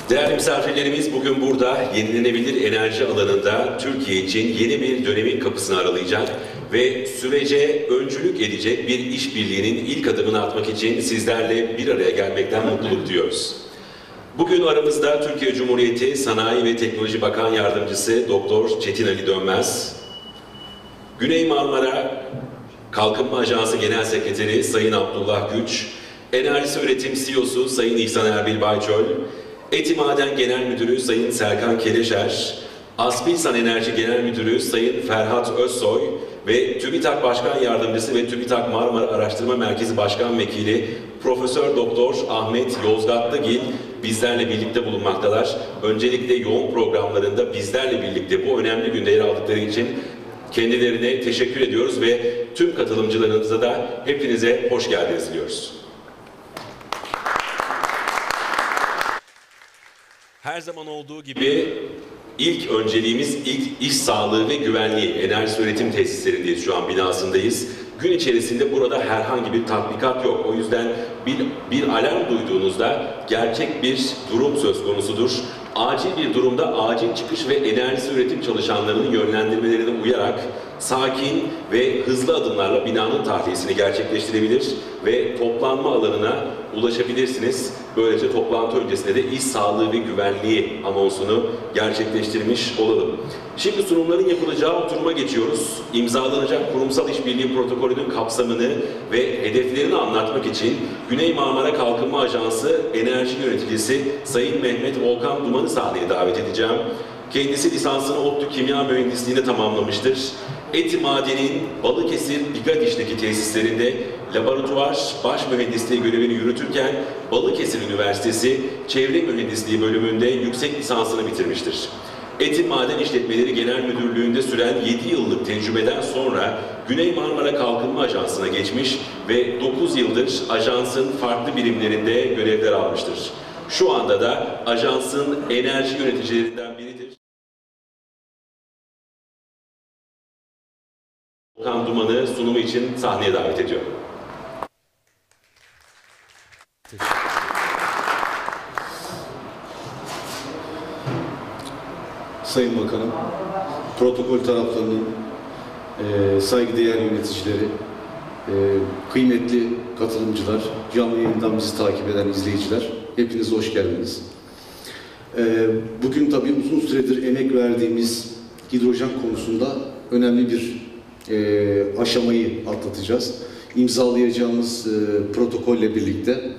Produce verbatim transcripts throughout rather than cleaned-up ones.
Değerli misafirlerimiz, bugün burada yenilenebilir enerji alanında Türkiye için yeni bir dönemin kapısını aralayacak ve sürece öncülük edecek bir işbirliğinin ilk adımını atmak için sizlerle bir araya gelmekten mutluluk duyuyoruz. Bugün aramızda Türkiye Cumhuriyeti Sanayi ve Teknoloji Bakan Yardımcısı Doktor Çetin Ali Dönmez, Güney Marmara Kalkınma Ajansı Genel Sekreteri Sayın Abdullah Güç, Enerjisi Üretim C E O'su Sayın İhsan Erbil Bayçöl, Eti-Maden Genel Müdürü Sayın Serkan Keleşer, Aspilsan Enerji Genel Müdürü Sayın Ferhat Özsoy ve TÜBİTAK Başkan Yardımcısı ve TÜBİTAK Marmara Araştırma Merkezi Başkan Vekili Profesör Doktor Ahmet Yozgatlıgil bizlerle birlikte bulunmaktalar. Öncelikle yoğun programlarında bizlerle birlikte bu önemli günde yer aldıkları için kendilerine teşekkür ediyoruz ve tüm katılımcılarınıza da hepinize hoş geldiniz diyoruz. Her zaman olduğu gibi ilk önceliğimiz ilk iş sağlığı ve güvenliği. Enerji üretim tesislerindeyiz, şu an binasındayız. Gün içerisinde burada herhangi bir tatbikat yok. O yüzden bir, bir alarm duyduğunuzda gerçek bir durum söz konusudur. Acil bir durumda acil çıkış ve enerji üretim çalışanlarının yönlendirmelerine uyarak sakin ve hızlı adımlarla binanın tahliyesini gerçekleştirebilir ve toplanma alanına ulaşabilirsiniz. Böylece toplantı öncesinde de iş sağlığı ve güvenliği anonsunu gerçekleştirmiş olalım. Şimdi sunumların yapılacağı oturuma geçiyoruz. İmzalanacak kurumsal işbirliği protokolünün kapsamını ve hedeflerini anlatmak için Güney Marmara Kalkınma Ajansı Enerji Yöneticisi Sayın Mehmet Volkan Duman'ı sahneye davet edeceğim. Kendisi lisansını ODTÜ Kimya Mühendisliği'nde tamamlamıştır. Eti-Maden'in Balıkesir Bigadiş'teki tesislerinde laboratuvar baş mühendisliği görevini yürütürken Balıkesir Üniversitesi Çevre Mühendisliği bölümünde yüksek lisansını bitirmiştir. Eti-Maden İşletmeleri Genel Müdürlüğü'nde süren yedi yıllık tecrübeden sonra Güney Marmara Kalkınma Ajansı'na geçmiş ve dokuz yıldır ajansın farklı birimlerinde görevler almıştır. Şu anda da ajansın enerji yöneticilerinden biridir. Volkan Duman'ı sunumu için sahneye davet ediyorum. Sayın Bakanım, protokol taraflarının e, saygıdeğer yöneticileri, e, kıymetli katılımcılar, canlı yayından bizi takip eden izleyiciler, hepiniz hoş geldiniz. E, bugün tabii uzun süredir emek verdiğimiz hidrojen konusunda önemli bir e, aşamayı atlatacağız. İmzalayacağımız e, protokolle birlikte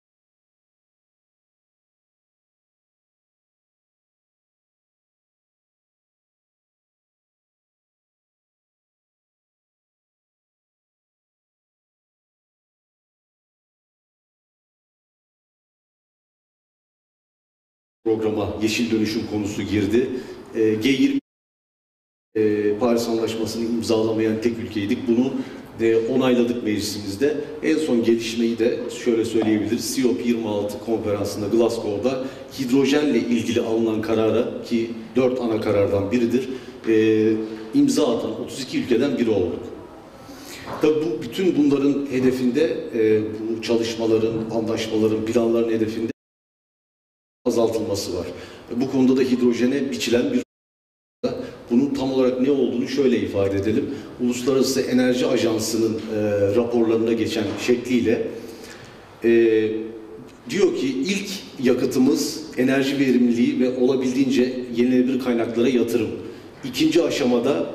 programa yeşil dönüşüm konusu girdi. E, G yirmi e, Paris Anlaşması'nı imzalamayan tek ülkeydik. Bunu e, onayladık meclisimizde. En son gelişmeyi de şöyle söyleyebiliriz. C O P yirmi altı konferansında Glasgow'da hidrojenle ilgili alınan karara, ki dört ana karardan biridir, e, imza atan otuz iki ülkeden biri olduk. Tabii bu, bütün bunların hedefinde, e, bu çalışmaların, anlaşmaların, planların hedefinde azaltılması var. Bu konuda da hidrojene biçilen bir, bunun tam olarak ne olduğunu şöyle ifade edelim. Uluslararası Enerji Ajansı'nın e, raporlarında geçen şekliyle e, diyor ki ilk yakıtımız enerji verimliliği ve olabildiğince yenilenebilir kaynaklara yatırım. İkinci aşamada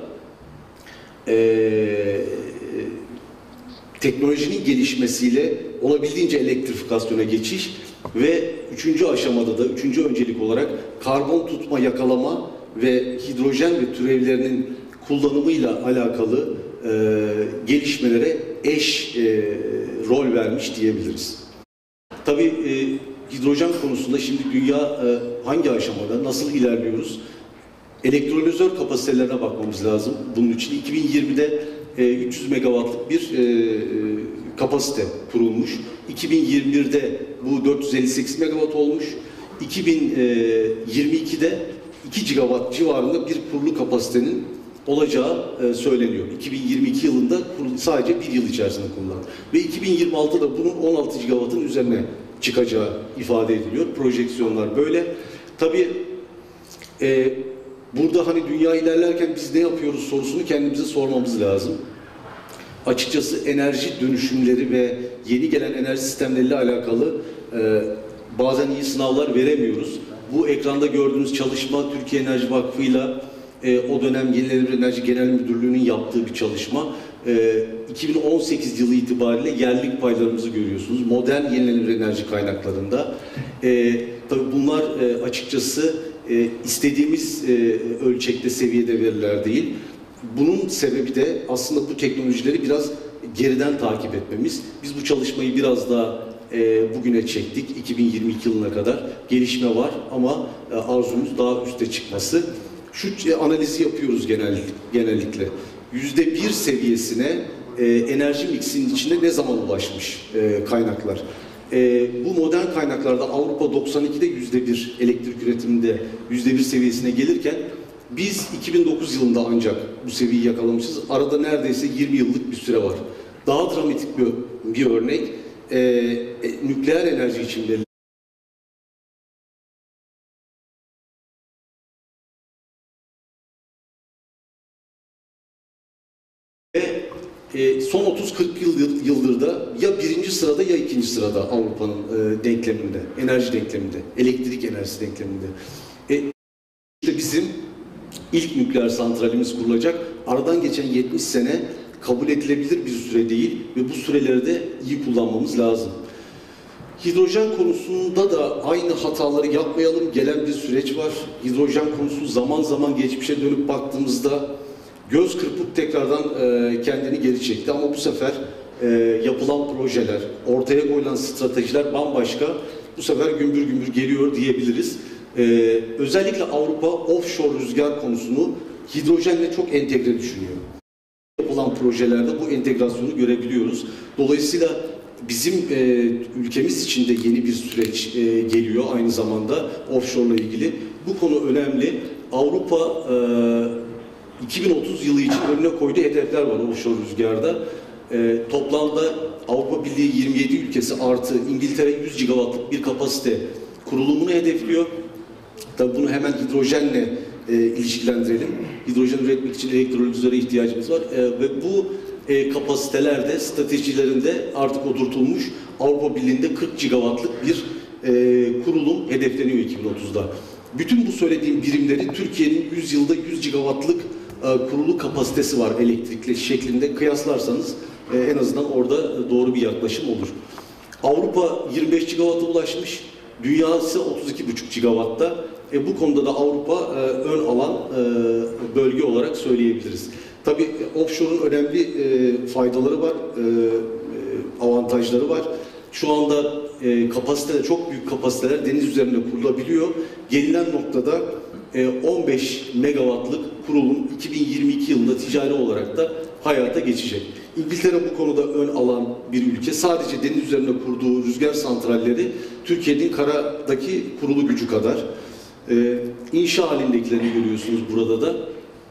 e, teknolojinin gelişmesiyle olabildiğince elektrifikasyona geçiş ve üçüncü aşamada da, üçüncü öncelik olarak karbon tutma, yakalama ve hidrojen ve türevlerinin kullanımıyla alakalı e, gelişmelere eş e, rol vermiş diyebiliriz. Tabii e, hidrojen konusunda şimdi dünya e, hangi aşamada, nasıl ilerliyoruz? Elektrolizör kapasitelerine bakmamız lazım. Bunun için iki bin yirmide e, üç yüz megawattlık bir e, e, kapasite kurulmuş. iki bin yirmi birde bu dört yüz elli sekiz megawatt olmuş. iki bin yirmi ikide iki gigawatt civarında bir kurulu kapasitenin olacağı e, söyleniyor. iki bin yirmi iki yılında sadece bir yıl içerisinde kurulan. Ve iki bin yirmi altıda bunun on altı gigawattın üzerine çıkacağı ifade ediliyor. Projeksiyonlar böyle. Tabii e, burada hani dünya ilerlerken biz ne yapıyoruz sorusunu kendimize sormamız lazım. Açıkçası enerji dönüşümleri ve yeni gelen enerji sistemleriyle alakalı e, bazen iyi sınavlar veremiyoruz. Bu ekranda gördüğünüz çalışma Türkiye Enerji Vakfı'yla e, o dönem Yenilenebilir Enerji Genel Müdürlüğü'nün yaptığı bir çalışma. E, iki bin on sekiz yılı itibariyle yerlik paylarımızı görüyorsunuz. Modern yenilenebilir enerji kaynaklarında. E, tabii bunlar e, açıkçası e, istediğimiz e, ölçekte, seviyede veriler değil. Bunun sebebi de aslında bu teknolojileri biraz geriden takip etmemiz. Biz bu çalışmayı biraz daha e, bugüne çektik. iki bin yirmi iki yılına kadar gelişme var ama e, arzumuz daha üste çıkması. Şu e, analizi yapıyoruz genel, genellikle. Yüzde bir seviyesine e, enerji miksinin içinde ne zaman ulaşmış e, kaynaklar? E, bu modern kaynaklarda Avrupa doksan ikide yüzde bir elektrik üretiminde yüzde bir seviyesine gelirken biz iki bin dokuz yılında ancak bu seviyeyi yakalamışız. Arada neredeyse yirmi yıllık bir süre var. Daha dramatik bir, bir örnek e, e, nükleer enerji için verilen ve e, son otuz kırk yıl, yıldır da ya birinci sırada ya ikinci sırada Avrupa'nın e, denkleminde, enerji denkleminde, elektrik enerjisi denkleminde. E, işte bizim İlk nükleer santralimiz kurulacak. Aradan geçen yetmiş sene kabul edilebilir bir süre değil ve bu süreleri de iyi kullanmamız lazım. Hidrojen konusunda da aynı hataları yapmayalım. Gelen bir süreç var. Hidrojen konusu zaman zaman geçmişe dönüp baktığımızda göz kırpıp tekrardan e, kendini geri çekti. Ama bu sefer e, yapılan projeler, ortaya koyulan stratejiler bambaşka. Bu sefer gümbür gümbür geliyor diyebiliriz. Ee, özellikle Avrupa offshore rüzgar konusunu hidrojenle çok entegre düşünüyor. Yapılan projelerde bu entegrasyonu görebiliyoruz. Dolayısıyla bizim e, ülkemiz için de yeni bir süreç e, geliyor aynı zamanda offshore ile ilgili. Bu konu önemli. Avrupa e, iki bin otuz yılı için önüne koyduğu hedefler var offshore rüzgarda. E, toplamda Avrupa Birliği yirmi yedi ülkesi artı İngiltere yüz gigawattlık bir kapasite kurulumunu hedefliyor. Tabii bunu hemen hidrojenle e, ilişkilendirelim. Hidrojen üretmek için elektrolizlere ihtiyacımız var e, ve bu e, kapasitelerde, stratejilerinde artık oturtulmuş Avrupa Birliği'nde kırk gigawattlık bir e, kurulum hedefleniyor iki bin otuzda. Bütün bu söylediğim birimleri Türkiye'nin yüz yılda yüz gigawattlık e, kurulu kapasitesi var elektrikli şeklinde kıyaslarsanız e, en azından orada doğru bir yaklaşım olur. Avrupa yirmi beş gigawatt'a ulaşmış. Dünya ise otuz iki buçuk gigawatt'ta. E, bu konuda da Avrupa e, ön alan e, bölge olarak söyleyebiliriz. Tabii e, offshore'un önemli e, faydaları var, e, e, avantajları var. Şu anda e, kapasiteler, çok büyük kapasiteler deniz üzerinde kurulabiliyor. Gelinen noktada e, on beş megawattlık kurulum iki bin yirmi iki yılında ticari olarak da hayata geçecek. İngiltere bu konuda ön alan bir ülke. Sadece deniz üzerinde kurduğu rüzgar santralleri Türkiye'nin karadaki kurulu gücü kadar. Ee, inşa halindekilerini görüyorsunuz burada da.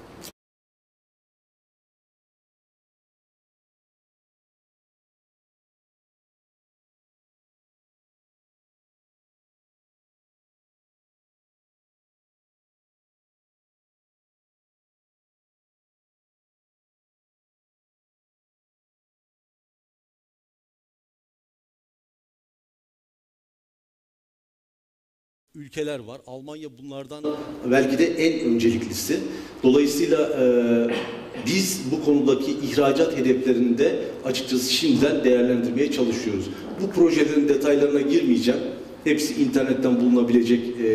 Ülkeler var. Almanya bunlardan belki de en önceliklisi. Dolayısıyla e, biz bu konudaki ihracat hedeflerini de açıkçası şimdiden değerlendirmeye çalışıyoruz. Bu projelerin detaylarına girmeyeceğim. Hepsi internetten bulunabilecek. E,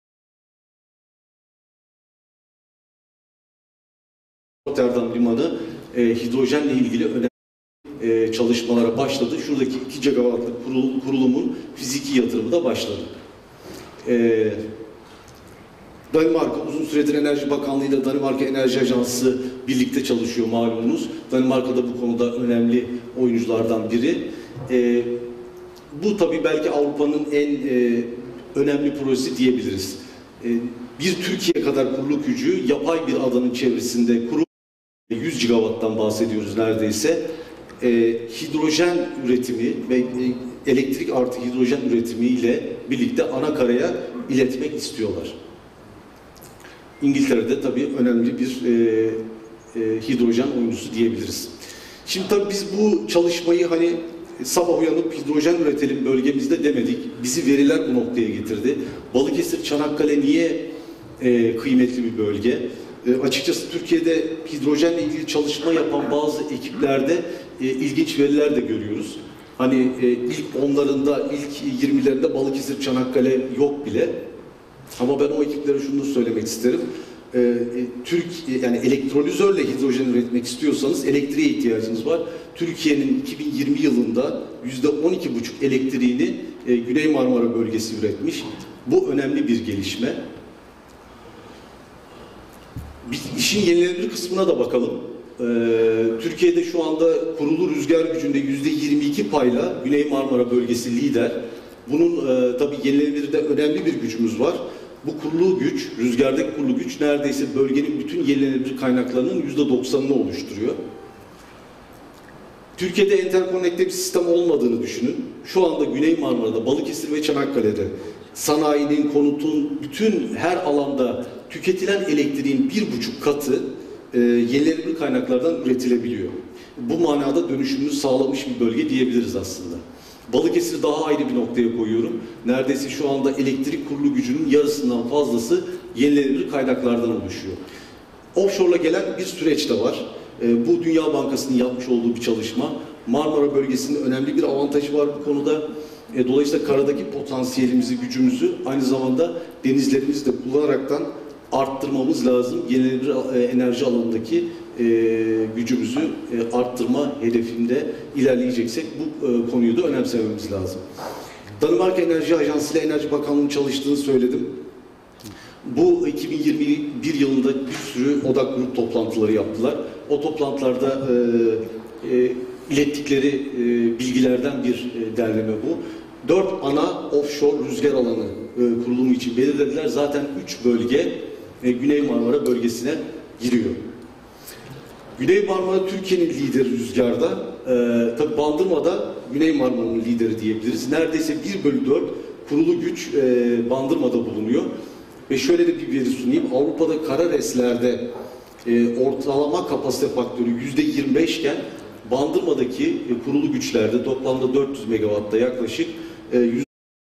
Rotterdam Limanı e, hidrojenle ilgili önemli e, çalışmalara başladı. Şuradaki iki gigawattlık kurul, kurulumun fiziki yatırımı da başladı. Ee, Danimarka uzun süredir Enerji Bakanlığı ile Danimarka Enerji Ajansı birlikte çalışıyor malumunuz. Danimarka da bu konuda önemli oyunculardan biri. Ee, bu tabii belki Avrupa'nın en e, önemli projesi diyebiliriz. Ee, bir Türkiye kadar kurulu gücü yapay bir adanın çevresinde kurup yüz gigawatttan bahsediyoruz neredeyse. e, hidrojen üretimi ve e, elektrik artı hidrojen üretimiyle birlikte ana karaya iletmek istiyorlar. İngiltere'de tabii önemli bir e, e, hidrojen oyuncusu diyebiliriz. Şimdi tabii biz bu çalışmayı hani sabah uyanıp hidrojen üretelim bölgemizde demedik. Bizi veriler bu noktaya getirdi. Balıkesir, Çanakkale niye e, kıymetli bir bölge? E, açıkçası Türkiye'de hidrojenle ilgili çalışma yapan bazı ekiplerde e, ilginç veriler de görüyoruz. Hani e, ilk onlarında, ilk yirmilerinde Balıkesir, Çanakkale yok bile. Ama ben o ekiplere şunu da söylemek isterim. Ee, Türk yani elektrolizörle hidrojen üretmek istiyorsanız elektriğe ihtiyacınız var. Türkiye'nin iki bin yirmi yılında yüzde on iki buçuk elektriğini e, Güney Marmara bölgesi üretmiş. Bu önemli bir gelişme. Biz işin yenilenebilir kısmına da bakalım. Ee, Türkiye'de şu anda kurulu rüzgar gücünde yüzde yirmi iki payla Güney Marmara bölgesi lider. Bunun e, tabii yenilenebilirde önemli bir gücümüz var. Bu kurulu güç, rüzgardaki kurulu güç neredeyse bölgenin bütün yenilenebilir kaynaklarının yüzde doksanını oluşturuyor. Türkiye'de enterkonnekte bir sistem olmadığını düşünün. Şu anda Güney Marmara'da, Balıkesir ve Çanakkale'de sanayinin, konutun, bütün her alanda tüketilen elektriğin bir buçuk katı e, yenilenebilir kaynaklardan üretilebiliyor. Bu manada dönüşümünü sağlamış bir bölge diyebiliriz aslında. Balıkesir'i daha ayrı bir noktaya koyuyorum. Neredeyse şu anda elektrik kurulu gücünün yarısından fazlası yenilenebilir kaynaklardan oluşuyor. Offshore'la gelen bir süreç de var. E, bu Dünya Bankası'nın yapmış olduğu bir çalışma. Marmara bölgesinin önemli bir avantajı var bu konuda. E, dolayısıyla karadaki potansiyelimizi, gücümüzü aynı zamanda denizlerimizi de kullanaraktan arttırmamız lazım. Yenilenebilir e, enerji alanındaki e, gücümüzü e, arttırma hedefinde ilerleyeceksek bu e, konuyu da önemsememiz lazım. Danimarka Enerji Ajansı ile Enerji Bakanlığı'nın çalıştığını söyledim. Bu iki bin yirmi bir yılında bir sürü odak grup toplantıları yaptılar. O toplantılarda e, e, ilettikleri e, bilgilerden bir e, derleme bu. Dört ana offshore rüzgar alanı e, kurulumu için belirlediler. Zaten üç bölge e, Güney Marmara bölgesine giriyor. Güney Marmara Türkiye'nin lideri rüzgarda. E, tabii Bandırma'da Güney Marmara'nın lideri diyebiliriz. Neredeyse bir bölü dört kurulu güç e, Bandırma'da bulunuyor. Ve şöyle de bir veri sunayım. Avrupa'da Kararesler'de e, ortalama kapasite faktörü yüzde yirmi beş iken Bandırma'daki e, kurulu güçlerde toplamda dört yüz megawatt'ta yaklaşık e, yüz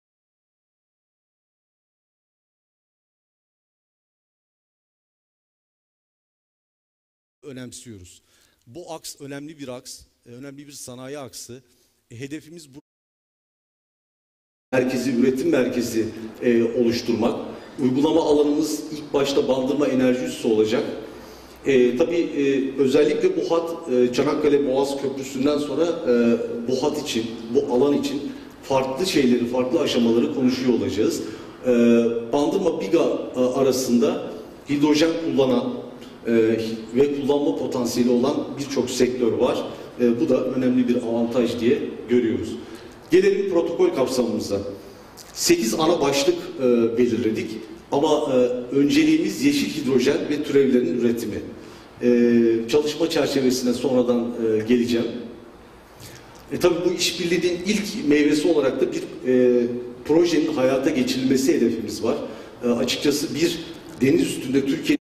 önemsiyoruz. Bu aks önemli bir aks, önemli bir sanayi aksı. E, hedefimiz bu merkezi, üretim merkezi e, oluşturmak. Uygulama alanımız ilk başta Bandırma Enerji Üssü olacak. E, tabii e, özellikle bu hat e, Çanakkale Boğaz Köprüsü'nden sonra e, bu hat için, bu alan için farklı şeyleri, farklı aşamaları konuşuyor olacağız. E, Bandırma Biga e, arasında hidrojen kullanan e, ve kullanma potansiyeli olan birçok sektör var. E, bu da önemli bir avantaj diye görüyoruz. Gelelim protokol kapsamımıza. sekiz ana başlık e, belirledik ama e, önceliğimiz yeşil hidrojen ve türevlerinin üretimi. E, çalışma çerçevesine sonradan e, geleceğim. E, tabii bu işbirliğinin ilk meyvesi olarak da bir e, projenin hayata geçirilmesi hedefimiz var. E, açıkçası bir deniz üstünde Türkiye'nin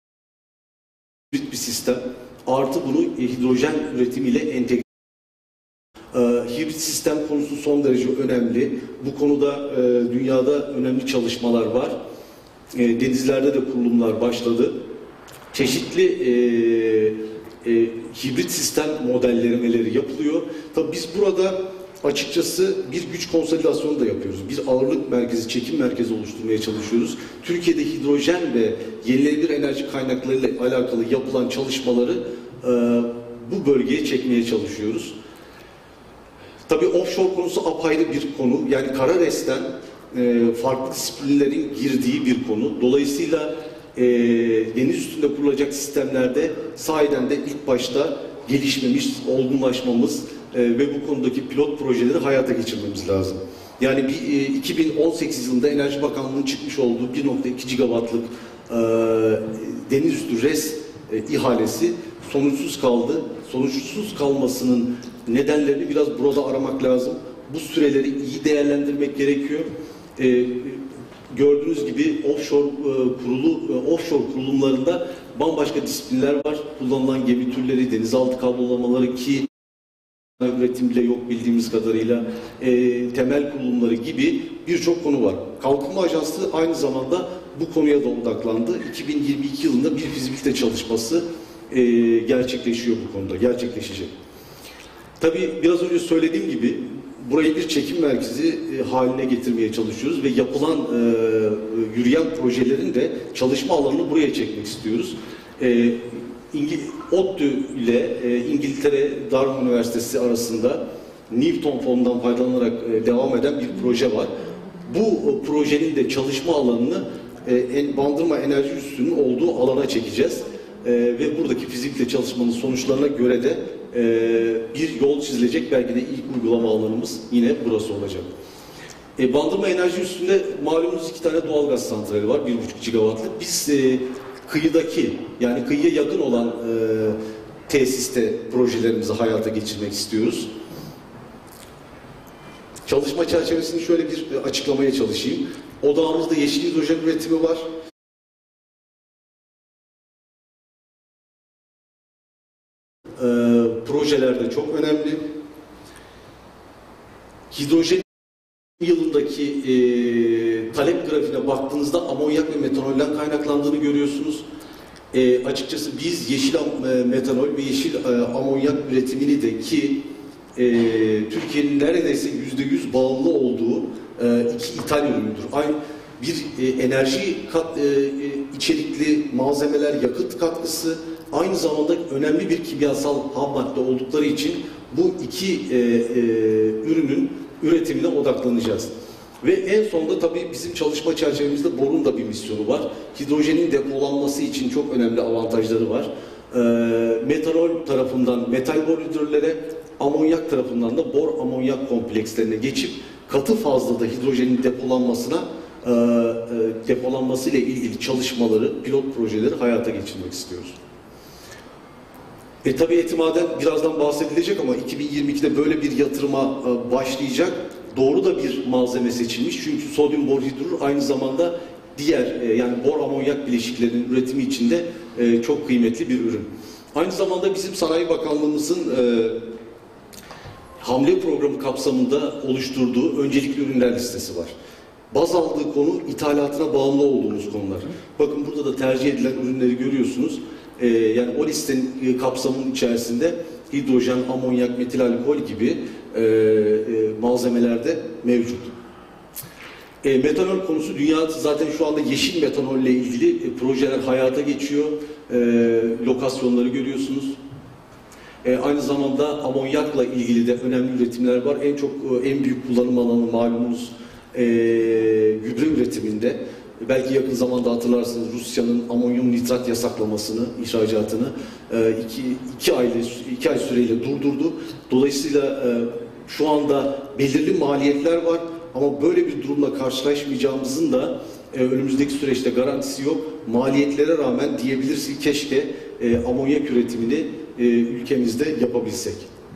bir sistem artı bunu e, hidrojen üretimiyle entegre. E, hibrit sistem konusu son derece önemli. Bu konuda e, dünyada önemli çalışmalar var. E, denizlerde de kurulumlar başladı. Çeşitli e, e, hibrit sistem modellemeleri yapılıyor. Tabii biz burada açıkçası bir güç konsolidasyonu da yapıyoruz. Bir ağırlık merkezi, çekim merkezi oluşturmaya çalışıyoruz. Türkiye'de hidrojen ve yenilenebilir enerji kaynaklarıyla alakalı yapılan çalışmaları e, bu bölgeye çekmeye çalışıyoruz. Tabii offshore konusu apayrı bir konu. Yani Karares'ten e, farklı disiplinlerin girdiği bir konu. Dolayısıyla e, deniz üstünde kurulacak sistemlerde sahiden de ilk başta gelişmemiş, olgunlaşmamız e, ve bu konudaki pilot projeleri hayata geçirmemiz lazım. Yani bir, e, iki bin on sekiz yılında Enerji Bakanlığı'nın çıkmış olduğu bir nokta iki gigawattlık e, deniz üstü res e, ihalesi sonuçsuz kaldı. Sonuçsuz kalmasının nedenlerini biraz burada aramak lazım. Bu süreleri iyi değerlendirmek gerekiyor. E, gördüğünüz gibi offshore e, kurulu e, offshore kurulumlarında bambaşka disiplinler var. Kullanılan gemi türleri, denizaltı kablolamaları ki üretim bile yok bildiğimiz kadarıyla, e, temel kurulumları gibi birçok konu var. Kalkınma Ajansı aynı zamanda bu konuya da odaklandı. iki bin yirmi iki yılında bir fizibilite çalışması e, gerçekleşiyor bu konuda, gerçekleşecek. Tabii biraz önce söylediğim gibi burayı bir çekim merkezi e, haline getirmeye çalışıyoruz ve yapılan e, yürüyen projelerin de çalışma alanını buraya çekmek istiyoruz. E, ODTÜ ile e, İngiltere Darwin Üniversitesi arasında Newton fonundan faydalanarak e, devam eden bir proje var. Bu e, projenin de çalışma alanını e, en, Bandırma Enerji Üssü'nün olduğu alana çekeceğiz. E, ve buradaki fizikle çalışmanın sonuçlarına göre de e, bir yol çizilecek. Belki de ilk uygulama alanımız yine burası olacak. E, Bandırma Enerji Üssü'nde malumunuz iki tane doğalgaz santrali var. bir buçuk gigawattlık. Biz e, kıyıdaki, yani kıyıya yakın olan e, tesiste projelerimizi hayata geçirmek istiyoruz. Çalışma çerçevesini şöyle bir açıklamaya çalışayım. Odağımızda yeşil hidrojen üretimi var. E, projeler de çok önemli. Hidrojen yılındaki e, talep grafiğine baktığınızda amonyak ve metanolden kaynaklandığını görüyorsunuz. E, açıkçası biz yeşil e, metanol ve yeşil e, amonyak üretimini de ki e, Türkiye'nin neredeyse yüzde yüz bağımlı olduğu e, iki ithal üründür. Aynı bir e, enerji kat, e, içerikli malzemeler, yakıt katkısı, aynı zamanda önemli bir kimyasal ham madde oldukları için bu iki e, e, ürünün üretimine odaklanacağız. Ve en sonunda tabii bizim çalışma çerçevemizde borun da bir misyonu var. Hidrojenin depolanması için çok önemli avantajları var. E, metanol tarafından metal bor hidrollere, amonyak tarafından da bor amonyak komplekslerine geçip katı fazlada hidrojenin depolanmasına e, e, depolanması ile ilgili çalışmaları, pilot projeleri hayata geçirmek istiyoruz. E tabi etimaden birazdan bahsedilecek ama iki bin yirmi ikide böyle bir yatırıma e, başlayacak. Doğru da bir malzeme seçilmiş. Çünkü sodyum bor hidrür aynı zamanda diğer e, yani bor amonyak bileşiklerinin üretimi için de e, çok kıymetli bir ürün. Aynı zamanda bizim Sanayi Bakanlığımızın e, hamle programı kapsamında oluşturduğu öncelikli ürünler listesi var. Baz aldığı konu ithalatına bağımlı olduğumuz konular. Bakın burada da tercih edilen ürünleri görüyorsunuz. Ee, yani o listenin e, kapsamının içerisinde hidrojen, amonyak, metil alkol gibi e, e, malzemeler de mevcut. E, metanol konusu dünya zaten şu anda yeşil metanol ile ilgili e, projeler hayata geçiyor. E, lokasyonları görüyorsunuz. E, aynı zamanda amonyakla ilgili de önemli üretimler var. En çok e, en büyük kullanım alanı malumunuz e, gübre üretiminde. Belki yakın zamanda hatırlarsınız Rusya'nın amonyum nitrat yasaklamasını, ihracatını e, iki, iki, aylı, iki ay süreyle durdurdu. Dolayısıyla e, şu anda belirli maliyetler var ama böyle bir durumla karşılaşmayacağımızın da e, önümüzdeki süreçte garantisi yok. Maliyetlere rağmen diyebiliriz ki keşke e, amonyak üretimini e, ülkemizde yapabilsek.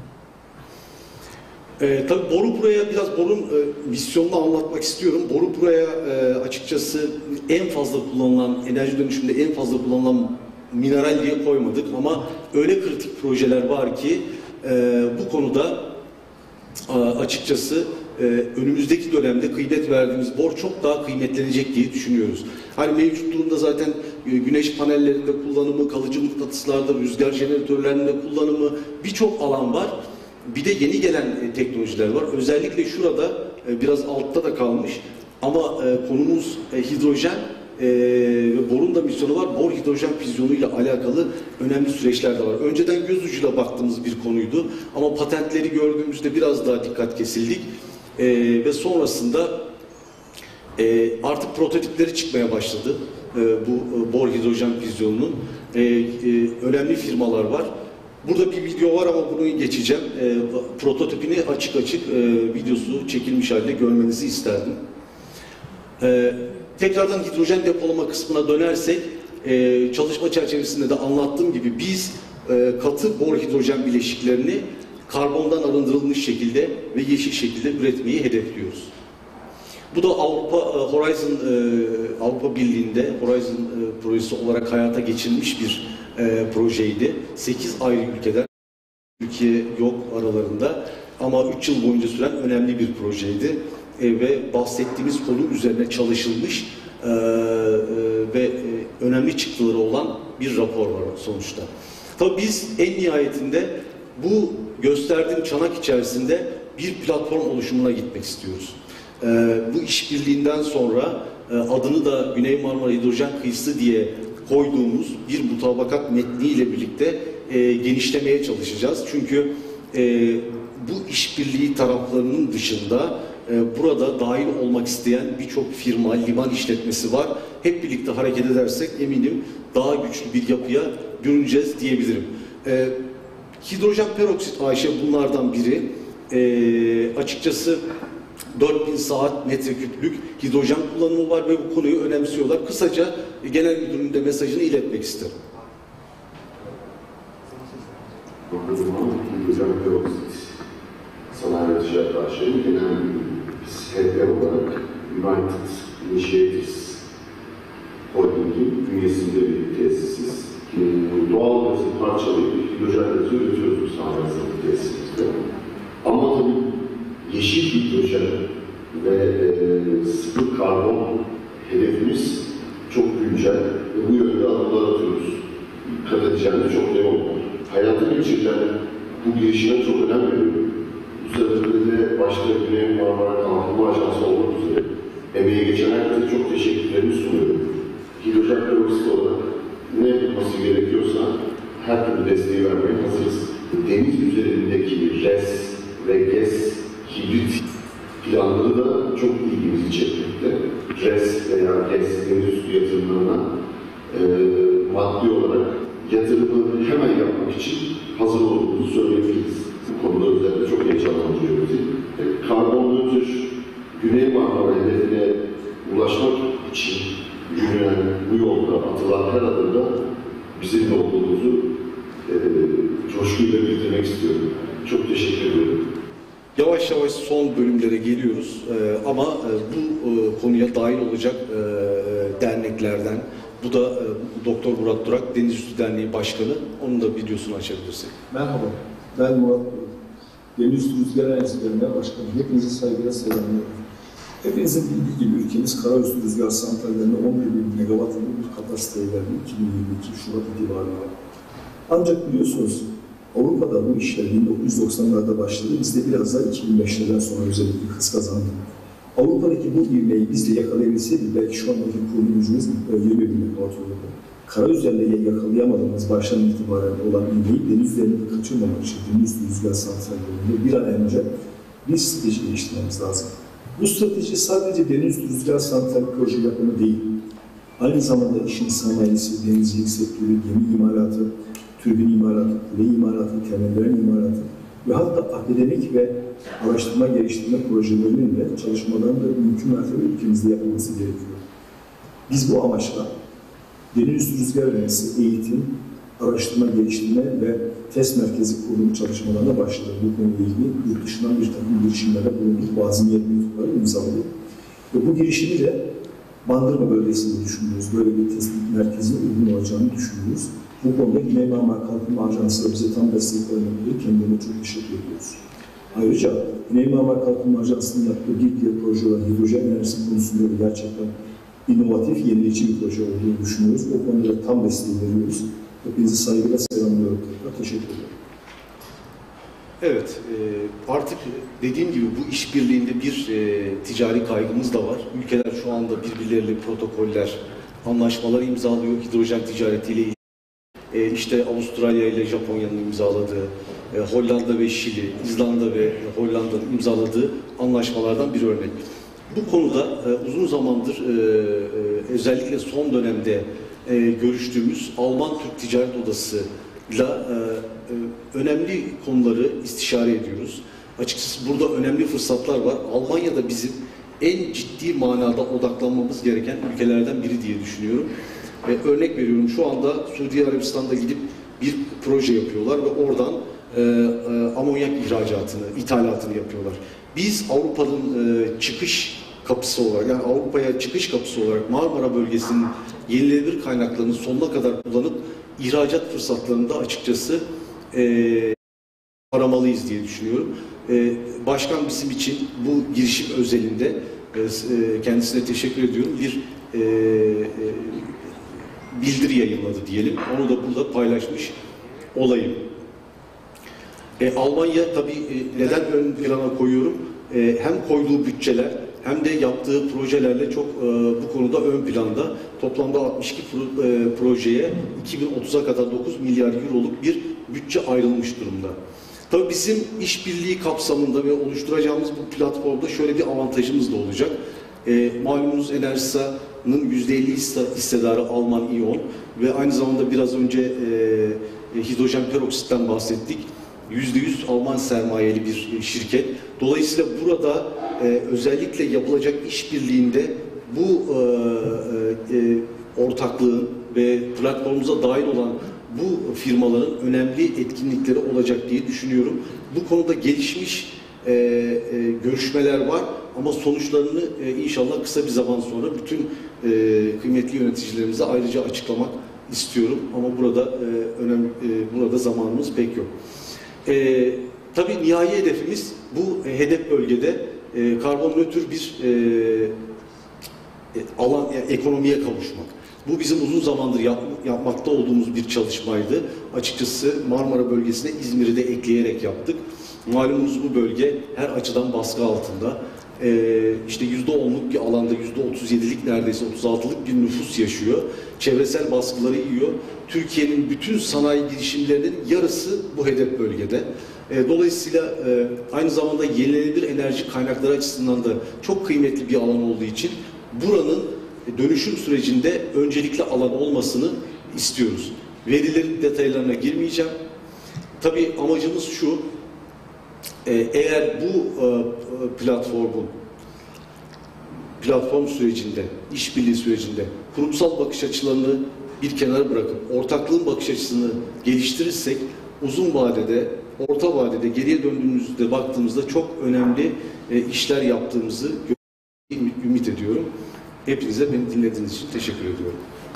E, tabii boru buraya biraz borun e, misyonunu anlatmak istiyorum. Boru buraya e, açıkçası en fazla kullanılan, enerji dönüşümünde en fazla kullanılan mineral diye koymadık ama öyle kritik projeler var ki e, bu konuda e, açıkçası e, önümüzdeki dönemde kıymet verdiğimiz bor çok daha kıymetlenecek diye düşünüyoruz. Hani mevcut durumda zaten e, güneş panellerinde kullanımı, kalıcı mıknatıslarda, rüzgar jeneratörlerinde kullanımı birçok alan var. Bir de yeni gelen e, teknolojiler var. Özellikle şurada e, biraz altta da kalmış ama e, konumuz e, hidrojen e, ve borun da misyonu var. Bor hidrojen füzyonuyla alakalı önemli süreçler de var. Önceden göz ucuyla baktığımız bir konuydu ama patentleri gördüğümüzde biraz daha dikkat kesildik e, ve sonrasında e, artık prototipleri çıkmaya başladı e, bu e, bor hidrojen füzyonunun. E, e, önemli firmalar var. Burada bir video var ama bunu geçeceğim. E, prototipini açık açık e, videosu çekilmiş halde görmenizi isterdim. E, tekrardan hidrojen depolama kısmına dönersek, e, çalışma çerçevesinde de anlattığım gibi biz e, katı bor hidrojen bileşiklerini karbondan arındırılmış şekilde ve yeşil şekilde üretmeyi hedefliyoruz. Bu da Avrupa Horizon Avrupa Birliği'nde Horizon projesi olarak hayata geçirilmiş bir projeydi. sekiz ayrı ülkeden, Türkiye yok aralarında ama üç yıl boyunca süren önemli bir projeydi ve bahsettiğimiz konu üzerine çalışılmış ve önemli çıktıları olan bir rapor var sonuçta. Tabii biz en nihayetinde bu gösterdiğim çanak içerisinde bir platform oluşumuna gitmek istiyoruz. Ee, bu işbirliğinden sonra e, adını da Güney Marmara Hidrojen Kıyısı diye koyduğumuz bir mutabakat metniyle birlikte e, genişlemeye çalışacağız. Çünkü e, bu işbirliği taraflarının dışında e, burada dahil olmak isteyen birçok firma, liman işletmesi var. Hep birlikte hareket edersek eminim daha güçlü bir yapıya bürüneceğiz diyebilirim. E, hidrojen peroksit A Ş bunlardan biri. E, açıkçası dört bin saat metreküplük hidrojen kullanımı var ve bu konuyu önemsiyorlar. Kısaca genel müdürün de mesajını iletmek isterim. Hidrojen peroksit sanayi ve ticaret A Ş'nin genel müdürü. Biz H P olarak United Initiatives Holding'in bünyesinde bir tesisiz. Doğal gazı parçalayıp hidrojen gazı üretiyoruz bu sanayi tesisimizde. Ama tabii yeşil hidrojen ve e, sıfır karbon hedefimiz çok güncel ve bu yönde adımlar atıyoruz. Kat edeceğimiz çok yoğun var. Hayata geçirilen bu girişime çok önem veriyorum. Bu sebeple de başta Güney Marmara Kalkınma Ajansı olmak üzere emeği geçen herkese çok teşekkürlerimi sunuyorum. Hidrojen peroksit olarak ne yapılması gerekiyorsa her türlü desteği vermeye hazırız. Deniz üzerindeki R E S ve G E S hibrit planları da çok ilgimizi çekmekte. R E S veya G E S deniz üstü yatırımlarına e, maddi olarak yatırımı hemen yapmak için hazır olduğumuzu söyleyebiliriz. Bu konuda özellikle çok heyecanlandırıyor bizi. E, karbon nötr Güney Marmara hedefine ulaşmak için yürüyen bu yolda atılan her adımda bizim de olduğumuzu e, coşkuyla bildirmek istiyorum. Çok teşekkür ederim. Yavaş yavaş son bölümlere geliyoruz ee, ama e, bu e, konuya dahil olacak e, derneklerden, bu da e, Doktor Murat Durak, Denizüstü Derneği Başkanı, onun da videosunu açabilirsek. Merhaba, ben Murat Durak. Denizüstü Rüzgar Enstitüsü'nden Başkanım. Hepinizi saygıyla selamlıyorum. Hepinizin bildiği gibi ülkemiz karaüstü rüzgar santrallerine on bir bin megawatt bir kapasiteye verdi iki bin yirmi iki Şubat itibariyle. Ancak biliyorsunuz Avrupa'da bu işler bin dokuz yüz doksanlarda başladı. Bizde biraz daha iki bin beşlerden sonra özellikle hız kazandı. Avrupa'daki bu ivmeyi biz de yakalayabilseydik belki şu andaki kurulu gücümüz yirmi bin megawatt olurdu. Kara üzerinde yakalayamadığımız baştan itibaren olan ivmeyi deniz üzerinde kaçırmamak için deniz rüzgar santrallerinde bir an önce bir strateji geliştirmemiz lazım. Bu strateji sadece deniz rüzgar santral proje yapımı değil. Aynı zamanda işin sanayisi, denizcilik sektörü, gemi imalatı, türbin imalatı, kule imalatı, temellerin imalatı ve hatta akademik ve araştırma geliştirme projelerinin de çalışmaların da mümkün mertebe ülkemizde yapılması gerekiyor. Biz bu amaçla deniz rüzgar öğrencisi eğitim, araştırma, geliştirme ve test merkezi kurulumu çalışmalarına başladık. Bu konuyla ilgili yurt dışından bir takım girişimlere bulunduk, bazı niyet mektupları imzaladık. Ve bu girişimi de Bandırma bölgesinde düşünüyoruz. Böyle bir test merkezine uygun olacağını düşünüyoruz. Bu konuda Güney Marmara Kalkınma Ajansı bize tam destek vermekle kendilerine çok teşekkür ediyoruz. Ayrıca Güney Marmara Kalkınma Ajansı'nın yaptığı bir diğer proje olan hidrojen enerjisi konusunda da gerçekten inovatif, yenilikçi bir proje olduğunu düşünüyoruz. O konuda tam desteği veriyoruz. Hepinizi saygıyla selamlıyorum. Teşekkür ederim. Evet, artık dediğim gibi bu işbirliğinde bir ticari kaygımız da var. Ülkeler şu anda birbirleriyle protokoller, anlaşmalar imzalıyor hidrojen ticaretiyle ilgili. E, işte Avustralya ile Japonya'nın imzaladığı, e, Hollanda ve Şili, İzlanda ve Hollanda'nın imzaladığı anlaşmalardan bir örnek. Bu konuda e, uzun zamandır e, e, özellikle son dönemde e, görüştüğümüz Alman Türk Ticaret Odası'yla e, e, önemli konuları istişare ediyoruz. Açıkçası burada önemli fırsatlar var. Almanya da bizim en ciddi manada odaklanmamız gereken ülkelerden biri diye düşünüyorum. E, örnek veriyorum, şu anda Suudi Arabistan'da gidip bir proje yapıyorlar ve oradan e, e, amonyak ihracatını, ithalatını yapıyorlar. Biz Avrupa'nın e, çıkış kapısı olarak, yani Avrupa'ya çıkış kapısı olarak Marmara bölgesinin yenilenebilir kaynaklarını sonuna kadar kullanıp ihracat fırsatlarını da açıkçası e, aramalıyız diye düşünüyorum. E, başkan bizim için bu girişim özelinde e, kendisine teşekkür ediyorum. Bir e, e, bildiri yayınladı diyelim. Onu da burada paylaşmış olayım. E, Almanya tabii e, neden ön plana koyuyorum? E, hem koyduğu bütçeler hem de yaptığı projelerle çok e, bu konuda ön planda. Toplamda altmış iki pro, e, projeye iki bin otuza kadar dokuz milyar euroluk bir bütçe ayrılmış durumda. Tabii bizim işbirliği kapsamında ve oluşturacağımız bu platformda şöyle bir avantajımız da olacak. E, malumunuz Enerjisa'nın yüzde elli hissedarı Alman İyon ve aynı zamanda biraz önce e, hidrojen peroksitten bahsettik. yüzde yüz Alman sermayeli bir şirket. Dolayısıyla burada e, özellikle yapılacak işbirliğinde bu e, e, ortaklığın ve platformumuza dahil olan bu firmaların önemli etkinlikleri olacak diye düşünüyorum. Bu konuda gelişmiş e, e, görüşmeler var ama sonuçlarını e, inşallah kısa bir zaman sonra bütün e, kıymetli yöneticilerimize ayrıca açıklamak istiyorum. Ama burada e, önemli, e, burada zamanımız pek yok. E, tabii nihai hedefimiz bu e, hedef bölgede e, karbon nötr bir e, e, alan, e, ekonomiye kavuşmak. Bu bizim uzun zamandır yap, yapmakta olduğumuz bir çalışmaydı. Açıkçası Marmara bölgesine İzmir'i de ekleyerek yaptık. Malumunuz bu bölge her açıdan baskı altında. Ee, işte yüzde onluk bir alanda yüzde otuz yedilik neredeyse otuz altılık bir nüfus yaşıyor. Çevresel baskıları yiyor. Türkiye'nin bütün sanayi girişimlerinin yarısı bu hedef bölgede. Ee, dolayısıyla e, aynı zamanda yenilenebilir enerji kaynakları açısından da çok kıymetli bir alan olduğu için buranın dönüşüm sürecinde öncelikli alan olmasını istiyoruz. Verilerin detaylarına girmeyeceğim. Tabii amacımız şu, eğer bu platformun platform sürecinde, işbirliği sürecinde kurumsal bakış açılarını bir kenara bırakıp ortaklığın bakış açısını geliştirirsek uzun vadede, orta vadede geriye döndüğümüzde baktığımızda çok önemli işler yaptığımızı ümit ediyorum. Hepinize beni dinlediğiniz için teşekkür ediyorum.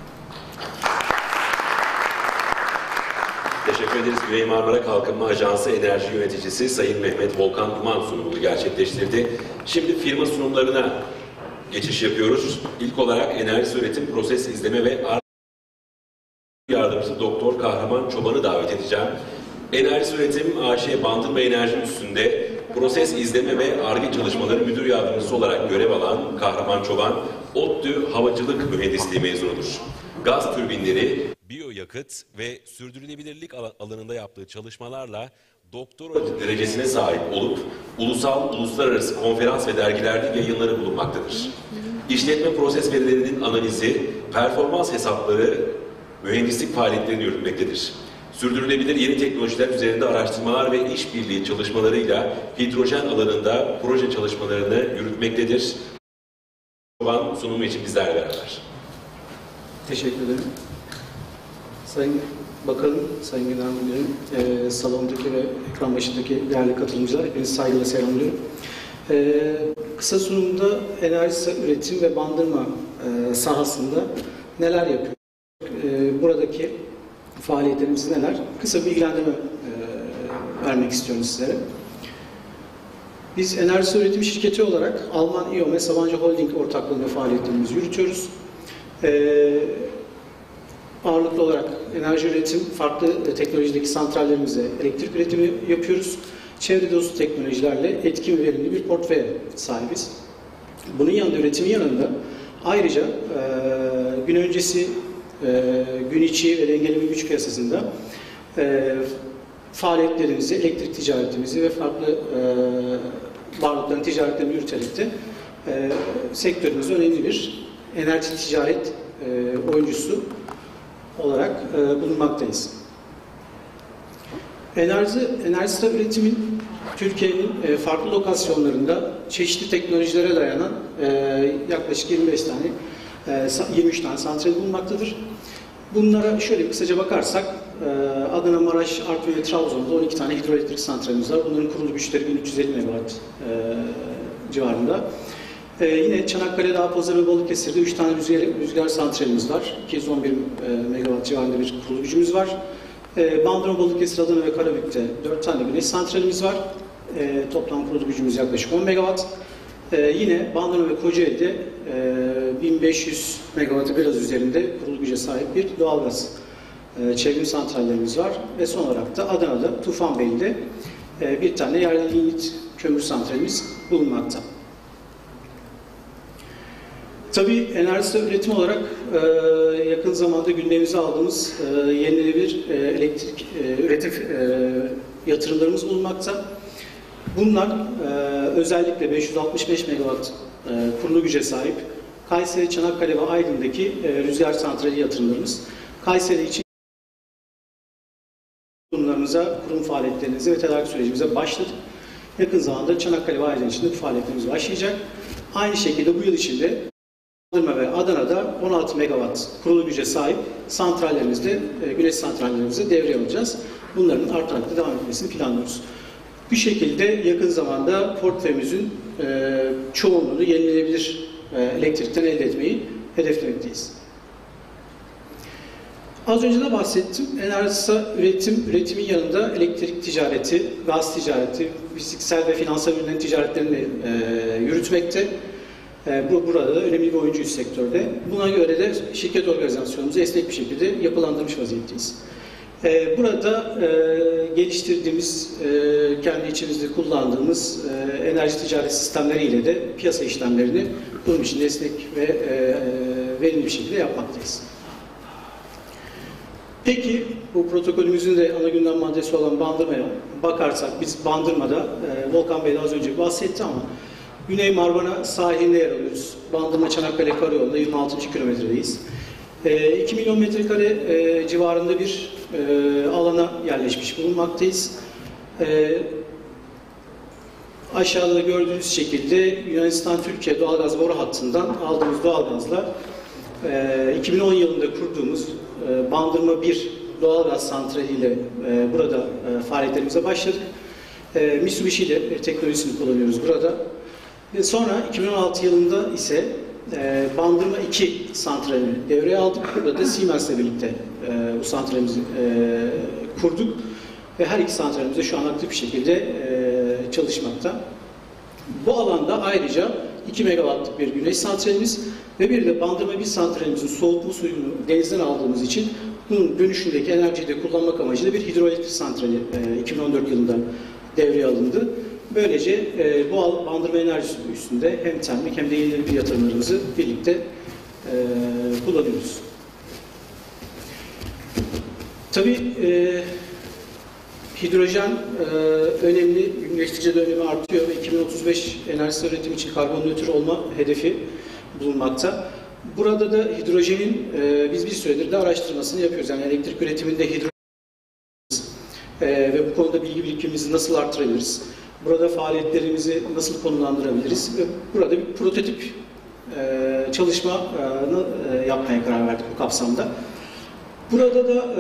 Teşekkür ederiz. Güney Marmara Kalkınma Ajansı Enerji Yöneticisi Sayın Mehmet Volkan Duman sunumunu gerçekleştirdi. Şimdi firma sunumlarına geçiş yapıyoruz. İlk olarak Enerjisa Üretim Proses İzleme ve Ar Yardımcısı Doktor Kahraman Çoban'ı davet edeceğim. Enerjisa Üretim A Ş Bandırma Enerji Üstü'nde Proses İzleme ve Ar-Ge Çalışmaları Müdür Yardımcısı olarak görev alan Kahraman Çoban, ODTÜ Havacılık Mühendisliği mezunudur. Gaz türbinleri, biyoyakıt ve sürdürülebilirlik alanında yaptığı çalışmalarla doktora derecesine sahip olup ulusal, uluslararası konferans ve dergilerde yayınları bulunmaktadır. İşletme proses verilerinin analizi, performans hesapları, mühendislik faaliyetlerini yürütmektedir. Sürdürülebilir yeni teknolojiler üzerinde araştırmalar ve işbirliği çalışmalarıyla hidrojen alanında proje çalışmalarını yürütmektedir. Çoban sunumu için bizlerle beraber. Teşekkür ederim. Sayın Bakanım, Sayın Genel Müdürüm, e, salondaki ve ekran başındaki değerli katılımcılar, hepinizi saygıyla selamlıyorum. E, kısa sunumda Enerjisa Üretim ve Bandırma e, sahasında neler yapıyor? E, buradaki faaliyetlerimiz neler? Kısa bilgilendirme e, vermek istiyorum sizlere. Biz Enerjisa Üretim Şirketi olarak Alman İyon ve Sabancı Holding ortaklığında faaliyetlerimizi yürütüyoruz. Ee, ağırlıklı olarak enerji üretim, farklı teknolojideki santrallerimize elektrik üretimi yapıyoruz. Çevre dostu teknolojilerle etkin ve verimli bir portföye sahibiz. Bunun yanında, üretimin yanında ayrıca e, gün öncesi, e, gün içi ve dengeleme güç piyasasında e, faaliyetlerimizi, elektrik ticaretimizi ve farklı e, varlıkların ticaretlerini yürüterek de e, sektörümüzde önemli bir enerji ticaret e, oyuncusu olarak e, bulunmaktayız. Enerji, Enerjisa Üretim'in Türkiye'nin e, farklı lokasyonlarında çeşitli teknolojilere dayanan e, yaklaşık yirmi beş tane e, yirmi üç tane santral bulunmaktadır. Bunlara şöyle kısaca bakarsak, e, Adana, Maraş, Artvin ve Trabzon'da on iki tane hidroelektrik santralimiz var. Bunların kurulu güçleri bin üç yüz elli megawatt e, civarında. E, yine Çanakkale, Dağpazarı ve Balıkesir'de üç tane rüzgar, rüzgar santralimiz var. iki yüz on bir megawatt civarında bir kurulu gücümüz var. E, Bandırma, Balıkesir, Adana ve Karabük'te dört tane güneş santralimiz var. E, toplam kurulu gücümüz yaklaşık on megawatt. E, yine Bandırma ve Kocaeli'de e, bin beş yüz megawattı biraz üzerinde kurulu güce sahip bir doğalgaz e, çevrim santrallerimiz var. Ve son olarak da Adana'da, Tufanbeyli'de e, bir tane yerli lignit kömür santralimiz bulunmakta. Tabii enerji üretim olarak e, yakın zamanda gündemimize aldığımız e, yenilenebilir e, elektrik e, üretim e, yatırımlarımız bulunmakta. Bunlar e, özellikle beş yüz altmış beş megawatt e, kurulu güce sahip Kayseri, Çanakkale ve Aydın'daki e, rüzgar santrali yatırımlarımız. Kayseri için kurumlarımıza, kurum faaliyetlerimize ve tedarik sürecimize başladık. Yakın zamanda Çanakkale ve Aydın için de bu faaliyetlerimiz başlayacak. Aynı şekilde bu yıl içinde Bandırma ve Adana'da on altı megawatt kurulu güce sahip santrallerimizde, e, güneş santrallerimizde devreye alacağız. Bunların artarak devam etmesini planlıyoruz. Bu şekilde yakın zamanda portföyümüzün e, çoğunluğunu yenilenebilir e, elektrikten elde etmeyi hedeflemekteyiz. Az önce de bahsettim. Enerji üretim, üretimin yanında elektrik ticareti, gaz ticareti, fiziksel ve finansal ürünlerin ticaretlerini e, yürütmekte. E, bu burada da önemli bir oyuncuyuz sektörde. Buna göre de şirket organizasyonumuzu esnek bir şekilde yapılandırmış vaziyetteyiz. E, burada e, geliştirdiğimiz, e, kendi içimizde kullandığımız e, enerji ticaret sistemleriyle de piyasa işlemlerini bunun için esnek ve e, verimli bir şekilde yapmaktayız. Peki bu protokolümüzün de ana gündem maddesi olan Bandırma'ya bakarsak, biz Bandırma'da, e, Volkan Bey de az önce bahsetti ama Güney Marmara sahilinde yer alıyoruz. Bandırma Çanakkale Karayolu'nda yirmi altıncı kilometredeyiz. E, iki milyon metrekare e, civarında bir e, alana yerleşmiş bulunmaktayız. E, aşağıda gördüğünüz şekilde Yunanistan-Türkiye doğalgaz boru hattından aldığımız doğalgazla e, iki bin on yılında kurduğumuz e, Bandırma bir doğalgaz santraliyle e, burada e, faaliyetlerimize başladık. E, Mitsubishi ile teknolojisini kullanıyoruz burada. Ve sonra iki bin on altı yılında ise e, Bandırma iki santralini devreye aldık. Burada da Siemens ile birlikte e, bu santralimizi e, kurduk. Ve her iki santralimiz de şu an aktif bir şekilde e, çalışmakta. Bu alanda ayrıca iki megawattlık bir güneş santralimiz ve bir de Bandırma bir santralimizin soğutma suyunu denizden aldığımız için bunun dönüşündeki enerjiyi de kullanmak amacıyla bir hidroelektrik santrali e, iki bin on dört yılında devreye alındı. Böylece e, bu Bandırma enerjisi üstünde hem termik hem de yenilenebilir yatırımlarımızı birlikte e, kullanıyoruz. Tabii e, hidrojen e, önemli, günleştikçe de önemi artıyor ve iki bin otuz beş enerji üretim için karbon nötr olma hedefi bulunmakta. Burada da hidrojenin e, biz bir süredir de araştırmasını yapıyoruz. Yani elektrik üretiminde hidrojen e, ve bu konuda bilgi birikimimizi nasıl artırabiliriz? Burada faaliyetlerimizi nasıl konumlandırabiliriz? Ve burada bir prototip e, çalışma e, yapmaya karar verdik bu kapsamda. Burada da e,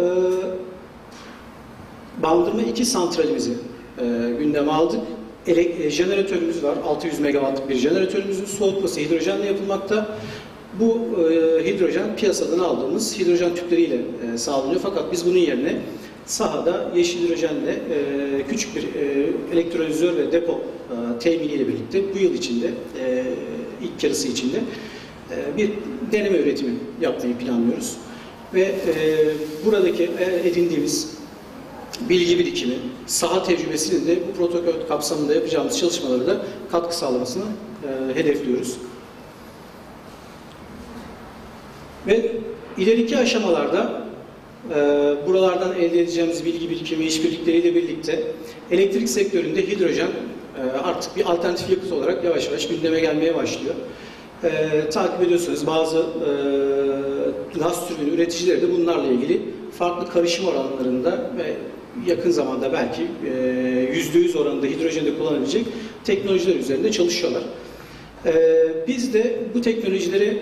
Bandırma iki santralimizi e, gündeme aldık. Ele, e, jeneratörümüz var. altı yüz megawattlık bir jeneratörümüzün soğutması hidrojenle yapılmakta. Bu e, hidrojen piyasadan aldığımız hidrojen tüpleriyle e, sağlanıyor. Fakat biz bunun yerine sahada yeşil hidrojenle e, küçük bir e, elektrolizör ve depo e, teminiyle birlikte bu yıl içinde, e, ilk yarısı içinde e, bir deneme üretimi yapmayı planlıyoruz. Ve e, buradaki edindiğimiz bilgi birikimi, saha tecrübesinin de bu protokol kapsamında yapacağımız çalışmaları da katkı sağlamasını e, hedefliyoruz. Ve ileriki aşamalarda e, buralardan elde edeceğimiz bilgi birikimi işbirlikleriyle birlikte elektrik sektöründe hidrojen e, artık bir alternatif yakıt olarak yavaş yavaş gündeme gelmeye başlıyor. E, takip ediyorsunuz bazı e, gaz türbini üreticileri de bunlarla ilgili farklı karışım oranlarında ve yakın zamanda belki yüzde yüz oranında hidrojende kullanabilecek teknolojiler üzerinde çalışıyorlar. Ee, biz de bu teknolojileri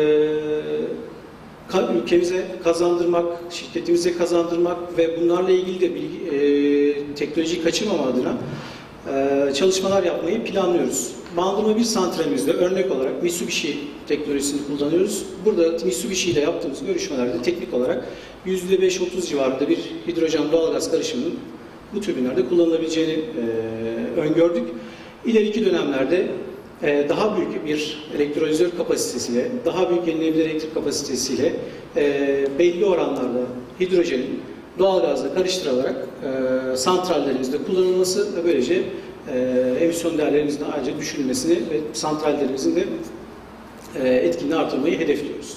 e, ülkemize kazandırmak, şirketimize kazandırmak ve bunlarla ilgili de bilgi, e, teknolojiyi kaçırmama adına e, çalışmalar yapmayı planlıyoruz. Bandırma bir santralimizde örnek olarak Mitsubishi teknolojisini kullanıyoruz. Burada Mitsubishi ile yaptığımız görüşmelerde teknik olarak yüzde beş otuz civarında bir hidrojen doğalgaz karışımının bu türbinlerde kullanılabileceğini e, öngördük. İleriki dönemlerde e, daha büyük bir elektrolizör kapasitesiyle, daha büyük yenilenebilir elektrik kapasitesiyle e, belli oranlarda hidrojenin doğalgazla karıştırılarak e, santrallerimizde kullanılması ve böylece e, emisyon değerlerimizin ayrıca düşürülmesini ve santrallerimizin de e, etkinliğini artırmayı hedefliyoruz.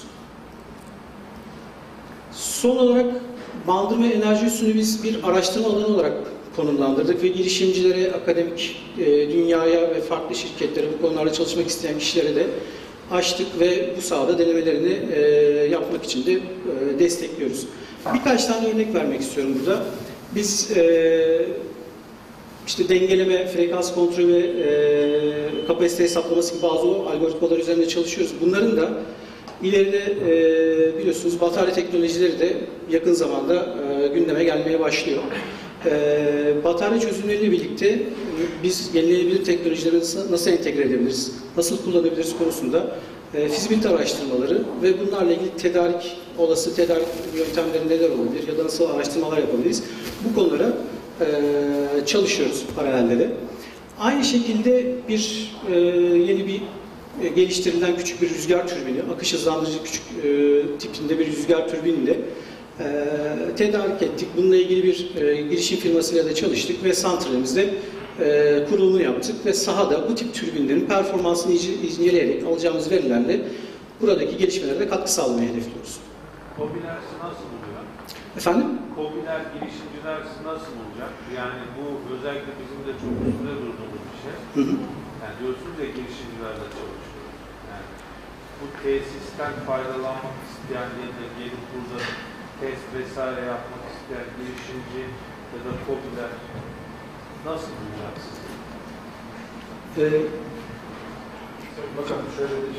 Son olarak bandırma enerji üssünü biz bir araştırma alanı olarak konumlandırdık ve girişimcilere, akademik e, dünyaya ve farklı şirketlere, bu konularda çalışmak isteyen kişilere de açtık ve bu sahada denemelerini e, yapmak için de e, destekliyoruz. Birkaç tane örnek vermek istiyorum burada. Biz e, işte dengeleme, frekans kontrolü ve e, kapasite hesaplaması gibi bazı algoritmalar üzerinde çalışıyoruz. Bunların da ileride e, biliyorsunuz batarya teknolojileri de yakın zamanda e, gündeme gelmeye başlıyor. E, batarya çözümleriyle birlikte biz yenilenebilir teknolojileri nasıl, nasıl entegre edebiliriz, nasıl kullanabiliriz konusunda e, fizibilite araştırmaları ve bunlarla ilgili tedarik, olası tedarik yöntemleri neler olabilir ya da nasıl araştırmalar yapabiliriz, bu konulara e, çalışıyoruz paralelde de. Aynı şekilde bir e, yeni bir e, geliştirilen küçük bir rüzgar türbini, akış hızlandırıcı küçük e, tipinde bir rüzgar türbiniyle e, tedarik ettik. Bununla ilgili bir e, girişim firmasıyla da çalıştık ve santralimizde e, kurulumunu yaptık ve sahada bu tip türbinlerin performansını inceleyerek alacağımız verilerle buradaki gelişmelere de katkı sağlamayı hedefliyoruz. KOBİ'ler nasıl oluyor? Efendim? KOBİ'ler, girişimciler nasıl olacak? Yani bu özellikle bizim de çok üstünde durduğumuz bir şey. Hı hı. Yani diyorsunuz ya girişimcilerle çalışıyor. Yani bu tesisten faydalanmak isteyen değil de gelip burada test vesaire yapmak isteyen girişimci ya da KOBİ'ler nasıl bulacaksınız? Ee, Bakalım şöyle bir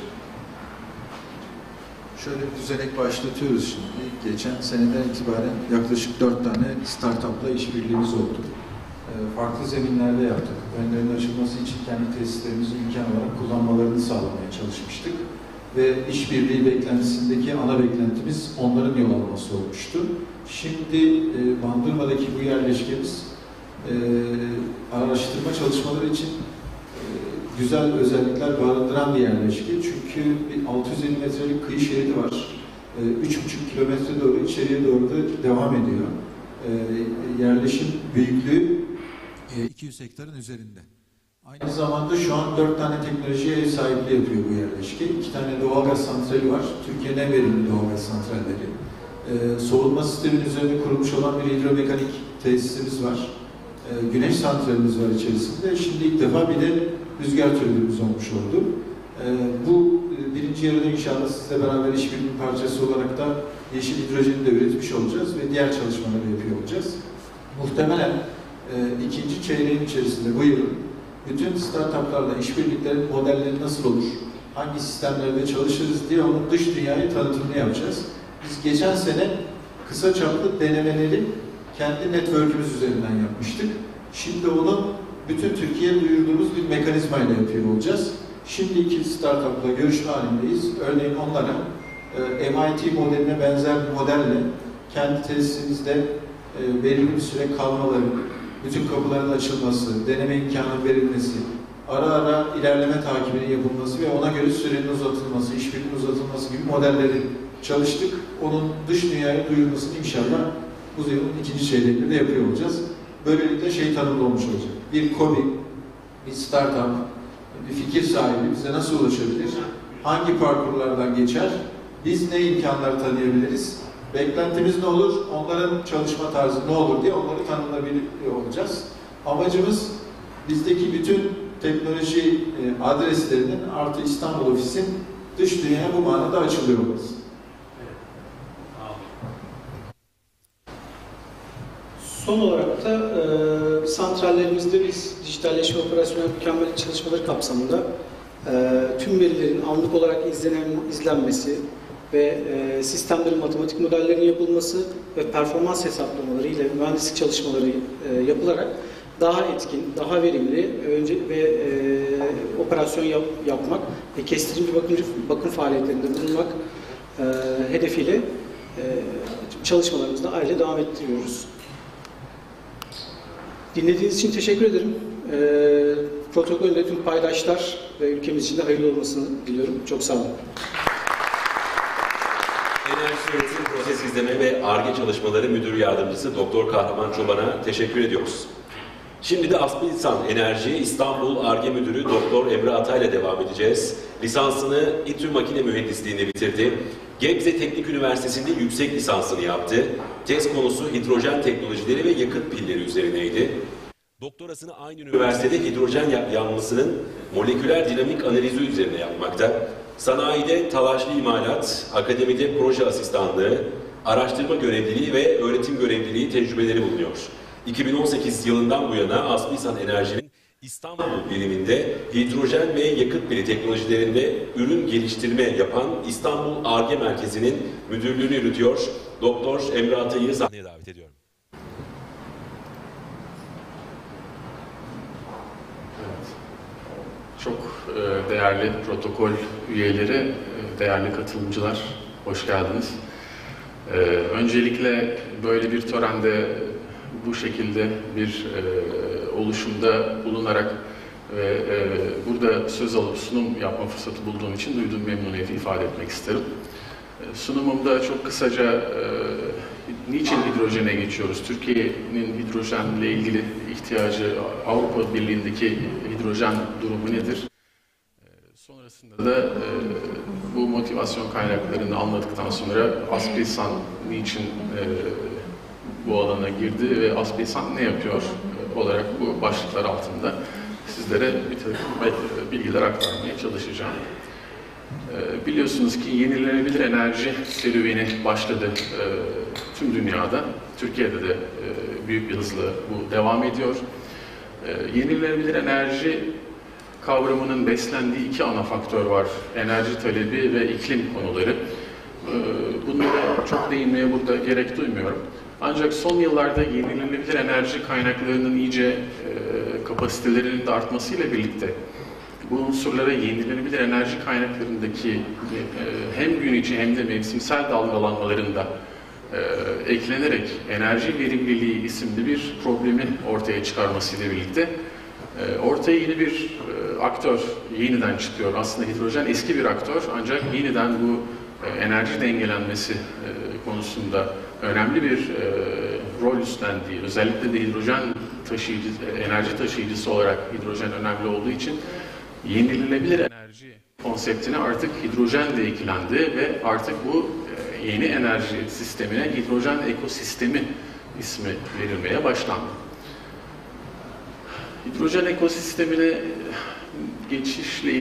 şöyle bir düzenek başlatıyoruz şimdi. Geçen seneden itibaren yaklaşık dört tane startup'la işbirliğimiz oldu. Ee, farklı zeminlerde yaptık. Önlerin açılması için kendi tesislerimizi imkan olarak kullanmalarını sağlamaya çalışmıştık. Ve işbirliği beklentisindeki ana beklentimiz onların yol alması olmuştu. Şimdi e, Bandırma'daki bu yerleşkemiz e, araştırma çalışmaları için güzel özellikler barındıran bir yerleşke. Çünkü bir altı yüz elli metrelik kıyı şeridi var. üç buçuk kilometre doğru içeriye doğru da devam ediyor. Yerleşim büyüklüğü iki yüz hektarın üzerinde. Aynı zamanda şu an dört tane teknolojiye ev sahipliği yapıyor bu yerleşke. iki tane doğalgaz santrali var. Türkiye'nin en verimli doğalgaz santralleri. Soğutma sisteminin üzerinde kurulmuş olan bir hidromekanik tesisimiz var. Güneş santralimiz var içerisinde. Şimdi ilk defa bir de rüzgar türbinimiz olmuş oldu. Ee, bu birinci yarıda inşallah sizle beraber işbirliğinin parçası olarak da yeşil hidrojeni de üretmiş olacağız ve diğer çalışmaları yapıyor olacağız. Muhtemelen e, ikinci çeyreğin içerisinde bu yıl bütün startuplarla işbirliklerin modelleri nasıl olur, hangi sistemlerde çalışırız diye onun dış dünyaya tanıtımını yapacağız. Biz geçen sene kısa çaplı denemeleri kendi network'ümüz üzerinden yapmıştık. Şimdi onu bütün Türkiye'ye duyurduğumuz bir mekanizmayla yapıyor olacağız. Şimdi iki startup'la görüşme halindeyiz. Örneğin onlara e, M I T modeline benzer bir modelle kendi tesisimizde e, belirli bir süre kalmaları, bütün kapıların açılması, deneme imkanı verilmesi, ara ara ilerleme takibinin yapılması ve ona göre sürenin uzatılması, işbirliğinin uzatılması gibi modelleri çalıştık. Onun dış dünyaya duyurulmasını inşallah bu yılın ikinci çeyreğinde de yapıyor olacağız. Böylelikle şey tanımlı olmuş olacak. Bir KOBİ, bir startup, bir fikir sahibi bize nasıl ulaşabilir? Hangi parkurlardan geçer? Biz ne imkanlar tanıyabiliriz? Beklentimiz ne olur? Onların çalışma tarzı ne olur diye onları tanımlayabiliyor olacağız. Amacımız bizdeki bütün teknoloji adreslerinin artı İstanbul ofisin dış dünyaya bu manada açılıyor olması. Son olarak da e, santrallerimizde biz dijitalleşme operasyonel mükemmellik çalışmaları kapsamında e, tüm verilerin anlık olarak izlenen, izlenmesi ve e, sistemlerin matematik modellerinin yapılması ve performans hesaplamaları ile mühendislik çalışmaları e, yapılarak daha etkin, daha verimli önce ve e, operasyon yap, yapmak ve kestirimci bakım, bakım faaliyetlerinde bulunmak e, hedefiyle e, çalışmalarımızda ayrıca devam ettiriyoruz. Dinlediğiniz için teşekkür ederim. E, protokolde tüm paydaşlar ve ülkemiz için de hayırlı olmasını diliyorum. Çok sağ olun. Enerji Üretim Proses İzleme ve Ar-Ge Çalışmaları Müdür Yardımcısı Doktor Kahraman Çoban'a teşekkür ediyoruz. Şimdi de Aspilsan Enerji İstanbul Ar-Ge Müdürü Doktor Emre Atay ile devam edeceğiz. Lisansını İTÜ Makine Mühendisliği'nde bitirdi. Gebze Teknik Üniversitesi'nde yüksek lisansını yaptı. Tez konusu hidrojen teknolojileri ve yakıt pilleri üzerineydi. Doktorasını aynı üniversitede hidrojen yanmasının moleküler dinamik analizi üzerine yapmakta. Sanayide talaşlı imalat, akademide proje asistanlığı, araştırma görevliliği ve öğretim görevliliği tecrübeleri bulunuyor. iki bin on sekiz yılından bu yana Aspilsan Enerji'nin İstanbul biriminde hidrojen ve yakıt pili teknolojilerinde ürün geliştirme yapan İstanbul Ar-Ge Merkezi'nin müdürlüğünü yürütüyor. Doktor Emre Atay'ı sahneye davet ediyorum. Çok değerli protokol üyeleri, değerli katılımcılar, hoş geldiniz. Öncelikle böyle bir törende bu şekilde bir oluşumda bulunarak ve burada söz alıp sunum yapma fırsatı bulduğum için duyduğum memnuniyeti ifade etmek isterim. Sunumumda çok kısaca niçin hidrojene geçiyoruz? Türkiye'nin hidrojenle ilgili ihtiyacı, Avrupa Birliği'ndeki hidrojen durumu nedir? Sonrasında da bu motivasyon kaynaklarını anladıktan sonra Aspilsan niçin bu alana girdi ve Aspilsan ne yapıyor olarak bu başlıklar altında sizlere bir takım bilgiler aktarmaya çalışacağım. Biliyorsunuz ki yenilenebilir enerji serüveni başladı tüm dünyada. Türkiye'de de büyük bir hızla bu devam ediyor. Yenilenebilir enerji kavramının beslendiği iki ana faktör var. Enerji talebi ve iklim konuları. Bunlara çok değinmeye burada gerek duymuyorum. Ancak son yıllarda yenilenebilir enerji kaynaklarının iyice kapasitelerinin de artmasıyla birlikte bu unsurlara yenilenebilir enerji kaynaklarındaki hem gün içi hem de mevsimsel dalgalanmalarında eklenerek enerji verimliliği isimli bir problemi ortaya çıkarmasıyla birlikte ortaya yeni bir aktör yeniden çıkıyor. Aslında hidrojen eski bir aktör ancak yeniden bu enerji dengelenmesi konusunda önemli bir rol üstlendiği, özellikle de hidrojen taşıyıcı, enerji taşıyıcısı olarak hidrojen önemli olduğu için yenilenebilir enerji konseptine artık hidrojen de eklendi ve artık bu yeni enerji sistemine hidrojen ekosistemi ismi verilmeye başlandı. Hidrojen ekosistemine geçişle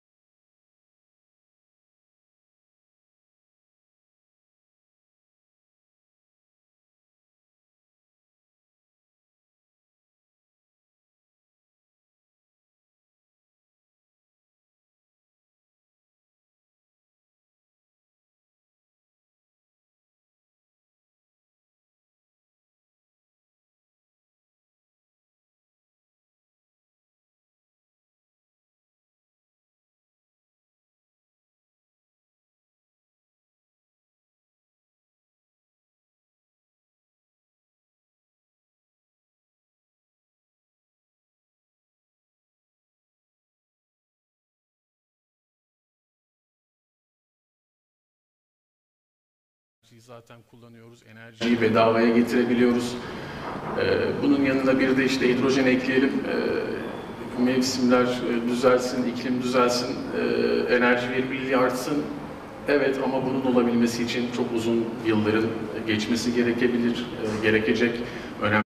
zaten kullanıyoruz. Enerjiyi bedavaya getirebiliyoruz. Bunun yanında bir de işte hidrojen ekleyelim. Mevsimler düzelsin, iklim düzelsin, enerji verimliliği artsın. Evet ama bunun olabilmesi için çok uzun yılların geçmesi gerekebilir, gerekecek. Önemli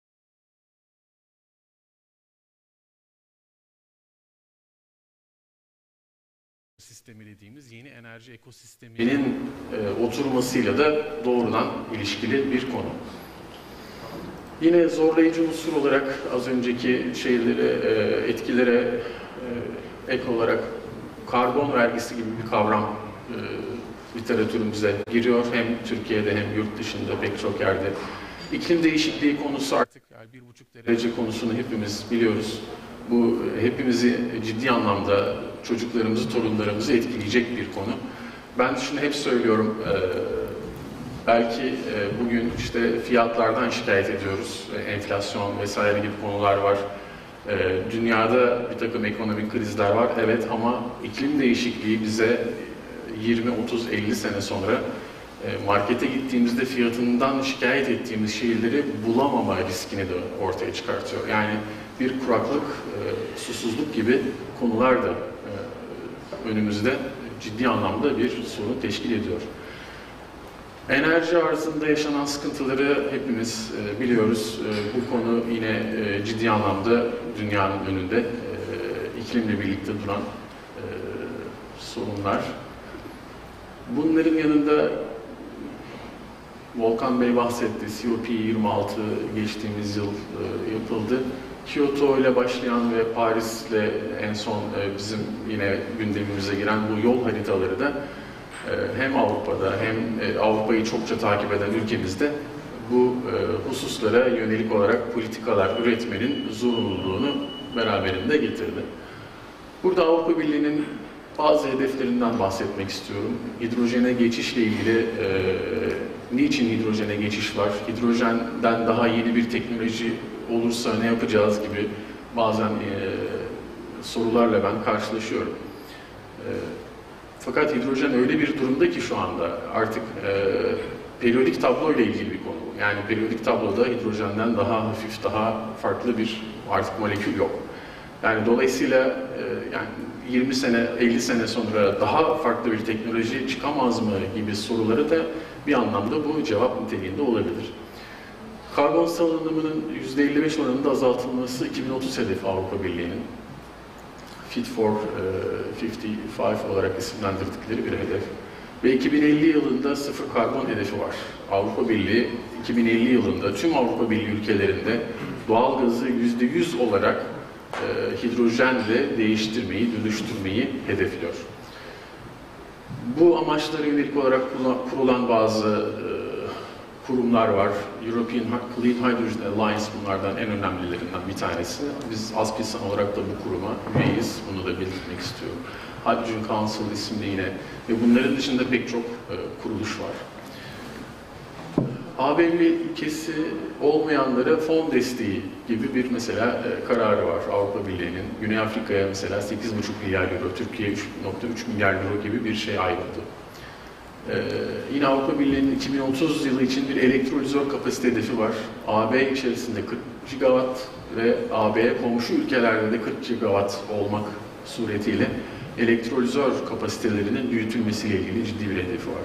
sistemi dediğimiz yeni enerji ekosisteminin e, oturmasıyla da doğrudan ilişkili bir konu. Yine zorlayıcı unsur olarak az önceki şeylere, e, etkilere e, ek olarak karbon vergisi gibi bir kavram e, literatürümüze giriyor. Hem Türkiye'de hem yurt dışında pek çok yerde. İklim değişikliği konusu artık yani bir buçuk derece konusunu hepimiz biliyoruz. Bu hepimizi ciddi anlamda çocuklarımızı, torunlarımızı etkileyecek bir konu. Ben şunu hep söylüyorum, e, belki e, bugün işte fiyatlardan şikayet ediyoruz, e, enflasyon vesaire gibi konular var. E, dünyada bir takım ekonomik krizler var, evet, ama iklim değişikliği bize yirmi, otuz, elli sene sonra e, markete gittiğimizde fiyatından şikayet ettiğimiz şeyleri bulamama riskini de ortaya çıkartıyor. Yani bir kuraklık, e, susuzluk gibi konular da e, önümüzde ciddi anlamda bir sorun teşkil ediyor. Enerji arzında yaşanan sıkıntıları hepimiz e, biliyoruz. E, bu konu yine e, ciddi anlamda dünyanın önünde e, iklimle birlikte duran e, sorunlar. Bunların yanında Volkan Bey bahsetti, C O P yirmi altı geçtiğimiz yıl e, yapıldı. Kyoto ile başlayan ve Paris ile en son e, bizim yine gündemimize giren bu yol haritaları da e, hem Avrupa'da hem e, Avrupa'yı çokça takip eden ülkemizde bu e, hususlara yönelik olarak politikalar üretmenin zorunluluğunu beraberinde getirdi. Burada Avrupa Birliği'nin bazı hedeflerinden bahsetmek istiyorum. Hidrojene geçişle ilgili e, niçin hidrojene geçiş var? Hidrojenden daha yeni bir teknoloji olursa ne yapacağız gibi bazen e, sorularla ben karşılaşıyorum. E, fakat hidrojen öyle bir durumda ki şu anda artık e, periyodik tablo ile ilgili bir konu. Yani periyodik tabloda hidrojenden daha hafif, daha farklı bir artık molekül yok. Yani dolayısıyla e, yani yirmi sene, elli sene sonra daha farklı bir teknoloji çıkamaz mı gibi soruları da bir anlamda bu cevap niteliğinde olabilir. Karbon salınımının yüzde elli beş oranında azaltılması iki bin otuz hedefi Avrupa Birliği'nin. Fit for elli beş olarak isimlendirdikleri bir hedef. Ve iki bin elli yılında sıfır karbon hedefi var. Avrupa Birliği iki bin elli yılında tüm Avrupa Birliği ülkelerinde doğalgazı yüzde yüz olarak e, hidrojenle değiştirmeyi, dönüştürmeyi hedefliyor. Bu amaçlara yönelik olarak kurulan bazı e, kurumlar var. European Clean Hydrogen Alliance bunlardan en önemlilerinden bir tanesi. Biz ASPİSAN olarak da bu kuruma üyeyiz. Bunu da belirtmek istiyorum. Hydrogen Council isimli yine ve bunların dışında pek çok e, kuruluş var. A B M ülkesi olmayanlara fon desteği gibi bir mesela e, kararı var Avrupa Birliği'nin. Güney Afrika'ya mesela sekiz buçuk milyar euro, Türkiye'ye üç nokta üç milyar euro gibi bir şey ayrıldı. Ee, yine Avrupa Birliği'nin iki bin otuz yılı için bir elektrolizör kapasite hedefi var. A B içerisinde kırk gigawatt ve A B'ye komşu ülkelerde de kırk gigawatt olmak suretiyle elektrolizör kapasitelerinin büyütülmesiyle ilgili ciddi bir hedefi var.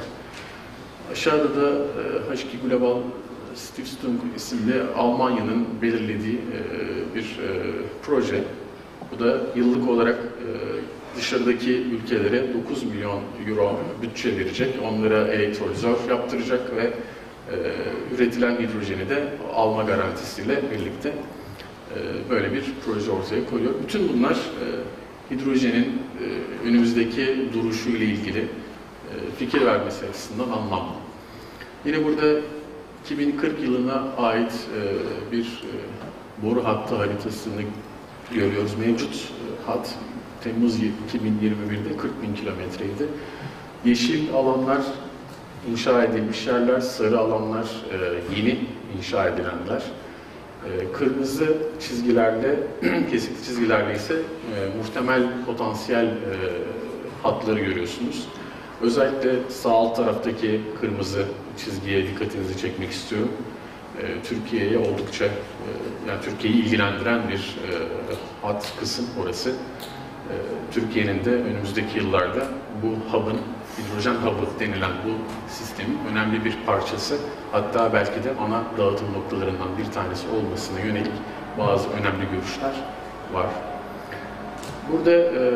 Aşağıda da e, H iki Global Stiftung isimli Almanya'nın belirlediği e, bir e, proje. Bu da yıllık olarak e, dışarıdaki ülkelere dokuz milyon euro bütçe verecek, onlara elektrolizör yaptıracak ve e, üretilen hidrojeni de alma garantisiyle birlikte e, böyle bir proje ortaya koyuyor. Bütün bunlar e, hidrojenin e, önümüzdeki duruşu ile ilgili e, fikir vermesi açısından anlamlı. Yine burada iki bin kırk yılına ait e, bir e, boru hattı haritasını görüyoruz. Mevcut e, hat Temmuz iki bin yirmi bir'de kırk bin kilometreydi. Yeşil alanlar inşa edilmiş yerler, sarı alanlar e, yeni inşa edilenler. E, kırmızı çizgilerle, kesikli çizgilerle ise e, muhtemel potansiyel e, hatları görüyorsunuz. Özellikle sağ alt taraftaki kırmızı çizgiye dikkatinizi çekmek istiyorum. E, Türkiye'ye oldukça, e, yani Türkiye'yi ilgilendiren bir e, hat kısım orası. Türkiye'nin de önümüzdeki yıllarda bu hub'ın, hidrojen hub'ı denilen bu sistemin önemli bir parçası, hatta belki de ana dağıtım noktalarından bir tanesi olmasına yönelik bazı önemli görüşler var. Burada e,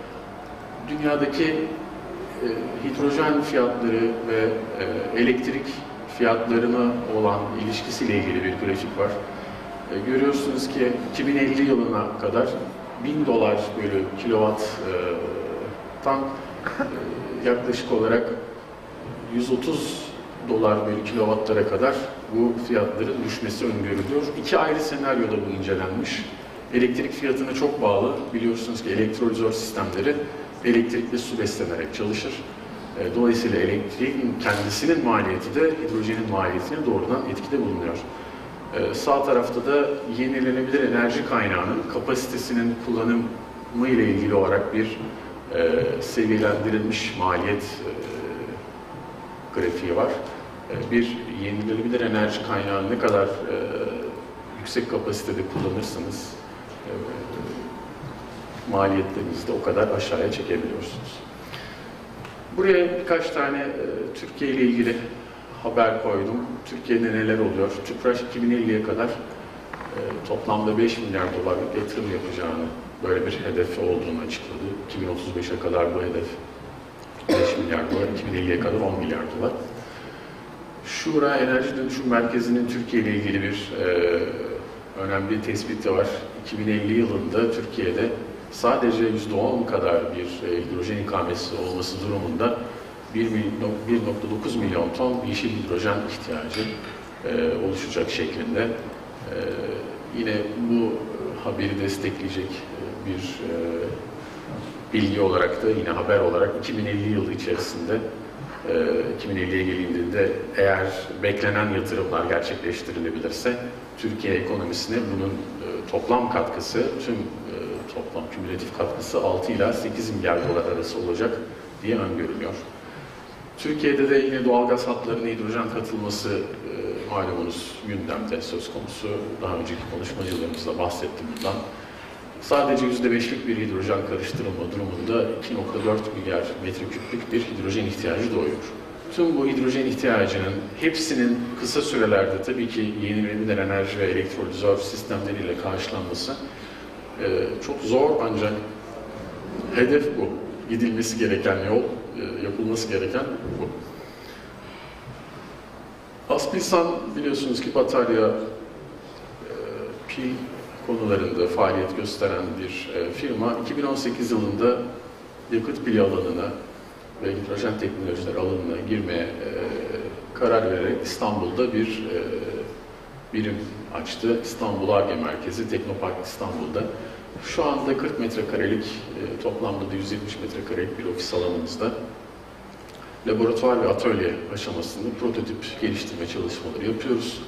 dünyadaki e, hidrojen fiyatları ve e, elektrik fiyatlarına olan ilişkisiyle ilgili bir grafik var. E, görüyorsunuz ki iki bin elli yılına kadar bin dolar bölü kilowatt e, Tam e, yaklaşık olarak yüz otuz dolar bölü kilowattlara kadar bu fiyatların düşmesi öngörülüyor. İki ayrı senaryoda bu incelenmiş. Elektrik fiyatına çok bağlı. Biliyorsunuz ki elektrolizör sistemleri elektrikli su beslenerek çalışır. Dolayısıyla elektriğin kendisinin maliyeti de hidrojenin maliyetine doğrudan etkide bulunuyor. Sağ tarafta da yenilenebilir enerji kaynağının kapasitesinin kullanımı ile ilgili olarak bir e, seviyelendirilmiş maliyet e, grafiği var. E, bir yenilenebilir enerji kaynağını ne kadar e, yüksek kapasitede kullanırsanız e, maliyetlerinizi de o kadar aşağıya çekebiliyorsunuz. Buraya birkaç tane e, Türkiye ile ilgili haber koydum. Türkiye'de neler oluyor? TÜPRAŞ iki bin elliye kadar e, toplamda beş milyar dolarlık yatırım yapacağını, böyle bir hedefi olduğunu açıkladı. iki bin otuz beşe kadar bu hedef beş milyar dolar, iki bin elliye kadar on milyar dolar. Şura Enerji Dönüşüm Merkezi'nin Türkiye ile ilgili bir e, önemli tespiti var. iki bin elli yılında Türkiye'de sadece yüzde on kadar bir e, hidrojen ikamesi olması durumunda bir nokta dokuz milyon ton yeşil hidrojen ihtiyacı e, oluşacak şeklinde. E, yine bu haberi destekleyecek e, bir e, bilgi olarak da yine haber olarak iki bin elli yılı içerisinde e, iki bin elliye gelindiğinde eğer beklenen yatırımlar gerçekleştirilebilirse Türkiye ekonomisine bunun e, toplam katkısı, tüm e, toplam kümülatif katkısı altı ila sekiz milyar dolar arası olacak diye öngörülüyor. Türkiye'de de yine doğalgaz hatlarına hidrojen katılması e, malumunuz gündemde söz konusu. Daha önceki konuşmacılarımızla bahsettim bundan. Sadece yüzde beşlik bir hidrojen karıştırılma durumunda iki nokta dört milyar metreküplük bir hidrojen ihtiyacı doğuyor. Tüm bu hidrojen ihtiyacının hepsinin kısa sürelerde tabii ki yenilenebilir enerji ve elektrolizör sistemleriyle karşılanması e, çok zor, ancak hedef bu. Gidilmesi gereken yol, yapılması gereken bu. Aspilsan biliyorsunuz ki batarya, pil konularında faaliyet gösteren bir firma. iki bin on sekiz yılında yakıt pili alanına ve hidrojen teknolojileri alanına girmeye karar vererek İstanbul'da bir birim açtı. İstanbul Ar-Ge Merkezi, Teknopark İstanbul'da. Şu anda kırk metrekarelik, e, toplamda da yüz yetmiş metrekarelik bir ofis alanımızda laboratuvar ve atölye aşamasında prototip geliştirme çalışmaları yapıyoruz.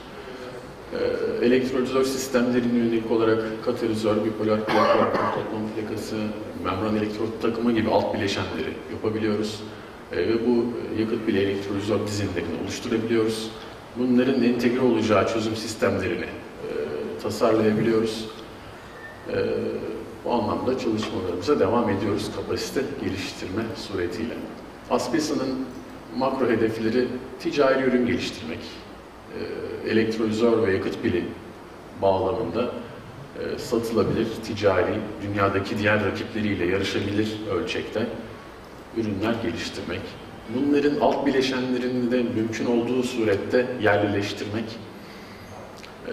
E, elektrolizör sistemlerine yönelik olarak katalizör, bipolar plaklar, toplam plakası, membran elektrot takımı gibi alt bileşenleri yapabiliyoruz. E, ve bu yakıt pili elektrolizör dizinlerini oluşturabiliyoruz. Bunların entegre olacağı çözüm sistemlerini e, tasarlayabiliyoruz. Ee, bu anlamda çalışmalarımıza devam ediyoruz kapasite geliştirme suretiyle. Aspilsan'ın makro hedefleri ticari ürün geliştirmek, ee, elektrolizör ve yakıt pili bağlamında e, satılabilir, ticari, dünyadaki diğer rakipleriyle yarışabilir ölçekte ürünler geliştirmek. Bunların alt bileşenlerini de mümkün olduğu surette yerlileştirmek ee,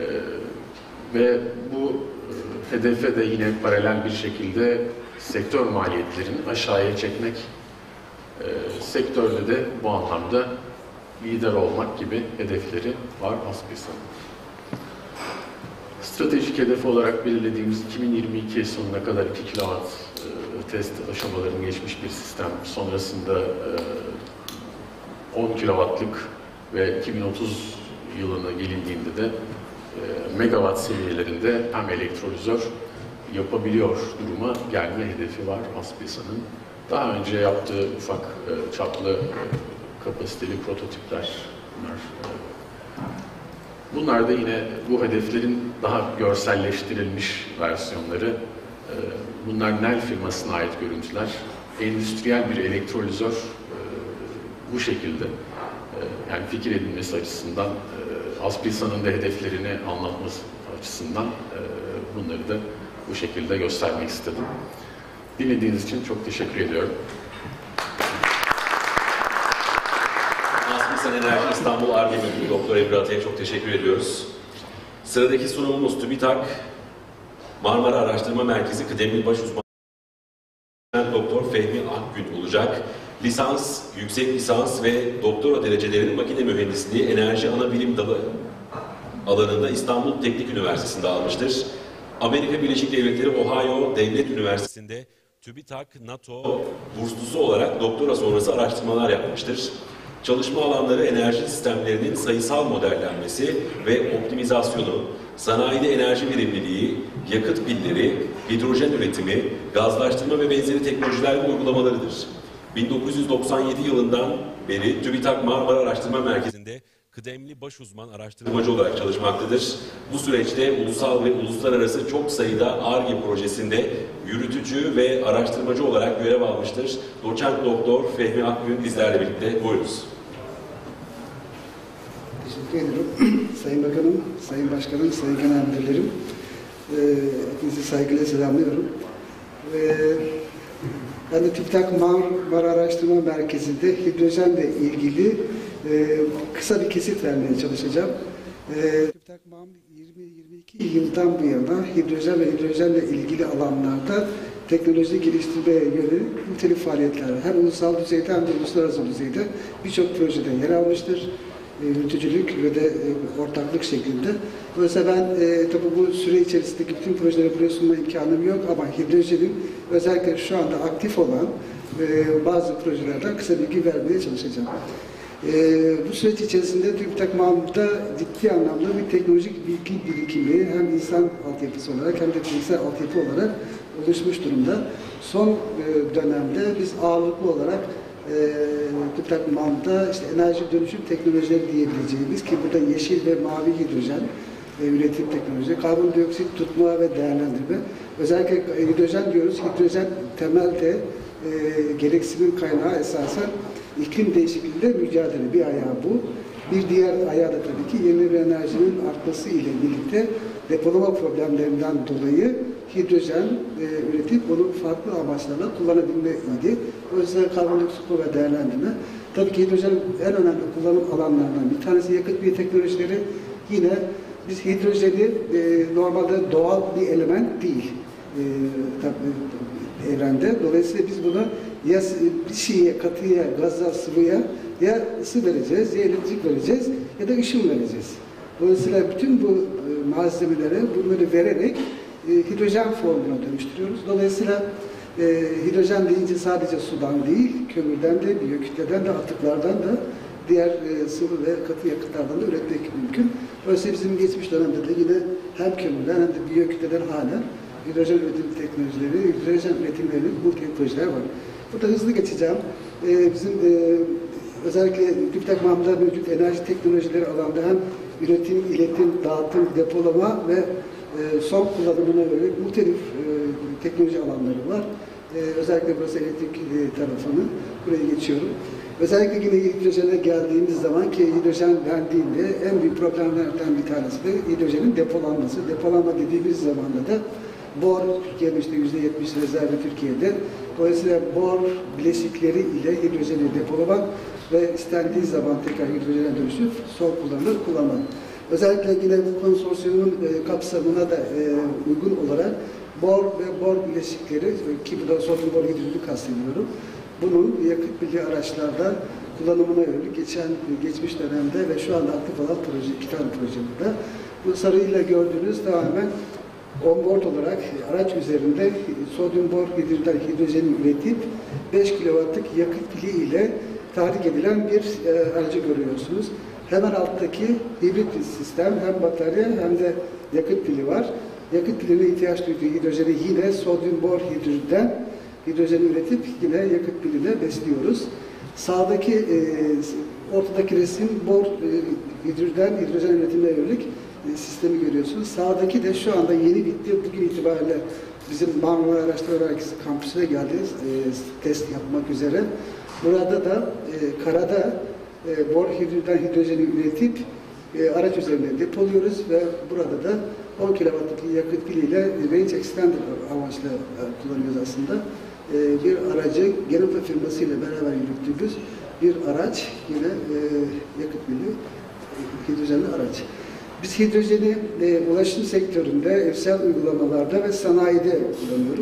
ve bu hedefe de yine paralel bir şekilde sektör maliyetlerini aşağıya çekmek, e, sektörde de bu anlamda lider olmak gibi hedefleri var Aspilsan'ın. Stratejik hedef olarak belirlediğimiz iki bin yirmi iki sonuna kadar iki kilowatt e, test aşamalarını geçmiş bir sistem, sonrasında e, on kilowattlık ve iki bin otuz yılına gelindiğinde de e, megawatt seviyelerinde hem elektrolizör yapabiliyor duruma gelme hedefi var Aspilsan'ın. Daha önce yaptığı ufak e, çaplı e, kapasiteli prototipler bunlar. E, bunlar da yine bu hedeflerin daha görselleştirilmiş versiyonları. E, bunlar Nel firmasına ait görüntüler. Endüstriyel bir elektrolizör e, bu şekilde. E, yani fikir edilmesi açısından e, Aspilsan'ın da hedeflerini anlatması açısından e, bunları da bu şekilde göstermek istedim. Dinlediğiniz için çok teşekkür ediyorum. Aspilsan Enerji İstanbul Ar-Ge Müdürü Doktor Emre Atay'a çok teşekkür ediyoruz. Sıradaki sunumumuz TÜBİTAK Marmara Araştırma Merkezi Kıdemli Baş Uzmanı Doktor Doktor Fehmi Akgün olacak. Lisans, yüksek lisans ve doktora derecelerini makine mühendisliği, enerji anabilim dalı alanında İstanbul Teknik Üniversitesi'nde almıştır. Amerika Birleşik Devletleri Ohio Devlet Üniversitesi'nde TÜBİTAK NATO burslusu olarak doktora sonrası araştırmalar yapmıştır. Çalışma alanları enerji sistemlerinin sayısal modellenmesi ve optimizasyonu, sanayide enerji verimliliği, yakıt pilleri, hidrojen üretimi, gazlaştırma ve benzeri teknolojiler ve uygulamalarıdır. bin dokuz yüz doksan yedi yılından beri TÜBİTAK Marmara Araştırma Merkezi'nde kıdemli baş uzman araştırmacı olarak çalışmaktadır. Bu süreçte ulusal ve uluslararası çok sayıda Ar-Ge projesinde yürütücü ve araştırmacı olarak görev almıştır. Doçent Doktor Fehmi Akgün bizlerle birlikte. Buyurunuz. Teşekkür ederim. Sayın Bakanım, Sayın Başkanım, Sayın Genel Müdürlerim, hepinizi saygıyla selamlıyorum. Ve ben de TÜBİTAK Marmara Araştırma Merkezi'nde hidrojenle ilgili e, kısa bir kesit vermeye çalışacağım. E, TÜBİTAK MAM yirmi yirmi iki yıldan bu yana hidrojen ve hidrojenle ilgili alanlarda teknoloji geliştirmeye yönelik muhtelif faaliyetler hem ulusal düzeyde hem de uluslararası düzeyde birçok projede yer almıştır. Yürütücülük ve de e, ortaklık şeklinde. Dolayısıyla ben e, tabii bu süre içerisindeki bütün projeleri buraya sunma imkanım yok ama hidrojenin özellikle şu anda aktif olan e, bazı projelerden kısa bilgi vermeye çalışacağım. E, bu süreç içerisinde TÜBİTAK MAM'da ciddi anlamda bir teknolojik bilgi birikimi hem insan altyapısı olarak hem de fiziksel altyapı olarak oluşmuş durumda. Son e, dönemde biz ağırlıklı olarak e, TÜBİTAK MAM'da işte enerji dönüşüm teknolojileri diyebileceğimiz ki burada yeşil ve mavi hidrojen e, üretim teknoloji, karbondioksit tutma ve değerlendirme. Özellikle hidrojen diyoruz. Hidrojen temelde e, gereksinim kaynağı esasen iklim değişikliğiyle mücadele. Bir ayağı bu. Bir diğer ayağı da tabii ki yenilenebilir enerjinin artması ile birlikte depolama problemlerinden dolayı hidrojen e, üretip onu farklı amaçlarla kullanabilmeydi. O yüzden karbondioksit ve değerlendirme. Tabii ki hidrojen en önemli kullanım alanlarından bir tanesi yakıt bir teknolojileri. Yine biz hidrojeni e, normalde doğal bir element değil e, tabii, evrende. Dolayısıyla biz bunu ya bir şeye, katıya, gaza, sıvıya ya ısı vereceğiz, ya elektrik vereceğiz ya da ışın vereceğiz. Dolayısıyla bütün bu e, malzemelere bunları vererek e, hidrojen formuna dönüştürüyoruz. Dolayısıyla e, hidrojen deyince sadece sudan değil, kömürden de, biyokütleden de, atıklardan da diğer e, sıvı ve katı yakıtlardan da üretmek mümkün. Dolayısıyla bizim geçmiş dönemde de yine hem kömürden hem de biyokütleden halen hidrojen üretim teknolojileri, hidrojen üretimlerinin muhtelif projeler var. Burada hızlı geçeceğim. Ee, bizim e, özellikle TÜBİTAK MAM'da mevcut enerji teknolojileri alanda hem üretim, iletim, dağıtım, depolama ve e, son kullanımına göre muhtelif e, teknoloji alanları var. E, özellikle burası elektrik e, tarafını. Buraya geçiyorum. Özellikle yine hidrojene geldiğimiz zaman ki hidrojen dendiğinde en büyük problemlerden bir tanesi de hidrojenin depolanması. Depolanma dediğimiz zaman da bor, Türkiye'de işte yüzde yetmiş rezervi Türkiye'de. Dolayısıyla bor bileşikleri ile hidrojeni depolamak ve istendiği zaman tekrar hidrojene dönüşüp son kullanılır, kullanmak. Özellikle yine bu konsorsiyumun e, kapsamına da e, uygun olarak bor ve bor bileşikleri ki burada sodyum bor hidrojeni kastediyorum. Bunun yakıt pilli araçlarda kullanımına yönelik geçen geçmiş dönemde ve şu anda aktif olan proje, iki tane proje burada. Bu sarıyla gördüğünüz tamamen onboard olarak araç üzerinde sodyum bor hidrojeni üretip beş kilowattlık yakıt pili ile tahrik edilen bir e, aracı görüyorsunuz. Hemen alttaki hibrit bir sistem, hem batarya hem de yakıt pili var. Yakıt piline ihtiyaç duyduğu hidrojeni yine sodyum bor hidrojenden hidrojen üretip yine yakıt piline besliyoruz. Sağdaki e, ortadaki resim bor e, hidrojenden hidrojen üretimine yönelik e, sistemi görüyorsunuz. Sağdaki de şu anda yeni bitti. Bugün itibariyle bizim Marmara Araştırma Merkezi kampüsüne geldi e, test yapmak üzere. Burada da e, karada e, bor hidrojenden hidrojeni üretip e, araç üzerinde depoluyoruz ve burada da on kilowattlık yakıt piliyle range extender amaçlı e, kullanıyoruz aslında. E, bir aracı Genofa firmasıyla beraber yürüttüğümüz bir araç, yine e, yakıt pili e, hidrojenli araç. Biz hidrojeni e, ulaşım sektöründe, evsel uygulamalarda ve sanayide kullanıyoruz.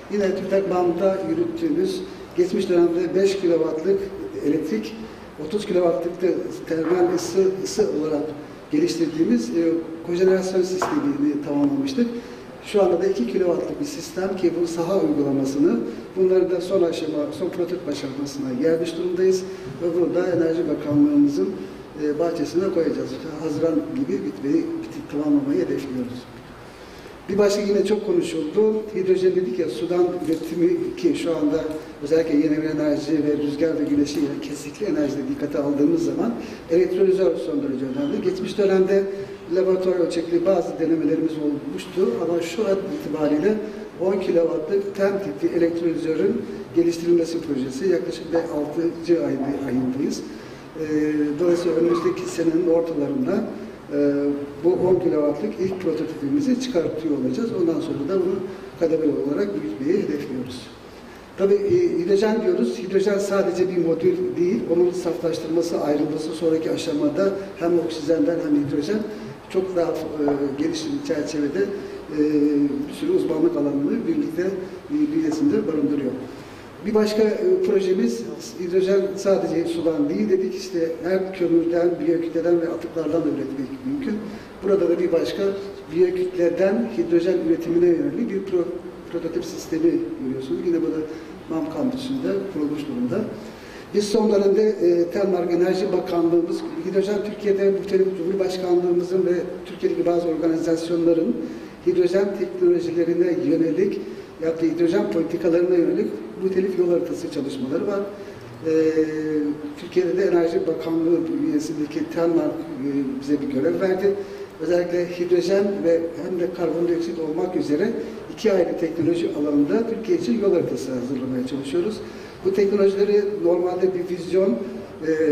Yine TÜBİTAK BAM'da yürüttüğümüz geçmiş dönemde beş kilowattlık elektrik, otuz kilowattlık da termal ısı, ısı olarak geliştirdiğimiz e, kojenerasyon sistemini tamamlamıştık. Şu anda da iki kilowattlık bir sistem ki bu saha uygulamasını, bunları da son aşama, son prototip aşamasına gelmiş durumdayız ve burada Enerji Bakanlığımızın e, bahçesine koyacağız. Haziran gibi bitmeyi, bitip tamamlamayı hedefliyoruz. Bir başka yine çok konuşuldu. Hidrojen dedik ya, sudan üretimi ki şu anda özellikle yenilenebilir enerji ve rüzgar ve güneşi ile kesikli enerjide dikkate aldığımız zaman elektrolizör son derece önemli. Geçmiş dönemde laboratuvar ölçekli bazı denemelerimiz olmuştu ama şu an itibariyle on kilowattlık TEM tipi elektrolizörün geliştirilmesi projesi yaklaşık altıncı ayındayız. Dolayısıyla önümüzdeki senenin ortalarında bu on kilowattlık ilk prototipimizi çıkartıyor olacağız. Ondan sonra da bunu kademeli olarak büyütmeyi hedefliyoruz. Tabii hidrojen diyoruz. Hidrojen sadece bir modül değil, onun saflaştırması, ayrılması sonraki aşamada hem oksijenden hem hidrojen çok daha e, gelişim çerçevede e, bir sürü uzmanlık alanını birlikte bünyesinde barındırıyor. Bir başka e, projemiz hidrojen sadece sudan değil dedik, işte her kömürden, biyokütleden ve atıklardan da üretmek mümkün. Burada da bir başka biyokütleden hidrojen üretimine yönelik bir pro, prototip sistemi görüyorsunuz. Yine burada MAM kampüsünde kurulmuş durumda. Biz son dönemde e, Tenmark Enerji Bakanlığımız, hidrojen Türkiye'de muhtelif Cumhurbaşkanlığımızın ve Türkiye'deki bazı organizasyonların hidrojen teknolojilerine yönelik yaptığı hidrojen politikalarına yönelik muhtelif yol haritası çalışmaları var. E, Türkiye'de de Enerji Bakanlığı bünyesindeki Tenmark e, bize bir görev verdi. Özellikle hidrojen ve hem de karbondioksit olmak üzere iki ayrı teknoloji alanında Türkiye için yol haritası hazırlamaya çalışıyoruz. Bu teknolojileri normalde bir vizyon, e, e,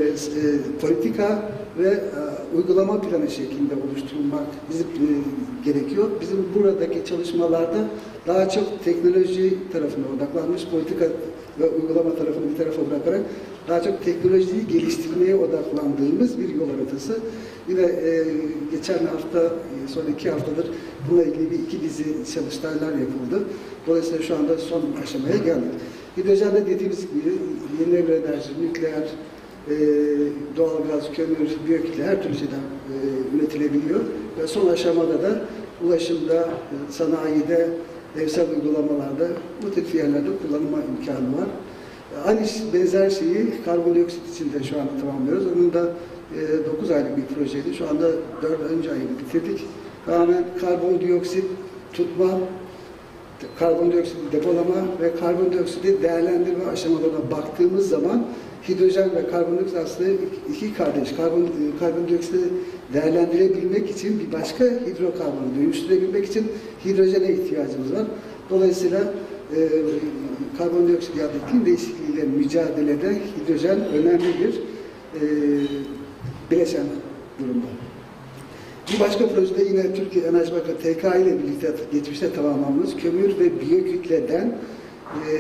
politika ve e, uygulama planı şeklinde oluşturulmak bizim e, gerekiyor. Bizim buradaki çalışmalarda daha çok teknoloji tarafına odaklanmış, politika ve uygulama tarafını bir tarafa bırakarak daha çok teknolojiyi geliştirmeye odaklandığımız bir yol haritası. Yine e, geçen hafta, e, son iki haftadır bununla ilgili bir iki dizi çalıştaylar yapıldı. Dolayısıyla şu anda son aşamaya geldik. Hidrojende dediğimiz gibi yenilenebilir enerji, nükleer, e, doğalgaz, kömür, biyokütle her türlü şeyden e, üretilebiliyor. Ve son aşamada da ulaşımda, e, sanayide, evsel uygulamalarda, bu tip yerlerde kullanma imkanı var. Aynı benzer şeyi karbondioksit için de şu anda tamamlıyoruz. Onun da e, dokuz aylık bir projeydi. Şu anda dördüncü ayını bitirdik. Tamamen karbondioksit tutma, karbondioksit depolama ve karbondioksiti değerlendirme aşamalarına baktığımız zaman hidrojen ve karbondioksit aslında iki kardeş. Karbon, karbondioksiti değerlendirebilmek için bir başka hidrokarbonu dönüştürebilmek için hidrojene ihtiyacımız var. Dolayısıyla e, karbondioksit ya da iklim değişikliğiyle mücadelede hidrojen önemli bir e, bileşen durumda. Bir başka projede yine Türkiye Enerji Bakanı T K ile birlikte geçmişte tamamlanmış kömür ve biyokütleden e,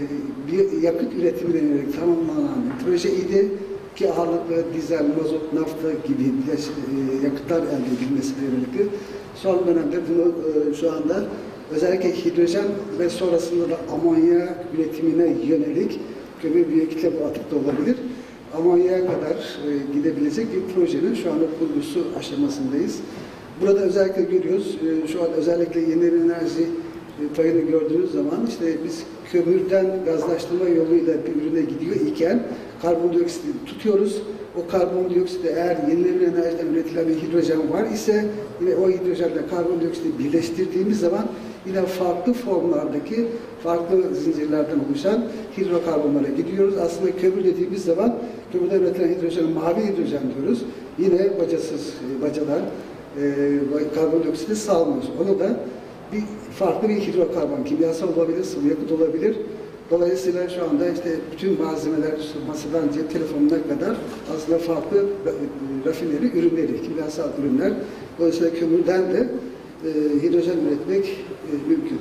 bir yakıt üretimine yönelik tamamlanan bir projeydi ki ağırlıklı dizel, mazot, nafta gibi e, yakıtlar elde edilmesine yönelik. Son dönemde bunu e, şu anda özellikle hidrojen ve sonrasında da amonya üretimine yönelik kömür biyokütle bu atık da olabilir. Amonya'ya kadar e, gidebilecek bir projenin şu anda kurgusu aşamasındayız. Burada özellikle görüyoruz, e, şu an özellikle yenilenebilir enerji e, payını gördüğünüz zaman işte biz kömürden gazlaştırma yoluyla bir ürüne gidiyor iken karbondioksiti tutuyoruz. O karbondioksiti eğer yenilenebilir enerjiden üretilen bir hidrojen var ise yine o hidrojenle karbondioksiti birleştirdiğimiz zaman yine farklı formlardaki, farklı zincirlerden oluşan hidrokarbonlara gidiyoruz. Aslında kömür dediğimiz zaman kömürden üretilen hidrojen, mavi hidrojen diyoruz. Yine bacasız, bacadan e, karbondioksiti salmıyoruz. Onu da bir farklı bir hidrokarbon, kimyasal olabilir, sıvı yakıt olabilir. Dolayısıyla şu anda işte bütün malzemeler, masadan cep telefonuna kadar aslında farklı rafineri ürünleri, kimyasal ürünler. Dolayısıyla kömürden de e, hidrojen üretmek e, mümkün.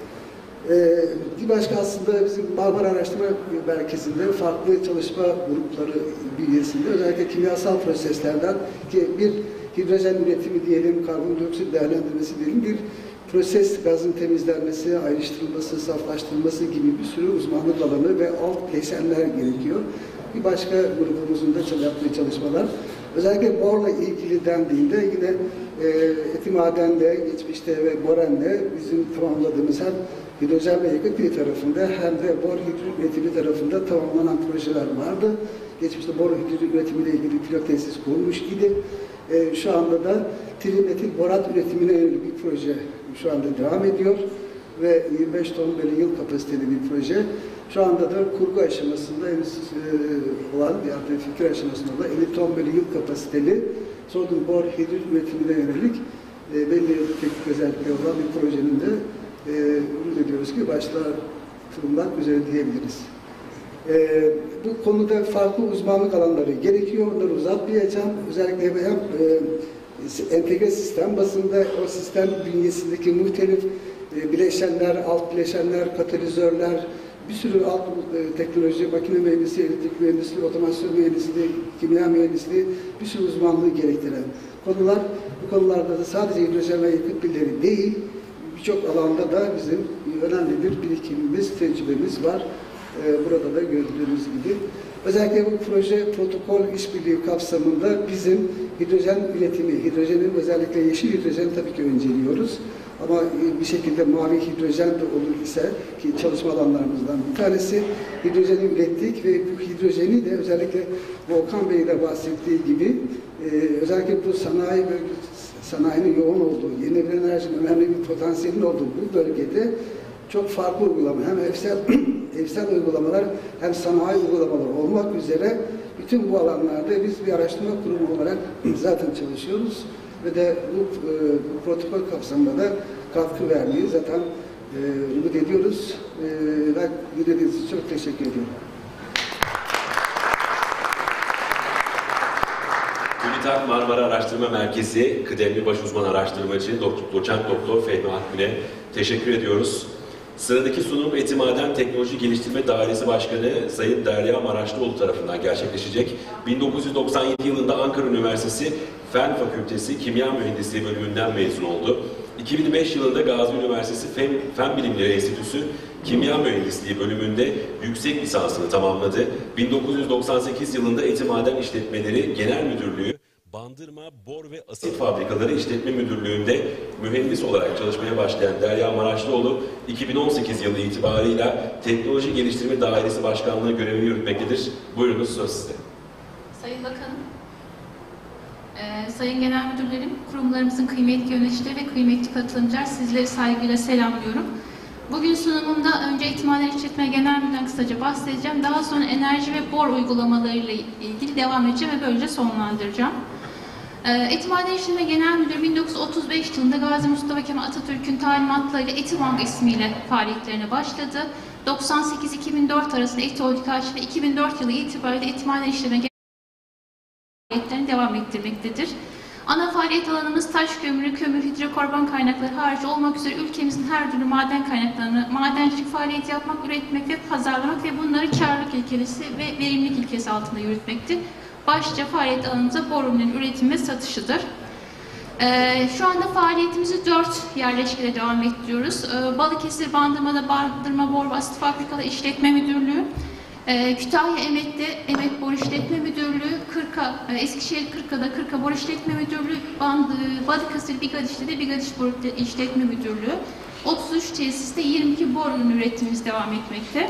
E, bir başka aslında bizim Marmara Araştırma Merkezi'nde farklı çalışma grupları bünyesinde özellikle kimyasal proseslerden ki bir hidrojen üretimi diyelim, karbondioksit değerlendirmesi diyelim bir proses gazın temizlenmesi, ayrıştırılması, saflaştırılması gibi bir sürü uzmanlık alanı ve alt bileşenler gerekiyor. Bir başka grubumuzun da yaptığı çalışmalar. Özellikle borla ilgili dendiğinde yine e, Etimaden'de, geçmişte ve Boren'de bizim tamamladığımız hem hidrojen ve yakıt pili tarafında hem de bor hidrojen üretimi tarafında tamamlanan projeler vardı. Geçmişte bor hidrojen üretimiyle ilgili pilot tesis kurulmuş idi. E, şu anda da trimetil borat üretimine yönelik bir proje şu anda devam ediyor ve yirmi beş ton böyle yıl kapasiteli bir proje. Şu anda da kurgu aşamasında henüz e, olan, yani fikir aşamasında olan elli ton böyle yıl kapasiteli sodyum bor hidrojen üretimine yönelik e, belli teknik özellikleri olan bir projenin de e, ümit ediyoruz ki başlatılmak üzere diyebiliriz. E, bu konuda farklı uzmanlık alanları gerekiyor. Onları uzatmayacağım. Özellikle hem e, entegre sistem bazında o sistem bünyesindeki muhtelif e, bileşenler, alt bileşenler, katalizörler, bir sürü alt e, teknoloji, makine mühendisliği, elektrik mühendisliği, otomasyon mühendisliği, kimya mühendisliği, bir sürü uzmanlığı gerektiren konular. Bu konularda da sadece hidrojen ve yakıt pilleri değil, birçok alanda da bizim önemli bir birikimimiz, tecrübemiz var. Burada da gördüğünüz gibi. Özellikle bu proje protokol işbirliği kapsamında bizim hidrojen üretimi, hidrojenin özellikle yeşil hidrojen tabii ki önceliyoruz. Ama bir şekilde mavi hidrojen de olur ise ki çalışma alanlarımızdan bir tanesi hidrojeni ürettik ve bu hidrojeni de özellikle Volkan Bey'in de bahsettiği gibi özellikle bu sanayi bölgesi, sanayinin yoğun olduğu, yenilenebilir enerjinin önemli bir potansiyelin olduğu bu bölgede çok farklı uygulama, hem evsel, evsel uygulamalar hem sanayi uygulamaları olmak üzere bütün bu alanlarda biz bir araştırma kurumu olarak zaten çalışıyoruz ve de bu, e, bu protokol kapsamında da katkı vermeyi zaten e, ümit ediyoruz. E, ve dinlediğiniz için çok teşekkür ediyorum. TÜBİTAK Marmara Araştırma Merkezi kıdemli baş uzman araştırmacı Doçent Doktor Fehmi Akgün'e teşekkür ediyoruz. Sıradaki sunum Etimaden Teknoloji Geliştirme Dairesi Başkanı Sayın Derya Maraşlıoğlu tarafından gerçekleşecek. bin dokuz yüz doksan yedi yılında Ankara Üniversitesi Fen Fakültesi Kimya Mühendisliği bölümünden mezun oldu. iki bin beş yılında Gazi Üniversitesi Fen, Fen Bilimleri Enstitüsü Kimya Mühendisliği bölümünde yüksek lisansını tamamladı. bin dokuz yüz doksan sekiz yılında Etimaden İşletmeleri Genel Müdürlüğü Bandırma Bor ve Asit Fabrikaları İşletme Müdürlüğü'nde mühendis olarak çalışmaya başlayan Derya Maraşlıoğlu, iki bin on sekiz yılı itibarıyla Teknoloji Geliştirme Dairesi Başkanlığı görevini yürütmektedir. Buyurunuz, söz size. Sayın Bakanım, e, Sayın Genel Müdürlerim, kurumlarımızın kıymetli yöneticileri ve kıymetli katılımcılar, sizleri saygıyla selamlıyorum. Bugün sunumumda önce Etimaden İşletme Genel Müdürlüğü'nden kısaca bahsedeceğim. Daha sonra enerji ve bor uygulamalarıyla ilgili devam edeceğim ve böylece sonlandıracağım. Etimaden İşletme Genel Müdürü bin dokuz yüz otuz beş yılında Gazi Mustafa Kemal Atatürk'ün talimatlarıyla Etibank ismiyle faaliyetlerine başladı. doksan sekiz iki bin dört arasında Etiholding ve iki bin dört yılı itibariyle Etimaden İşletme Genel Müdürlüğü faaliyetlerini devam ettirmektedir. Ana faaliyet alanımız taş kömürü, kömür, hidrokarbon kaynakları harici olmak üzere ülkemizin her türlü maden kaynaklarını madencilik faaliyeti yapmak, üretmek ve pazarlamak ve bunları karlılık ilkesi ve verimlilik ilkesi altında yürütmektir. Başlıca faaliyet alanımıza bor ürünlerin üretimi ve satışıdır. Ee, şu anda faaliyetimizi dört yerleşkede devam ettiriyoruz. Ee, Balıkesir Bandırma'da Bandırma Bor ve Asit Fabrikaları İşletme Müdürlüğü, Ee, Kütahya Emet'te Emet Bor İşletme Müdürlüğü, Kırka, e, Eskişehir Kırka'da Kırka Bor İşletme Müdürlüğü, Band, e, Balıkesir Bigadiş'te de Bigadiş Bor İşletme Müdürlüğü, otuz üç tesiste yirmi iki bor ürün üretimimiz devam etmekte.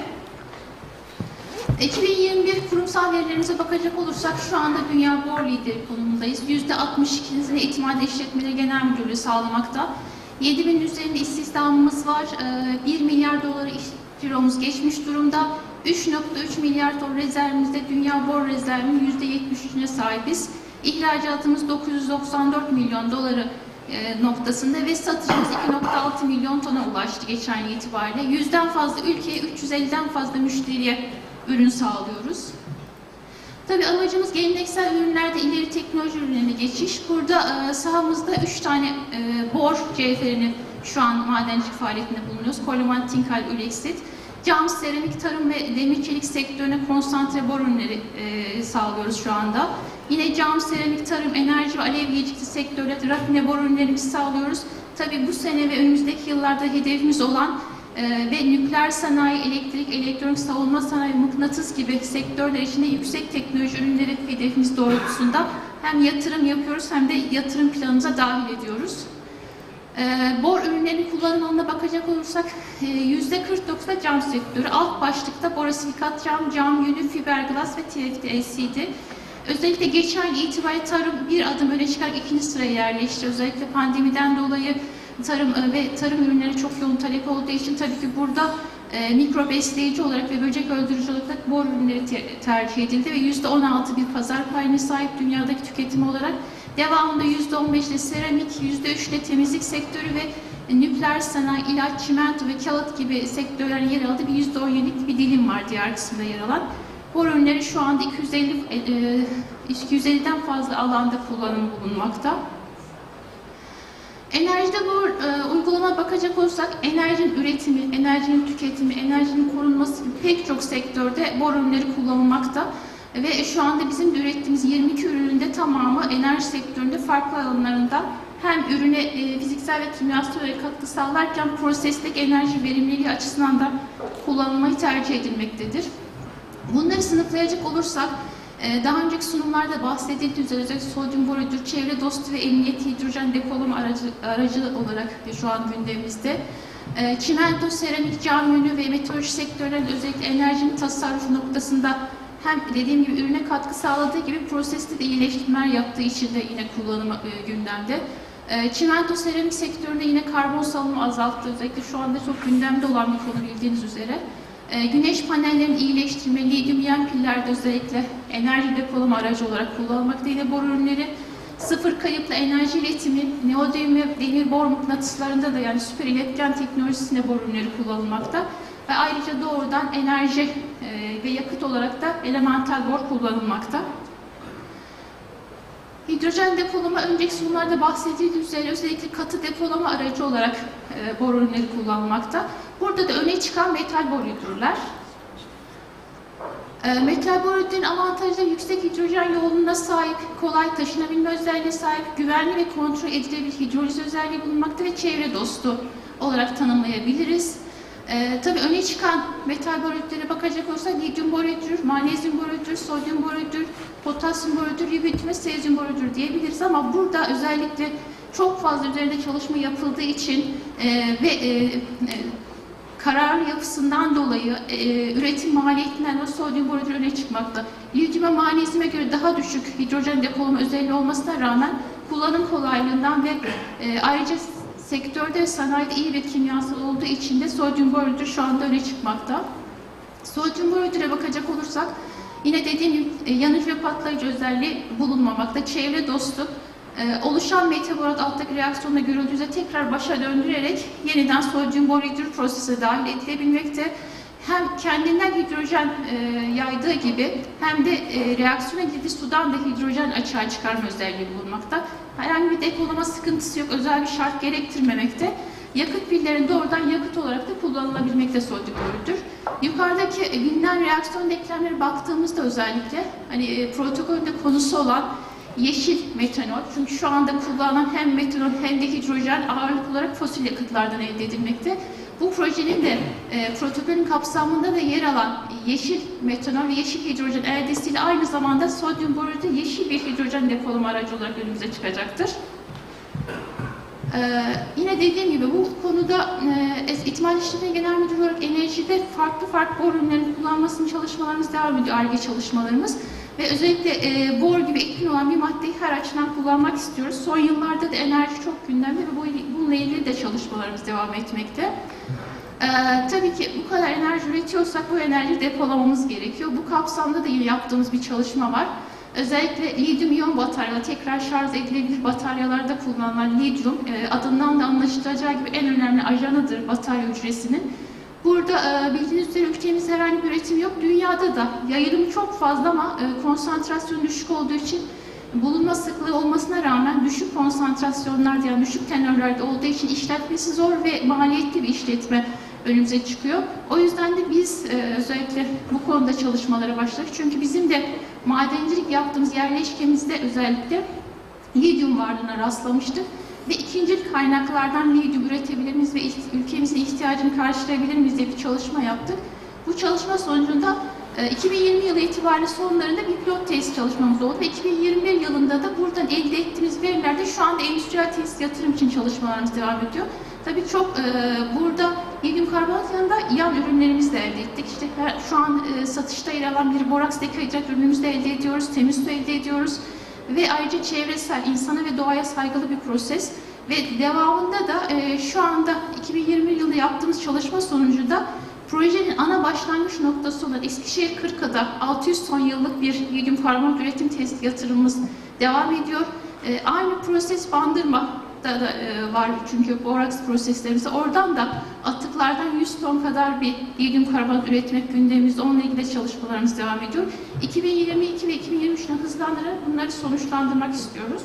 iki bin yirmi bir kurumsal verilerimize bakacak olursak şu anda dünya bor lideri konumundayız. yüzde altmış ikisini Etimaden İşletmeleri Genel Müdürlüğü sağlamakta. yedi bin üzerinde istihdamımız var. Ee, bir milyar doları filomuz geçmiş durumda. üç nokta üç milyar ton rezervimizde dünya bor rezervinin yüzde yetmiş üçüne sahibiz. İhracatımız dokuz yüz doksan dört milyon doları e, noktasında ve satışımız iki nokta altı milyon tona ulaştı geçen yıl itibariyle. yüzden fazla ülkeye, üç yüz elliden fazla müşteriye ürün sağlıyoruz. Tabii amacımız geleneksel ürünlerde ileri teknoloji ürünlerine geçiş. Burada e, sahamızda üç tane e, bor cevherini şu an madencilik faaliyetinde bulunuyoruz. Koloman, Tinkal, Üleksit. cam, seramik, tarım ve demir çelik sektörüne konsantre bor ürünleri e, sağlıyoruz şu anda. Yine cam, seramik, tarım, enerji ve alev gecikti sektörleri rafine bor ürünlerimizi sağlıyoruz. Tabii bu sene ve önümüzdeki yıllarda hedefimiz olan e, ve nükleer sanayi, elektrik, elektronik, savunma sanayi, mıknatıs gibi sektörler içinde yüksek teknoloji ürünleri hedefimiz doğrultusunda hem yatırım yapıyoruz hem de yatırım planımıza dahil ediyoruz. E, bor ürünlerinin kullanım alanına bakacak olursak yüzde kırk dokuzda cam sektörü, alt başlıkta borosilikat cam, cam yünü, fiberglass ve T F T L C D. Özellikle geçen yıl itibariyle tarım bir adım öne çıkarak ikinci sıraya yerleşti. Özellikle pandemiden dolayı tarım ve tarım ürünleri çok yoğun talep olduğu için tabii ki burada e, mikro besleyici olarak ve böcek öldürücü olarak bor ürünleri te tercih edildi ve yüzde on altı bir pazar payına sahip dünyadaki tüketimi olarak. Devamında yüzde on beş ile seramik, yüzde üç ile temizlik sektörü ve nükleer sanayi, ilaç, çimento ve kağıt gibi sektörlerin yer aldığı bir yüzde on yedilik bir dilim var diğer kısımda yer alan. Bor ürünleri şu anda iki yüz elli, iki yüz elliden fazla alanda kullanım bulunmakta. Enerjide bu e, uygulamaya bakacak olursak enerjinin üretimi, enerjinin tüketimi, enerjinin korunması gibi pek çok sektörde bor ürünleri kullanılmakta. Ve şu anda bizim de ürettiğimiz yirmi iki ürünün de tamamı enerji sektöründe farklı alanlarında hem ürüne e, fiziksel ve kimyasal olarak katkı sağlarken prosesteki enerji verimliliği açısından da kullanılmayı tercih edilmektedir. Bunları sınıflayacak olursak, daha önceki sunumlarda bahsedildiği üzere özellikle sodyum borüdür, çevre dostu ve emniyetli hidrojen depolama aracı, aracı olarak şu an gündemimizde. Çimento, seramik, cam yünü ve meteoroloji sektörlerinin özellikle enerjinin tasarrufu noktasında hem dediğim gibi ürüne katkı sağladığı gibi proseste de iyileştirmeler yaptığı için de yine kullanımı gündemde. Çimento, seramik sektöründe yine karbon salınımı azalttı. Özellikle şu anda çok gündemde olan bir konu bildiğiniz üzere. Güneş panellerinin iyileştirme, lityum iyon pillerde özellikle enerji depolama aracı olarak kullanılmakta. Yine bor ürünleri sıfır kayıpla enerji iletimi, neodyum ve demir bor mıknatıslarında da yani süper iletken teknolojisinde bor ürünleri kullanılmakta. Ve ayrıca doğrudan enerji ve yakıt olarak da elemental bor kullanılmakta. Hidrojen depolama önceki sunumlarda bahsedildiği üzere özellikle katı depolama aracı olarak e, bor ürünleri kullanılmakta. Burada da öne çıkan metal borhidrürler. E, metal borhidrürlerin avantajları yüksek hidrojen yoğunluğuna sahip, kolay taşınabilme özelliğine sahip, güvenli ve kontrol edilebilir hidroliz özelliği bulunmakta ve çevre dostu olarak tanımlayabiliriz. Ee, tabii öne çıkan metal borhidrürlere bakacak olursak lityum borhidrür, magnezyum borhidrür, sodyum borhidrür, potasyum borhidrür, libyum ve sezyum borhidrür diyebiliriz ama burada özellikle çok fazla üzerinde çalışma yapıldığı için e, ve e, e, kararlı yapısından dolayı e, üretim maliyetinden de sodyum borhidrür öne çıkmakta. Lityum ve magnezyuma göre daha düşük hidrojen depolama özelliği olmasına rağmen kullanım kolaylığından ve e, ayrıca sektörde sanayide iyi bir kimyasal olduğu için de sodyum borhidrür şu anda öne çıkmakta. Sodyum borhidrüre bakacak olursak yine dediğim gibi yanıcı ve patlayıcı özelliği bulunmamakta. Çevre dostu, e, oluşan metaborat alttaki reaksiyonda görüldüğü üzere tekrar başa döndürerek yeniden sodyum borhidrür prosesine dahil edilebilmekte. Hem kendinden hidrojen e, yaydığı gibi hem de e, reaksiyona girdiği sudan da hidrojen açığa çıkarma özelliği bulunmakta. Herhangi bir depolama sıkıntısı yok, özel bir şart gerektirmemekte. Yakıt pillerin doğrudan yakıt olarak da kullanılabilmekte sodyum borhidrür. Yukarıdaki bilinen reaksiyon denklemlere baktığımızda özellikle hani e, protokolde konusu olan yeşil metanol, çünkü şu anda kullanılan hem metanol hem de hidrojen ağırlık olarak fosil yakıtlardan elde edilmekte. Bu projenin de e, protokolün kapsamında da yer alan yeşil metanol ve yeşil hidrojen eldesiyle aynı zamanda sodyum borhidrür yeşil bir hidrojen depolama aracı olarak önümüze çıkacaktır. Ee, yine dediğim gibi bu konuda e, İtmal İşletme Genel Müdürlüğü olarak enerjide farklı farklı bor ürünlerinin kullanmasının çalışmalarımız devam ediyor, Ar-Ge çalışmalarımız. Ve özellikle e, bor gibi etkin olan bir maddeyi her açıdan kullanmak istiyoruz. Son yıllarda da enerji çok gündemde ve bu, bununla ilgili de çalışmalarımız devam etmekte. Ee, tabii ki bu kadar enerji üretiyorsak bu enerjiyi depolamamız gerekiyor. Bu kapsamda da yine yaptığımız bir çalışma var. Özellikle lityum iyon bataryalar, tekrar şarj edilebilir bataryalarda kullanılan lityum, e, adından da anlaşılacağı gibi en önemli ajanıdır batarya hücresinin. Burada e, bildiğiniz üzere ülkemizde herhangi bir üretim yok. Dünyada da yayılımı çok fazla ama e, konsantrasyon düşük olduğu için bulunma sıklığı olmasına rağmen düşük konsantrasyonlarda yani düşük tenörlerde olduğu için işletmesi zor ve maliyetli bir işletme önümüze çıkıyor. O yüzden de biz e, özellikle bu konuda çalışmalara başladık. Çünkü bizim de madencilik yaptığımız yerleşkemizde özellikle lityum varlığına rastlamıştık. Ve ikincil kaynaklardan lityum üretebilir miyiz ve ülkemizin ihtiyacını karşılayabilir miyiz diye bir çalışma yaptık. Bu çalışma sonucunda iki bin yirmi yılı itibariyle sonlarında bir pilot tesis çalışmamız oldu ve iki bin yirmi bir yılında da buradan elde ettiğimiz verilerde şu anda endüstriyel tesis yatırım için çalışmalarımız devam ediyor. Tabii çok e, burada lityum karbonat yanında yan ürünlerimizi de elde ettik. İşte her, şu an e, satışta yer alan bir boraks dekahidrat ürünümüzü de elde ediyoruz, temiz su elde ediyoruz. Ve ayrıca çevresel, insana ve doğaya saygılı bir proses. Ve devamında da e, şu anda iki bin yirmi yılı yaptığımız çalışma sonucunda projenin ana başlangıç noktası olan Eskişehir Kırka'da altı yüz ton yıllık bir lityum karbonat üretim tesisi yatırımımız devam ediyor. E, aynı proses Bandırma'da da e, var çünkü boraks proseslerimiz. Oradan da atıklardan yüz ton kadar bir lityum karbonat üretmek gündemimizde. Onunla ilgili çalışmalarımız devam ediyor. iki bin yirmi iki ve iki bin yirmi üç'te hızlandırarak bunları sonuçlandırmak istiyoruz.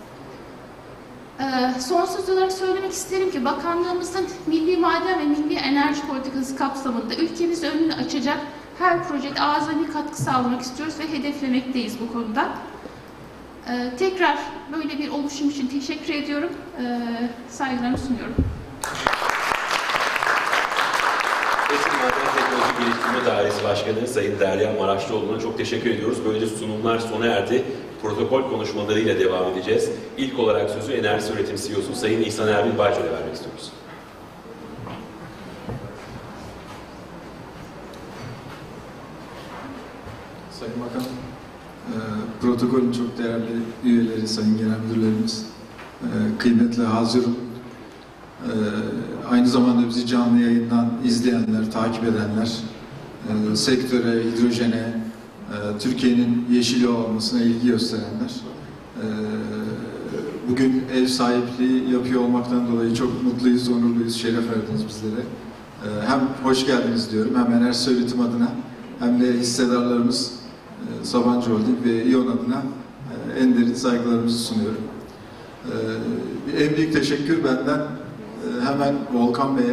Ee, son söz olarak söylemek isterim ki bakanlığımızın milli maden ve milli enerji politikası kapsamında ülkemiz önünü açacak her projede azami katkı sağlamak istiyoruz ve hedeflemekteyiz bu konuda. Ee, tekrar böyle bir oluşum için teşekkür ediyorum. Ee, saygılarımı sunuyorum. Eski Maden Teknoloji Geliştirme Dairesi Başkanı Sayın Derya Maraşlıoğlu'na çok teşekkür ediyoruz. Böylece sunumlar sona erdi. Protokol konuşmalarıyla devam edeceğiz. İlk olarak sözü Enerjisi Üretim C E O'su Sayın İhsan Erbil Bayco'ya vermek istiyoruz. Sayın Bakan, e, protokolün çok değerli üyeleri, Sayın Genel Müdürlerimiz, e, kıymetli hazırım, e, aynı zamanda bizi canlı yayından izleyenler, takip edenler, e, sektöre, hidrojene, e, Türkiye'nin yeşil olmasına ilgi gösterenler, e, bugün ev sahipliği yapıyor olmaktan dolayı çok mutluyuz, onurluyuz, şeref verdiniz bizlere. E, hem hoş geldiniz diyorum, hem Enerjisi Üretim adına, hem de hissedarlarımız e, Sabancı Holding ve İON adına e, en derin saygılarımızı sunuyorum. E, en büyük teşekkür benden e, hemen Volkan Bey'e,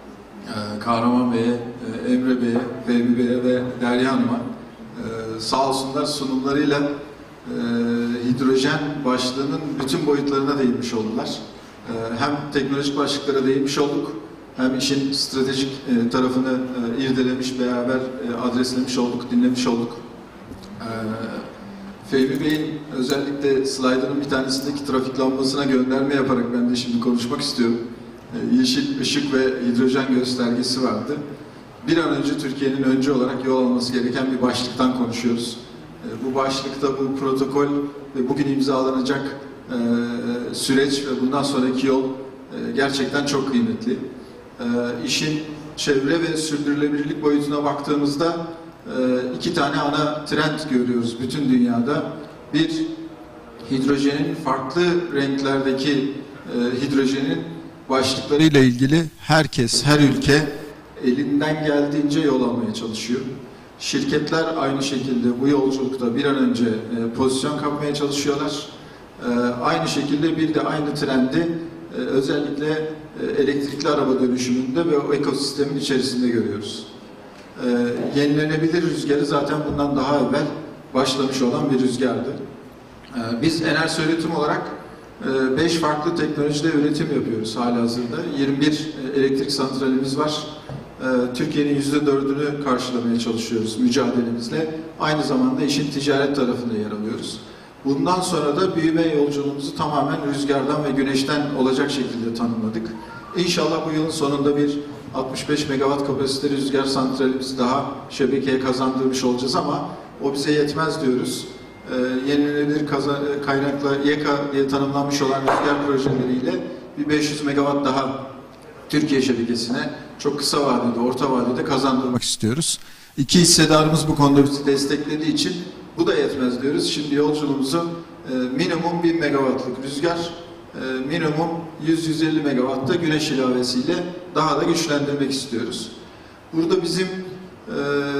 e, Kahraman Bey'e, e, Emre Bey'e, Fehmi Bey'e ve Derya Hanım'a e, sağ olsunlar sunumlarıyla e, hidrojen başlığının bütün boyutlarına değinmiş oldular. E, hem teknolojik başlıklara değinmiş olduk, hem işin stratejik e, tarafını e, irdelemiş, beraber e, adreslemiş olduk, dinlemiş olduk. E, Fehmi Bey'in özellikle slaytının bir tanesindeki trafik lambasına gönderme yaparak ben de şimdi konuşmak istiyorum. E, yeşil ışık ve hidrojen göstergesi vardı. Bir an önce Türkiye'nin öncü olarak yol alması gereken bir başlıktan konuşuyoruz. E, bu başlıkta bu protokol ve bugün imzalanacak e, süreç ve bundan sonraki yol e, gerçekten çok kıymetli. E, işin çevre ve sürdürülebilirlik boyutuna baktığımızda e, iki tane ana trend görüyoruz bütün dünyada. Bir, hidrojenin farklı renklerdeki e, hidrojenin başlıklarıyla ilgili herkes, her ülke elinden geldiğince yol almaya çalışıyor. Şirketler aynı şekilde bu yolculukta bir an önce e, pozisyon kapmaya çalışıyorlar. E, aynı şekilde bir de aynı trendi e, özellikle e, elektrikli araba dönüşümünde ve o ekosistemin içerisinde görüyoruz. E, yenilenebilir rüzgarı zaten bundan daha evvel başlamış olan bir rüzgardı. E, biz Enerjisi Üretim olarak beş farklı teknolojide üretim yapıyoruz halihazırda. yirmi bir elektrik santralimiz var. Türkiye'nin yüzde dördünü karşılamaya çalışıyoruz mücadelemizle. Aynı zamanda işin ticaret tarafında yer alıyoruz. Bundan sonra da büyüme yolculuğumuzu tamamen rüzgardan ve güneşten olacak şekilde tanımladık. İnşallah bu yılın sonunda bir altmış beş megawatt kapasiteli rüzgar santralimizi daha şebekeye kazandırmış olacağız ama o bize yetmez diyoruz. Ee, yenilenebilir kaynakla Y K diye tanımlanmış olan rüzgar projeleriyle bir beş yüz megawatt daha Türkiye şebekesine çok kısa vadede, orta vadede kazandırmak istiyoruz. İki hissedarımız bu konuda bizi desteklediği için bu da yetmez diyoruz. Şimdi yolculuğumuzu e, minimum bin megawattlık rüzgar, e, minimum yüz yüz elli megawatta güneş ilavesiyle daha da güçlendirmek istiyoruz. Burada bizim e,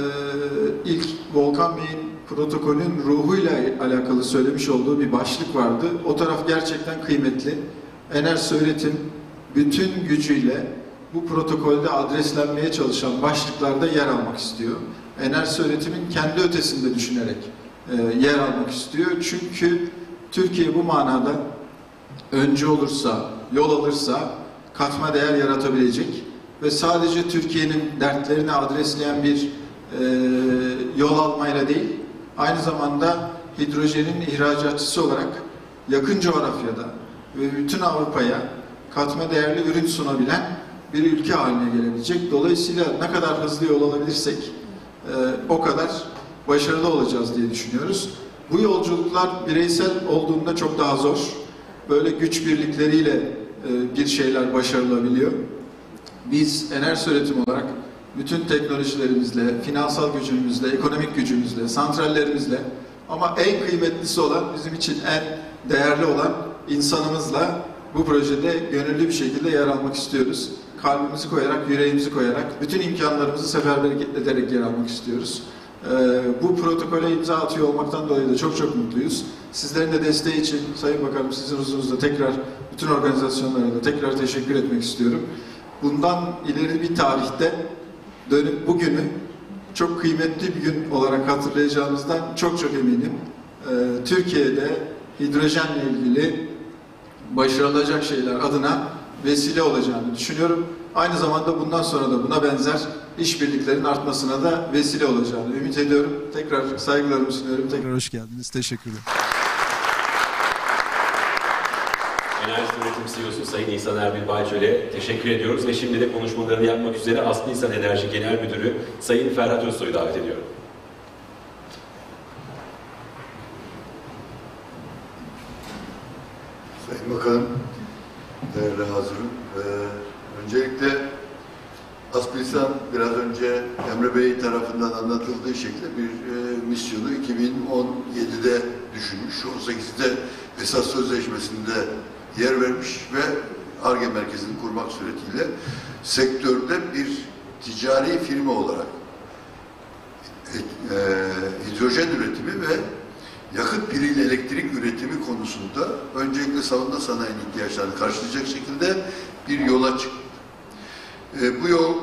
ilk Volkan Bey'in protokolün ruhuyla alakalı söylemiş olduğu bir başlık vardı. O taraf gerçekten kıymetli. Enerjisi Üretim bütün gücüyle bu protokolde adreslenmeye çalışan başlıklarda yer almak istiyor. Enerji üretimin kendi ötesinde düşünerek e, yer almak istiyor. Çünkü Türkiye bu manada öncü olursa, yol alırsa katma değer yaratabilecek ve sadece Türkiye'nin dertlerini adresleyen bir e, yol almayla değil, aynı zamanda hidrojenin ihracatçısı olarak yakın coğrafyada ve bütün Avrupa'ya katma değerli ürün sunabilen bir ülke haline gelebilecek. Dolayısıyla ne kadar hızlı yol alabilirsek e, o kadar başarılı olacağız diye düşünüyoruz. Bu yolculuklar bireysel olduğunda çok daha zor. Böyle güç birlikleriyle e, bir şeyler başarılabiliyor. Biz enerji üretimi olarak bütün teknolojilerimizle, finansal gücümüzle, ekonomik gücümüzle, santrallerimizle ama en kıymetlisi olan, bizim için en değerli olan insanımızla bu projede gönüllü bir şekilde yer almak istiyoruz. Kalbimizi koyarak, yüreğimizi koyarak, bütün imkanlarımızı seferber ederek yer almak istiyoruz. Ee, bu protokole imza atıyor olmaktan dolayı da çok çok mutluyuz. Sizlerin de desteği için Sayın Bakanım, sizin huzurunuzda tekrar bütün organizasyonlara da tekrar teşekkür etmek istiyorum. Bundan ileri bir tarihte dönüp bugünü çok kıymetli bir gün olarak hatırlayacağımızdan çok çok eminim. Ee, Türkiye'de hidrojenle ilgili başarılacak şeyler adına vesile olacağını düşünüyorum. Aynı zamanda bundan sonra da buna benzer işbirliklerin artmasına da vesile olacağını ümit ediyorum. Tekrar saygılarımı sunuyorum. Tekrar hoş geldiniz. Teşekkür ederim. Enerji Üretim C E O'su Sayın İhsan Erbil Bayçöl'e teşekkür ediyoruz ve şimdi de konuşmalarını yapmak üzere Aslı İnsan Enerji Genel Müdürü Sayın Ferhat Özsoy'u davet ediyorum. Sayın Bakanım, değerli hazırım. Ee, öncelikle Aspilsan biraz önce Emre Bey tarafından anlatıldığı şekilde bir e, misyonu iki bin on yedide düşünmüş. on sekizde esas sözleşmesinde yer vermiş ve Ar-Ge merkezini kurmak suretiyle sektörde bir ticari firma olarak e, e, hidrojen üretimi ve yakıt piliyle elektrik üretimi konusunda öncelikle savunma sanayinin ihtiyaçlarını karşılayacak şekilde bir yola çıktı. E, bu yol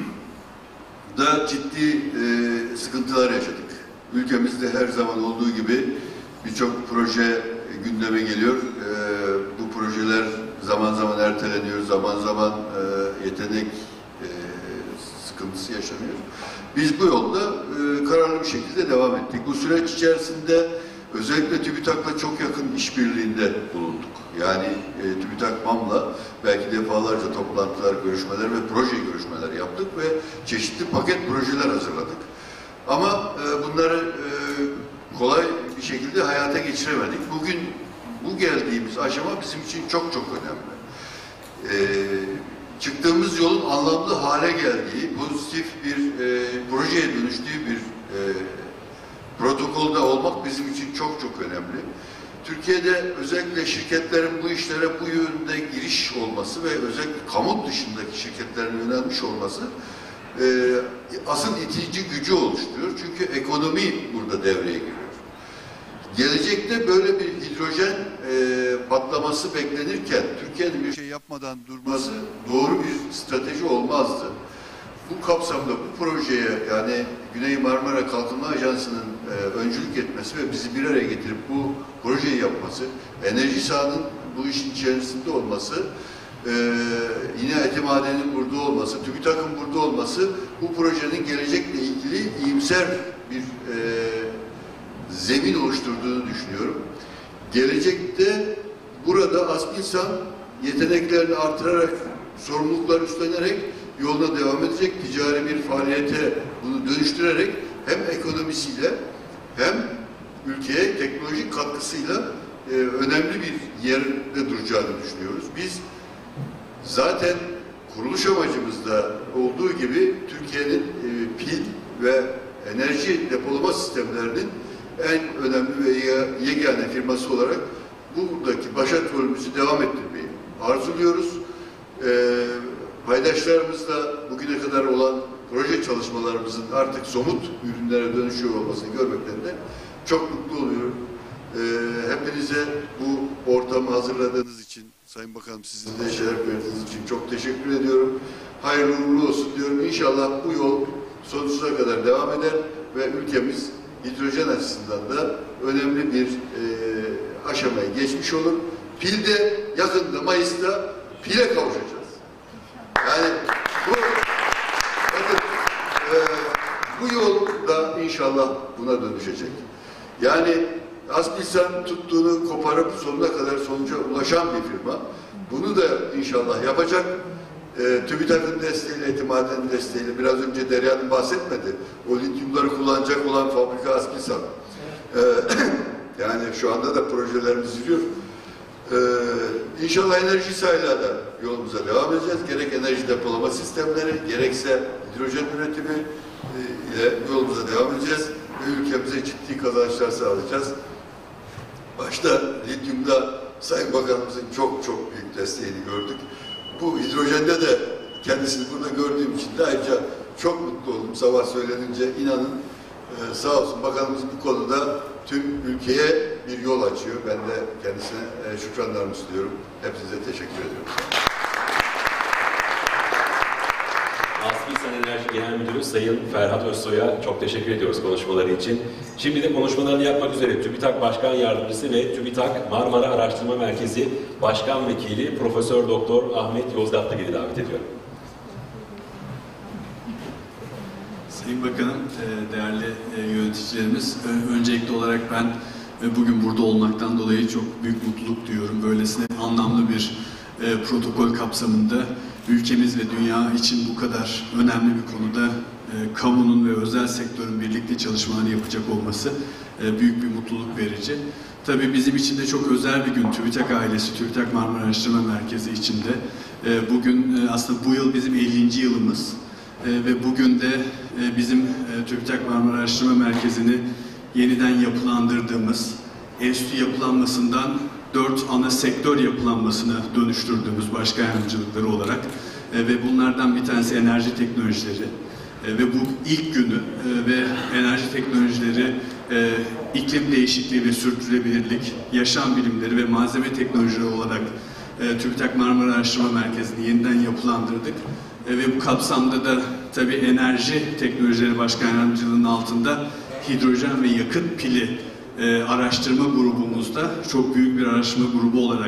da ciddi e, sıkıntılar yaşadık. Ülkemizde her zaman olduğu gibi birçok proje gündeme geliyor. E, bu projeler zaman zaman erteleniyor, zaman zaman e, yetenek e, sıkıntısı yaşanıyor. Biz bu yolda e, kararlı bir şekilde devam ettik. Bu süreç içerisinde özellikle TÜBİTAK'la çok yakın işbirliğinde bulunduk. Yani e, TÜBİTAK MAM'la belki defalarca toplantılar, görüşmeler ve proje görüşmeler yaptık ve çeşitli paket projeler hazırladık. Ama e, bunları e, kolay bir şekilde hayata geçiremedik. Bugün bu geldiğimiz aşama bizim için çok çok önemli. E, çıktığımız yolun anlamlı hale geldiği, pozitif bir e, projeye dönüştüğü bir e, protokolde olmak bizim için çok çok önemli. Türkiye'de özellikle şirketlerin bu işlere bu yönde giriş olması ve özellikle kamu dışındaki şirketlerin yönelmiş olması e, asıl itici gücü oluşturuyor. Çünkü ekonomi burada devreye giriyor. Gelecekte böyle bir hidrojen e, patlaması beklenirken Türkiye'nin bir şey yapmadan durması doğru bir strateji olmazdı. Bu kapsamda bu projeye, yani Güney Marmara Kalkınma Ajansı'nın e, öncülük etmesi ve bizi bir araya getirip bu projeyi yapması, Enerji Sahanın bu işin içerisinde olması, e, yine Etimade'nin burada olması, TÜBİTAK'ın burada olması bu projenin gelecekle ilgili iyimser bir e, zemin oluşturduğunu düşünüyorum. Gelecekte burada Aspilsan yeteneklerini artırarak, sorumluluklar üstlenerek yoluna devam edecek, ticari bir faaliyete bunu dönüştürerek hem ekonomisiyle hem ülkeye teknolojik katkısıyla e, önemli bir yerde duracağını düşünüyoruz. Biz zaten kuruluş amacımızda olduğu gibi Türkiye'nin e, pil ve enerji depolama sistemlerinin en önemli ve yegane firması olarak buradaki başat rolümüzü devam ettirmeyi arzuluyoruz. E, Paydaşlarımızla bugüne kadar olan proje çalışmalarımızın artık somut ürünlere dönüşüyor olmasını görmekten de çok mutlu oluyorum. Ee, hepinize bu ortamı hazırladığınız için, Sayın Bakanım sizin de şeref verdiğiniz için çok teşekkür ediyorum. Hayırlı uğurlu olsun diyorum. İnşallah bu yol sonsuza kadar devam eder ve ülkemiz hidrojen açısından da önemli bir e, aşamaya geçmiş olur. Pilde yakında Mayıs'ta pile kavuşacağız. Yani bu bakın, e, bu yol da inşallah buna dönüşecek. Yani Aspilsan tuttuğunu koparıp sonuna kadar sonuca ulaşan bir firma. Bunu da inşallah yapacak. E, TÜBİTAK'ın desteğiyle, Etimaden'in desteğiyle, biraz önce Derya'nın bahsetmedi. O lityumları kullanacak olan fabrika Aspilsan. E, yani şu anda da projelerimiz yürüyor. E, İnşallah enerji sahayla da yolumuza devam edeceğiz. Gerek enerji depolama sistemleri, gerekse hidrojen üretimi e, ile yolumuza devam edeceğiz. Ve ülkemize ciddi kazançlar sağlayacağız. Başta lityumda Sayın Bakanımızın çok çok büyük desteğini gördük. Bu hidrojende de kendisini burada gördüğüm için de ayrıca çok mutlu oldum. Sabah söylenince inanın e, sağ olsun Bakanımız bu konuda tüm ülkeye bir yol açıyor. Ben de kendisine e, şükranlarımı sunuyorum. Hepinize teşekkür ediyorum. Aspilsan Enerji Genel Müdürü Sayın Ferhat Özsoy'a çok teşekkür ediyoruz konuşmaları için. Şimdi de konuşmalarını yapmak üzere TÜBİTAK Başkan Yardımcısı ve TÜBİTAK Marmara Araştırma Merkezi Başkan Vekili Profesör Doktor Ahmet Yozgatlıgil'i davet ediyorum. Sayın Bakanım, değerli yöneticilerimiz, öncelikli olarak ben bugün burada olmaktan dolayı çok büyük mutluluk duyuyorum. Böylesine anlamlı bir protokol kapsamında ülkemiz ve dünya için bu kadar önemli bir konuda kamunun ve özel sektörün birlikte çalışmalarını yapacak olması büyük bir mutluluk verici. Tabii bizim için de çok özel bir gün. TÜBİTAK ailesi, TÜBİTAK Marmara Araştırma Merkezi içinde. Bugün aslında bu yıl bizim ellinci yılımız. Ve bugün de bizim TÜBİTAK Marmara Araştırma Merkezi'ni yeniden yapılandırdığımız, enstitü yapılanmasından dört ana sektör yapılanmasına dönüştürdüğümüz başkan yardımcılıkları olarak ve bunlardan bir tanesi enerji teknolojileri ve bu ilk günü ve enerji teknolojileri, iklim değişikliği ve sürdürülebilirlik, yaşam bilimleri ve malzeme teknolojileri olarak TÜBİTAK Marmara Araştırma Merkezi'ni yeniden yapılandırdık. Ve bu kapsamda da tabii enerji teknolojileri başkan yardımcılığının altında hidrojen ve yakıt pili e, araştırma grubumuzda çok büyük bir araştırma grubu olarak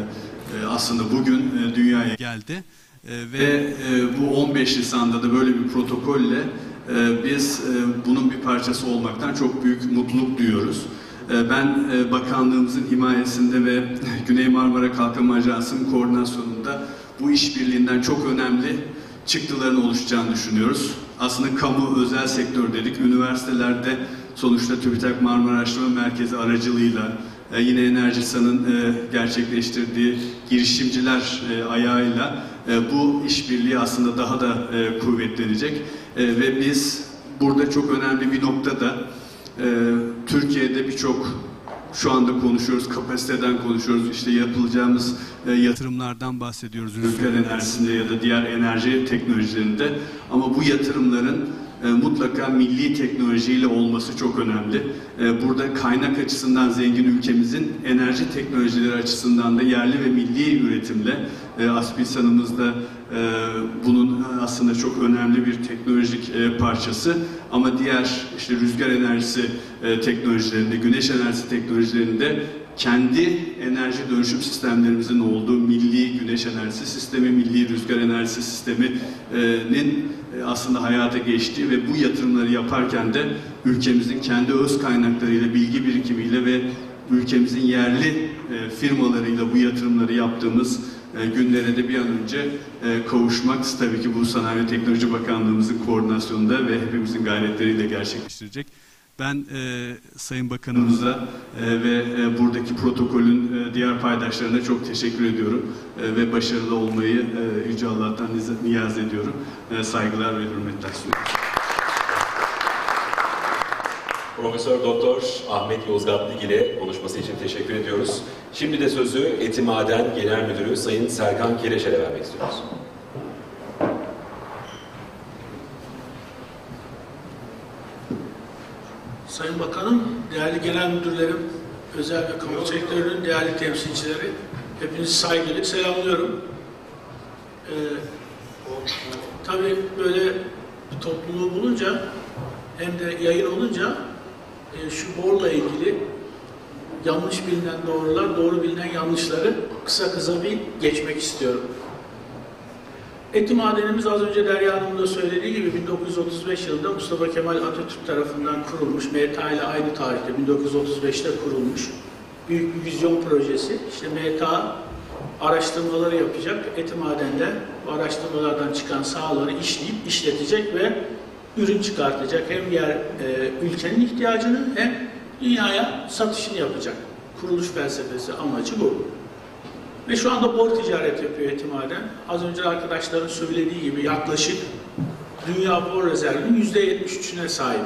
e, e, aslında bugün e, dünyaya geldi. E, ve e, bu on beş Nisan'da da böyle bir protokolle e, biz e, bunun bir parçası olmaktan çok büyük mutluluk duyuyoruz. E, ben e, bakanlığımızın himayesinde ve Güney Marmara Kalkınma Ajansı'nın koordinasyonunda bu işbirliğinden çok önemli çıktıların oluşacağını düşünüyoruz. Aslında kamu, özel sektör dedik. Üniversitelerde sonuçta TÜBİTAK Marmara Araştırma Merkezi aracılığıyla e, yine Enerjisa'nın e, gerçekleştirdiği girişimciler e, ayağıyla e, bu işbirliği aslında daha da e, kuvvetlenecek. E, ve biz burada çok önemli bir noktada e, Türkiye'de birçok şu anda konuşuyoruz, kapasiteden konuşuyoruz, işte yapılacağımız e, yatırımlardan bahsediyoruz, rüzgar enerjisinde ya da diğer enerji teknolojilerinde. Ama bu yatırımların e, mutlaka milli teknolojiyle olması çok önemli. E, burada kaynak açısından zengin ülkemizin enerji teknolojileri açısından da yerli ve milli üretimle e, Aspilsan'ımızda e, bunun aslında çok önemli bir teknolojik e, parçası. Ama diğer işte rüzgar enerjisi e, teknolojilerinde, güneş enerjisi teknolojilerinde kendi enerji dönüşüm sistemlerimizin olduğu milli güneş enerjisi sistemi, milli rüzgar enerjisi sisteminin aslında hayata geçtiği ve bu yatırımları yaparken de ülkemizin kendi öz kaynaklarıyla, bilgi birikimiyle ve ülkemizin yerli firmalarıyla bu yatırımları yaptığımız günlere de bir an önce kavuşmak tabii ki bu Sanayi ve Teknoloji Bakanlığımızın koordinasyonunda ve hepimizin gayretleriyle gerçekleştirecek. Ben e, Sayın Bakanımıza e, ve e, buradaki protokolün e, diğer paydaşlarına çok teşekkür ediyorum e, ve başarılı olmayı e, Yüce Allah'tan niyaz ediyorum. E, saygılar ve hürmetler sunuyorum. Profesör Doktor Ahmet Yozgatlıgil'e konuşması için teşekkür ediyoruz. Şimdi de sözü Etimaden Genel Müdürü Sayın Serkan Kereşel'e vermek istiyoruz. Sayın Bakanım, değerli genel müdürlerim, özel ve kamu sektörünün değerli temsilcileri, hepinizi saygıyla selamlıyorum. Ee, tabii böyle bir topluluğu bulunca, hem de yayın olunca e, şu borla ilgili yanlış bilinen doğrular, doğru bilinen yanlışları kısa kısa bir geçmek istiyorum. Eti madenimiz az önce Derya Hanım'ın da söylediği gibi bin dokuz yüz otuz beş yılında Mustafa Kemal Atatürk tarafından kurulmuş, M T A ile aynı tarihte bin dokuz yüz otuz beşte kurulmuş büyük bir vizyon projesi. İşte M T A araştırmaları yapacak, eti madende bu araştırmalardan çıkan sahaları işleyip işletecek ve ürün çıkartacak. Hem yer e, ülkenin ihtiyacını hem dünyaya satışını yapacak. Kuruluş felsefesi, amacı bu. Ve şu anda bor ticaret yapıyor eti maden. Az önce arkadaşların söylediği gibi yaklaşık dünya bor rezervinin yüzde yetmiş üçüne sahip.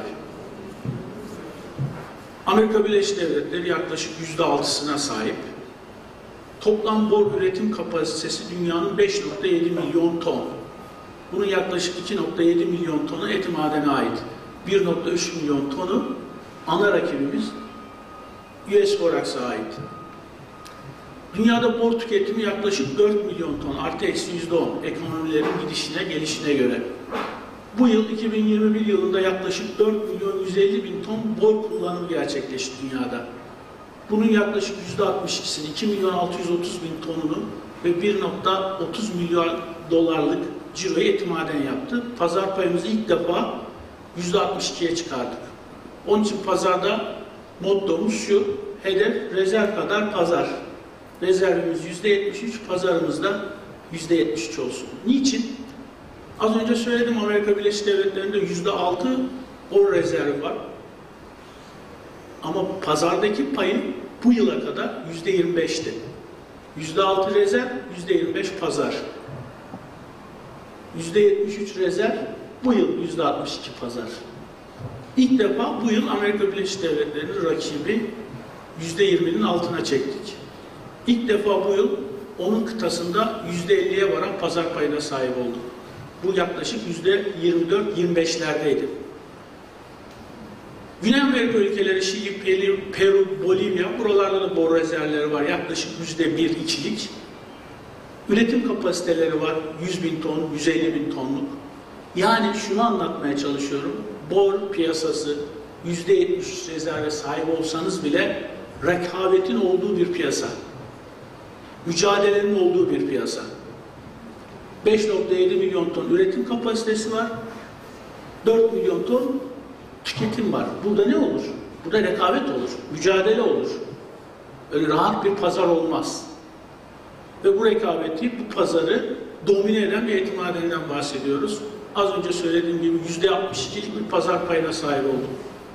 Amerika Birleşik Devletleri yaklaşık yüzde altısına sahip. Toplam bor üretim kapasitesi dünyanın beş nokta yedi milyon ton. Bunun yaklaşık iki nokta yedi milyon tonu eti madene ait. bir nokta üç milyon tonu ana rakibimiz U S Borax'a ait. Dünyada bor tüketimi yaklaşık dört milyon ton, artı eksi yüzde on, ekonomilerin gidişine, gelişine göre. Bu yıl iki bin yirmi bir yılında yaklaşık dört milyon yüz elli bin ton bor kullanımı gerçekleşti dünyada. Bunun yaklaşık yüzde altmış ikisini, iki milyon altı yüz otuz bin tonunu ve bir nokta otuz milyar dolarlık ciroyu eti maden yaptı. Pazar payımızı ilk defa yüzde altmış ikiye çıkardık. Onun için pazarda mottomuz şu: hedef rezerv kadar pazar. Rezervimiz yüzde yetmiş üç, pazarımızda yüzde yetmiş üç olsun. Niçin? Az önce söyledim, Amerika Birleşik Devletleri'nde yüzde altı bor rezervi var. Ama pazardaki payı bu yıla kadar yüzde yirmi beşti. yüzde altı rezerv, yüzde yirmi beş pazar. yüzde yetmiş üç rezerv, bu yıl yüzde altmış iki pazar. İlk defa bu yıl Amerika Birleşik Devletleri'nin rakibi yüzde yirminin altına çektik. İlk defa bu yıl onun kıtasında yüzde elliye varan pazar payına sahip olduk. Bu yaklaşık yüzde yirmi dört yirmi beşlerdeydi. Güney Amerika ülkeleri Şili, Peru, Bolivya, buralarda da bor rezervleri var. Yaklaşık yüzde bir ikilik. Üretim kapasiteleri var yüz bin ton, yüz elli bin tonluk. Yani şunu anlatmaya çalışıyorum. Bor piyasası yüzde yetmiş üç rezerve sahip olsanız bile rekabetin olduğu bir piyasa. Mücadelenin olduğu bir piyasa. beş nokta yedi milyon ton üretim kapasitesi var. dört milyon ton tüketim var. Burada ne olur? Burada rekabet olur. Mücadele olur. Öyle rahat bir pazar olmaz. Ve bu rekabeti, bu pazarı domine eden bir eti madeninden bahsediyoruz. Az önce söylediğim gibi yüzde altmış ikilik bir pazar payına sahip olduk.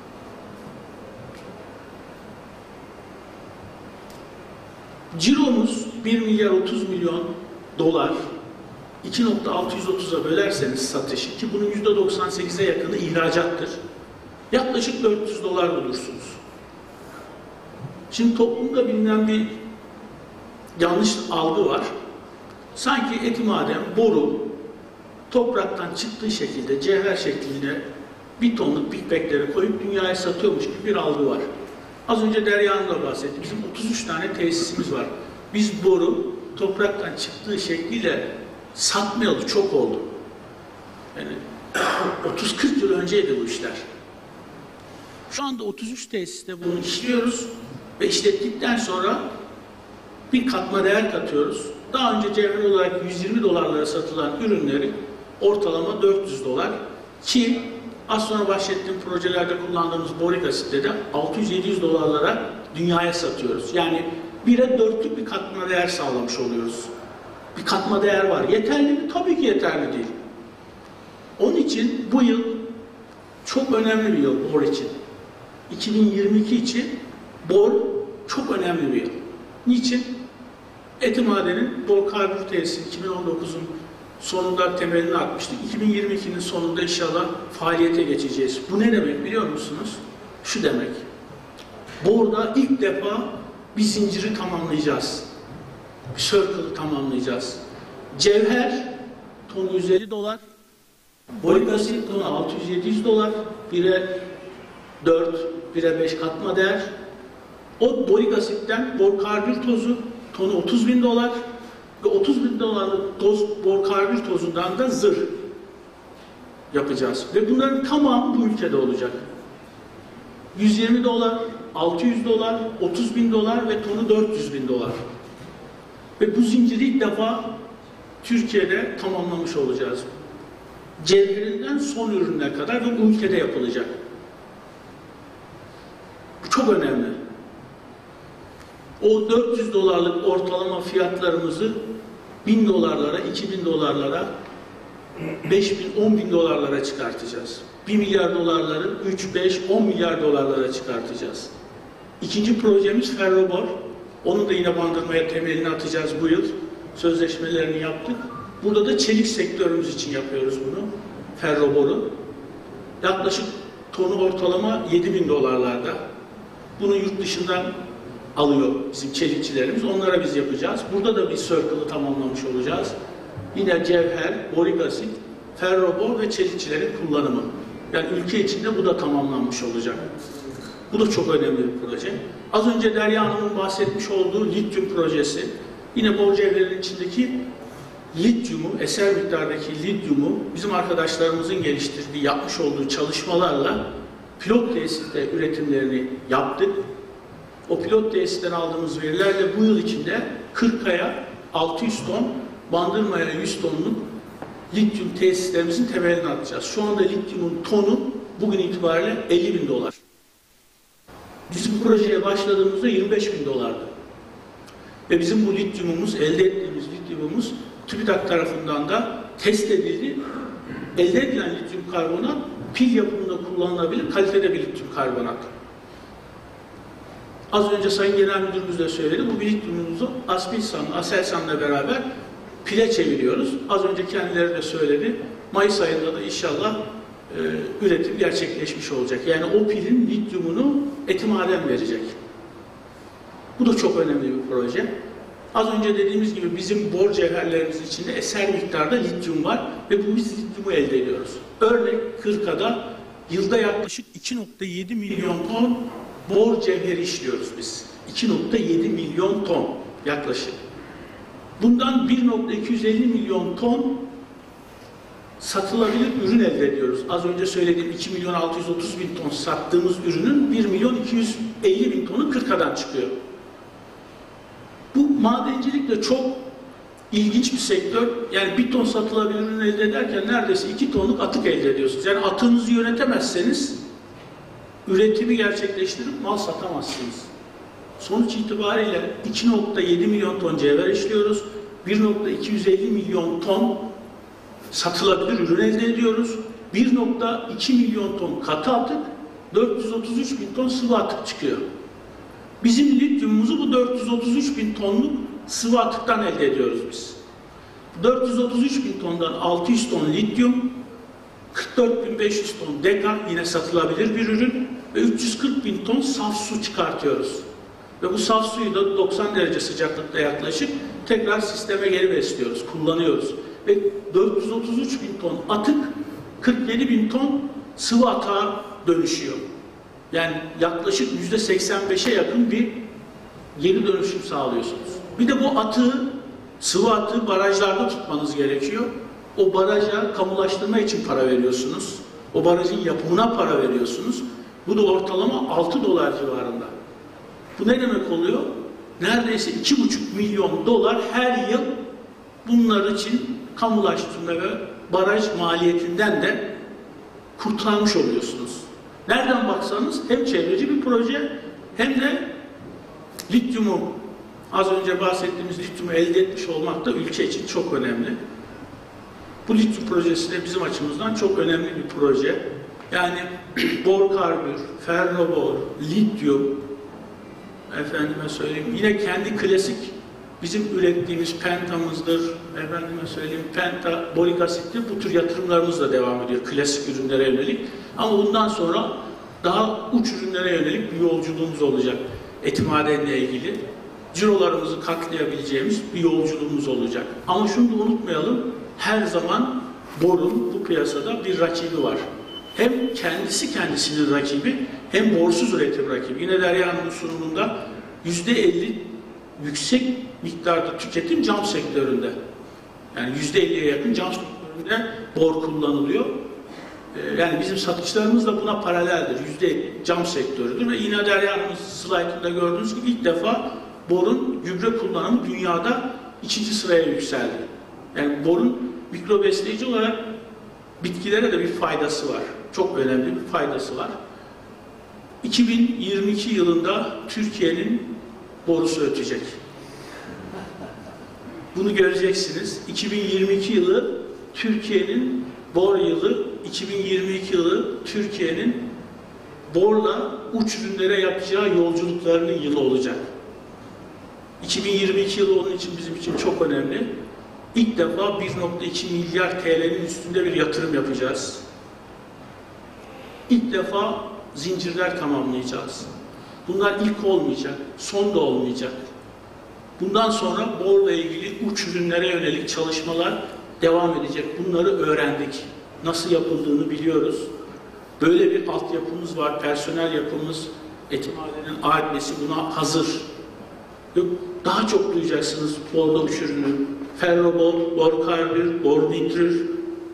Ciromuz bir milyar otuz milyon dolar. iki nokta altı yüz otuza bölerseniz satışı, ki bunun yüzde doksan sekize yakını ihracattır, yaklaşık dört yüz dolar bulursunuz. Şimdi toplumda bilinen bir yanlış algı var. Sanki eti maden, boru topraktan çıktığı şekilde, cevher şeklinde bir tonluk big bag'lere koyup dünyaya satıyormuş gibi bir algı var. Az önce Derya Hanım da bahsetti. Bizim otuz üç tane tesisimiz var. Biz boru topraktan çıktığı şekliyle satmayalı çok oldu. Yani otuz kırk yıl önceydi bu işler. Şu anda otuz üç tesiste bunu işliyoruz ve işlettikten sonra bir katma değer katıyoruz. Daha önce cevher olarak yüz yirmi dolarlara satılan ürünleri ortalama dört yüz dolar, ki az sonra bahsettiğim projelerde kullandığımız borik asitte de altı yüz yedi yüz dolarlara dünyaya satıyoruz. Yani bire dörtlük bir katma değer sağlamış oluyoruz. Bir katma değer var. Yeterli mi? Tabii ki yeterli değil. Onun için bu yıl çok önemli bir yıl bor için. iki bin yirmi iki için bor çok önemli bir yıl. Niçin? Eti madenin bor karbür tesisi iki bin on dokuzun sonunda temelini atmıştık. iki bin yirmi ikinin sonunda inşallah faaliyete geçeceğiz. Bu ne demek biliyor musunuz? Şu demek: borda ilk defa bir zinciri tamamlayacağız. Bir circle'ı tamamlayacağız. Cevher tonu yüz elli dolar, borik asit tonu altı yüz yedi yüz dolar, bire dört, bire beş katma değer. O borik asitten borkarbür tozu, tonu otuz bin dolar ve otuz bin dolarlık toz, borkarbür tozundan da zırh yapacağız. Ve bunların tamamı bu ülkede olacak. yüz yirmi dolar, altı yüz dolar, otuz bin dolar ve tonu dört yüz bin dolar. Ve bu zinciri ilk defa Türkiye'de tamamlamış olacağız. Cevherinden son ürüne kadar ve bu ülkede yapılacak. Bu çok önemli. O dört yüz dolarlık ortalama fiyatlarımızı bin dolarlara, iki bin dolarlara, beş bin, on bin dolarlara çıkartacağız. bir milyar dolarları üç, beş, on milyar dolarlara çıkartacağız. İkinci projemiz Ferrobor. Onu da yine bandırmaya temelini atacağız bu yıl. Sözleşmelerini yaptık. Burada da çelik sektörümüz için yapıyoruz bunu. Ferrobor'u. Yaklaşık tonu ortalama yedi bin dolarlarda. Bunu yurt dışından alıyor bizim çelikçilerimiz. Onlara biz yapacağız. Burada da bir circle'ı tamamlamış olacağız. Yine cevher, borik asit, ferrobor ve çelikçilerin kullanımı. Yani ülke içinde bu da tamamlanmış olacak. Bu da çok önemli bir proje. Az önce Derya Hanım'ın bahsetmiş olduğu lityum projesi. Yine bor cevherinin içindeki lityumu, eser miktardaki lityumu bizim arkadaşlarımızın geliştirdiği, yapmış olduğu çalışmalarla pilot tesiste üretimlerini yaptık. O pilot tesisten aldığımız verilerle bu yıl içinde Kırkaya altı yüz ton, Bandırma'ya yüz tonluk lityum tesislerimizin temelini atacağız. Şu anda lityumun tonu bugün itibariyle elli bin dolar. Biz bu projeye başladığımızda yirmi beş bin dolardı. Ve bizim bu lityumumuz, elde ettiğimiz lityumumuz TÜBİTAK tarafından da test edildi. Elde edilen lityum karbonat pil yapımında kullanılabilir kalitede bir lityum karbonat. Az önce Sayın Genel Müdürümüz de söyledi. Bu bir lityumumuzu Aspilsan'la, Aselsan'la beraber pile çeviriyoruz. Az önce kendileri de söyledi. Mayıs ayında da inşallah e, üretim gerçekleşmiş olacak. Yani o pilin lityumunu Etimaden verecek. Bu da çok önemli bir proje. Az önce dediğimiz gibi bizim bor cevherlerimizin içinde eser miktarda lityum var ve bu biz lityumu elde ediyoruz. Örnek Kırka'da yılda yaklaşık iki nokta yedi milyon ton bor cevheri işliyoruz biz. iki nokta yedi milyon ton yaklaşık. Bundan bir nokta iki yüz elli milyon ton satılabilir ürün elde ediyoruz. Az önce söylediğim iki milyon altı yüz otuz bin ton sattığımız ürünün bir milyon iki yüz elli bin tonu Kırka'dan çıkıyor. Bu madencilik de çok ilginç bir sektör. Yani bir ton satılabilir ürün elde ederken neredeyse iki tonluk atık elde ediyorsunuz. Yani atığınızı yönetemezseniz üretimi gerçekleştirip mal satamazsınız. Sonuç itibariyle iki nokta yedi milyon ton cevher işliyoruz. bir nokta iki yüz elli milyon ton satılabilir ürün elde ediyoruz. bir nokta iki milyon ton katı atık, dört yüz otuz üç bin ton sıvı atık çıkıyor. Bizim lityumumuzu bu dört yüz otuz üç bin tonluk sıvı atıktan elde ediyoruz biz. dört yüz otuz üç bin tondan altı yüz ton lityum, kırk dört bin beş yüz ton deka yine satılabilir bir ürün ve üç yüz kırk bin ton saf su çıkartıyoruz. Ve bu saf suyu da doksan derece sıcaklıkta yaklaşık tekrar sisteme geri besliyoruz, kullanıyoruz. Ve dört yüz otuz üç bin ton atık kırk yedi bin ton sıvı atığa dönüşüyor. Yani yaklaşık yüzde seksen beşe yakın bir geri dönüşüm sağlıyorsunuz. Bir de bu atığı, sıvı atığı barajlarda tutmanız gerekiyor. O baraja kamulaştırma için para veriyorsunuz. O barajın yapımına para veriyorsunuz. Bu da ortalama altı dolar civarında. Bu ne demek oluyor? Neredeyse iki buçuk milyon dolar her yıl bunlar için kamulaştırma ve baraj maliyetinden de kurtarmış oluyorsunuz. Nereden baksanız hem çevreci bir proje hem de lityumu, az önce bahsettiğimiz lityumu elde etmiş olmak da ülke için çok önemli. Bu lityum projesi de bizim açımızdan çok önemli bir proje. Yani bor karbür, ferrobor, lityum, efendime söyleyeyim, yine kendi klasik bizim ürettiğimiz pentamızdır, efendime söyleyeyim, penta, borik asittir, bu tür yatırımlarımız da devam ediyor klasik ürünlere yönelik. Ama bundan sonra daha uç ürünlere yönelik bir yolculuğumuz olacak etimadenle ilgili. Cirolarımızı katlayabileceğimiz bir yolculuğumuz olacak. Ama şunu da unutmayalım, her zaman borun bu piyasada bir rakibi var. hem kendisi kendisinin rakibi hem borsuz üretim rakibi. Yine Derya Hanım'ın sunumunda yüzde elli yüksek miktarda tüketim cam sektöründe. Yani yüzde elliye yakın cam sektöründe bor kullanılıyor. Yani bizim satışlarımız da buna paraleldir. Yüzde elli cam sektörüdür ve yine Derya Hanım'ın slaytında gördüğünüz gibi ilk defa borun gübre kullanımı dünyada ikinci sıraya yükseldi. Yani borun mikrobesleyici olarak bitkilere de bir faydası var. Çok önemli bir faydası var. iki bin yirmi iki yılında Türkiye'nin borusu ötecek. Bunu göreceksiniz. iki bin yirmi iki yılı Türkiye'nin bor yılı, iki bin yirmi iki yılı Türkiye'nin borla uç ürünlere yapacağı yolculuklarının yılı olacak. iki bin yirmi iki yılı onun için bizim için çok önemli. İlk defa bir nokta iki milyar T L'nin üstünde bir yatırım yapacağız. İlk defa zincirler tamamlayacağız. Bunlar ilk olmayacak, son da olmayacak. Bundan sonra borla ilgili uç ürünlere yönelik çalışmalar devam edecek. Bunları öğrendik. Nasıl yapıldığını biliyoruz. Böyle bir altyapımız var, personel yapımız, Etimade'nin A R G'si buna hazır. Daha çok duyacaksınız borda uç ürünü. Ferrobor, bor karbür, bor nitrir.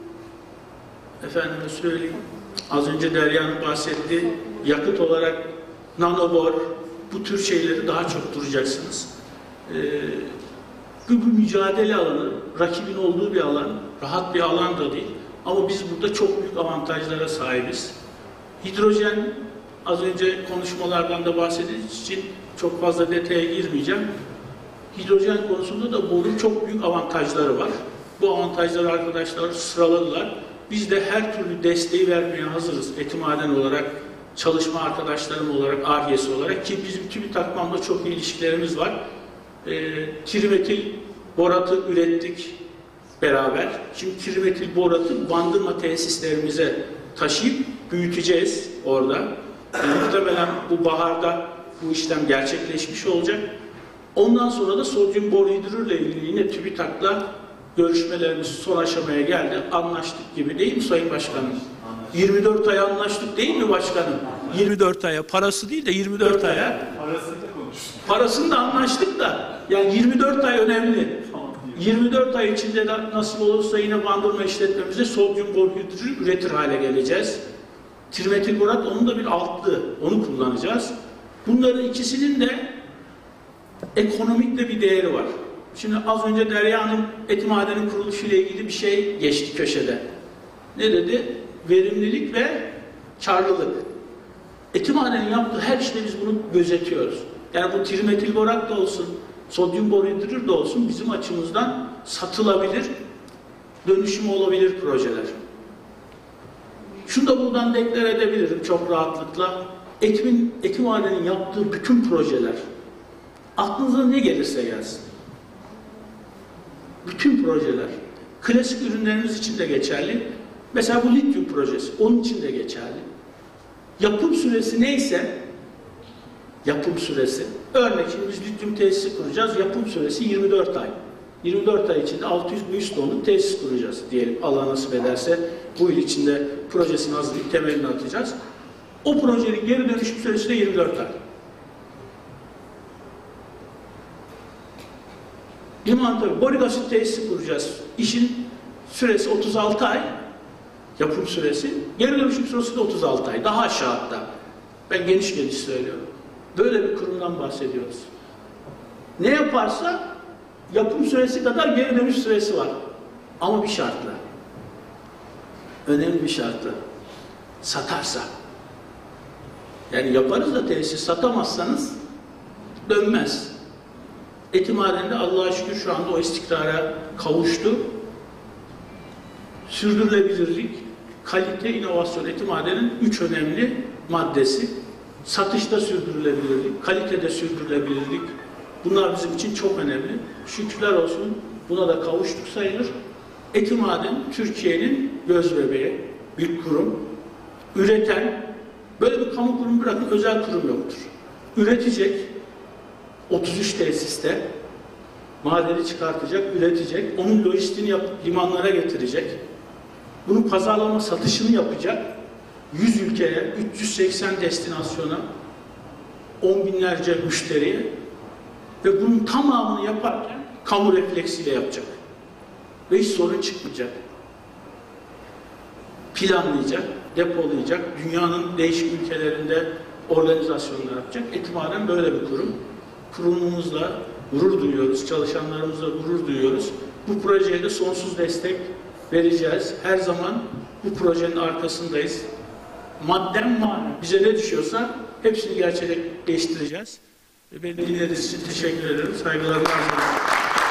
Efendime söyleyeyim. Az önce Derya'nın bahsettiği yakıt olarak nanobor, bu tür şeyleri daha çok duracaksınız. Ee, bu, bu mücadele alanı, rakibin olduğu bir alan, rahat bir alan da değil. Ama biz burada çok büyük avantajlara sahibiz. Hidrojen, az önce konuşmalardan da bahsedildiği için çok fazla detaya girmeyeceğim. Hidrojen konusunda da borun çok büyük avantajları var. Bu avantajları arkadaşlar sıraladılar. Biz de her türlü desteği vermeye hazırız. Etimaden olarak, çalışma arkadaşlarım olarak, A R G'si olarak ki bizim TÜBİTAK'la çok iyi ilişkilerimiz var. E, trimetil boratı ürettik beraber. Şimdi trimetil boratı bandırma tesislerimize taşıyıp büyüteceğiz orada. Yani muhtemelen bu baharda bu işlem gerçekleşmiş olacak. Ondan sonra da sodyum borhidrürle ilgili yine TÜBİTAK'la görüşmelerimiz son aşamaya geldi. Anlaştık gibi değil mi Sayın Başkanım? yirmi dört aya anlaştık değil mi başkanım? yirmi dört aya. Parası değil de yirmi dört aya. Parasını da konuştuk. Parasını da anlaştık da. Yani yirmi dört ay önemli. yirmi dört ay içinde de nasıl olursa yine bandırma işletmemizde sodyum borhidrür üretir hale geleceğiz. Trimetil borat onun da bir altlı. Onu kullanacağız. Bunların ikisinin de ekonomik de bir değeri var. Şimdi az önce Derya Hanım Etimade'nin kuruluşu ile ilgili bir şey geçti köşede. Ne dedi? Verimlilik ve karlılık. Etimade'nin yaptığı her işte biz bunu gözetiyoruz. Yani bu trimetil borat da olsun, sodyum borhidrür de olsun bizim açımızdan satılabilir, dönüşümü olabilir projeler. Şunu da buradan deklar edebilirim çok rahatlıkla. Etim, Etimade'nin yaptığı bütün projeler, aklınıza ne gelirse gelsin. Bütün projeler, klasik ürünlerimiz için de geçerli. Mesela bu lityum projesi, onun için de geçerli. Yapım süresi neyse, yapım süresi, örnek şimdi biz lityum tesisi kuracağız, yapım süresi yirmi dört ay. yirmi dört ay içinde altı yüz bin tonluk tesis kuracağız diyelim. Allah nasip ederse bu yıl içinde projesini hazırlayıp temelini atacağız. O projenin geri dönüşüm süresi de yirmi dört ay. Liman tabi, borik asit tesisi kuracağız. İşin süresi otuz altı ay, yapım süresi, geri dönüşüm süresi de otuz altı ay. Daha aşağı hatta. Ben geniş geniş söylüyorum. Böyle bir kurumdan bahsediyoruz. Ne yaparsa yapım süresi kadar geri dönüş süresi var. Ama bir şartla. Önemli bir şartla. Satarsa. Yani yaparız da tesis, satamazsanız dönmez. Etimade'nde Allah'a şükür şu anda o istikrara kavuştu. Sürdürülebilirlik, kalite, inovasyon Etimade'nin üç önemli maddesi. Satışta sürdürülebilirlik, kalitede sürdürülebilirlik. Bunlar bizim için çok önemli. Şükürler olsun buna da kavuştuk sayılır. Etimaden Türkiye'nin göz bebeği, bir kurum. Üreten, böyle bir kamu kurumu bırakın özel kurum yoktur. Üretecek, otuz üç tesiste madeni çıkartacak, üretecek, onun lojistiğini yapıp limanlara getirecek, bunun pazarlama satışını yapacak yüz ülkeye, üç yüz seksen destinasyona, on binlerce müşteriye ve bunun tamamını yaparken kamu refleksiyle yapacak. Ve hiç sorun çıkmayacak. Planlayacak, depolayacak, dünyanın değişik ülkelerinde organizasyonlar yapacak. Etimaden böyle bir kurum. Kurumumuzla gurur duyuyoruz, çalışanlarımızla gurur duyuyoruz. Bu projeye de sonsuz destek vereceğiz. Her zaman bu projenin arkasındayız. Madden manen bize ne düşüyorsa hepsini gerçekleştireceğiz. Beni dinlediğiniz için teşekkür ederim. Saygılarımı arz ederim.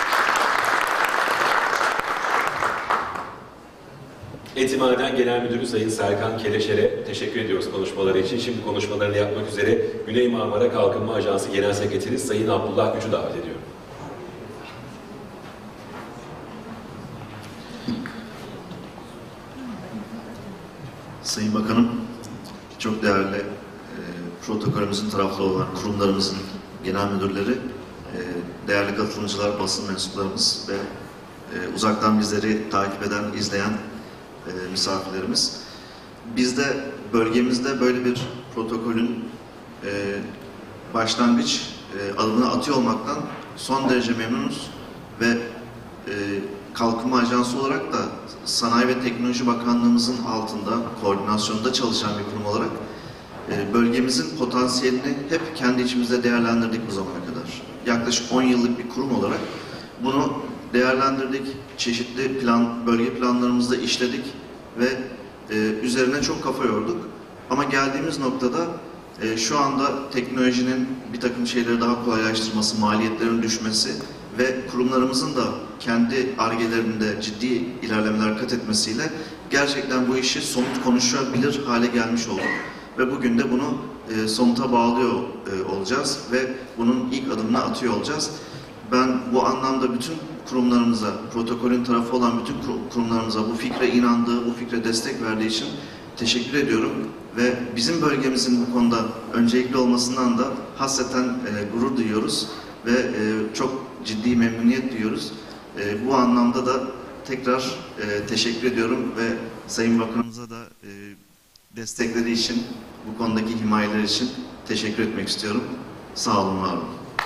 Etimaden Genel Müdürü Sayın Serkan Keleşer'e teşekkür ediyoruz konuşmaları için. Şimdi konuşmalarını yapmak üzere Güney Marmara Kalkınma Ajansı Genel Sekreteri Sayın Abdullah Güç'ü davet ediyorum. Sayın Bakanım, çok değerli e, protokolümüzün tarafları olan kurumlarımızın genel müdürleri, e, değerli katılımcılar, basın mensuplarımız ve e, uzaktan bizleri takip eden, izleyen e, misafirlerimiz. Biz de bölgemizde böyle bir protokolün e, başlangıç e, adımını atıyor olmaktan son derece memnunuz ve e, Kalkınma Ajansı olarak da Sanayi ve Teknoloji Bakanlığımızın altında, koordinasyonda çalışan bir kurum olarak e, bölgemizin potansiyelini hep kendi içimizde değerlendirdik bu zamana kadar. Yaklaşık on yıllık bir kurum olarak bunu değerlendirdik, çeşitli plan, bölge planlarımızda işledik ve e, üzerine çok kafa yorduk. Ama geldiğimiz noktada e, şu anda teknolojinin bir takım şeyleri daha kolaylaştırması, maliyetlerin düşmesi ve kurumlarımızın da kendi Ar-Ge'lerinde ciddi ilerlemeler kat etmesiyle gerçekten bu işi somut konuşabilir hale gelmiş olduk. Ve bugün de bunu e, somuta bağlıyor e, olacağız ve bunun ilk adımını atıyor olacağız. Ben bu anlamda bütün kurumlarımıza, protokolün tarafı olan bütün kurumlarımıza bu fikre inandığı, bu fikre destek verdiği için teşekkür ediyorum. Ve bizim bölgemizin bu konuda öncelikli olmasından da hasreten e, gurur duyuyoruz ve e, çok ciddi memnuniyet duyuyoruz. E, bu anlamda da tekrar e, teşekkür ediyorum ve Sayın Bakanımıza da e, destekleri için, bu konudaki himayeler için teşekkür etmek istiyorum. Sağ olun, var olun.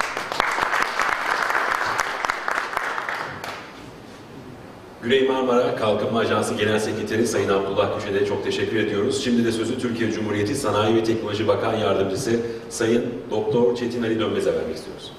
Güney Marmara Kalkınma Ajansı Genel Sekreteri Sayın Abdullah Güç'e de çok teşekkür ediyoruz. Şimdi de sözü Türkiye Cumhuriyeti Sanayi ve Teknoloji Bakan Yardımcısı Sayın Doktor Çetin Ali Dönmez'e vermek istiyoruz.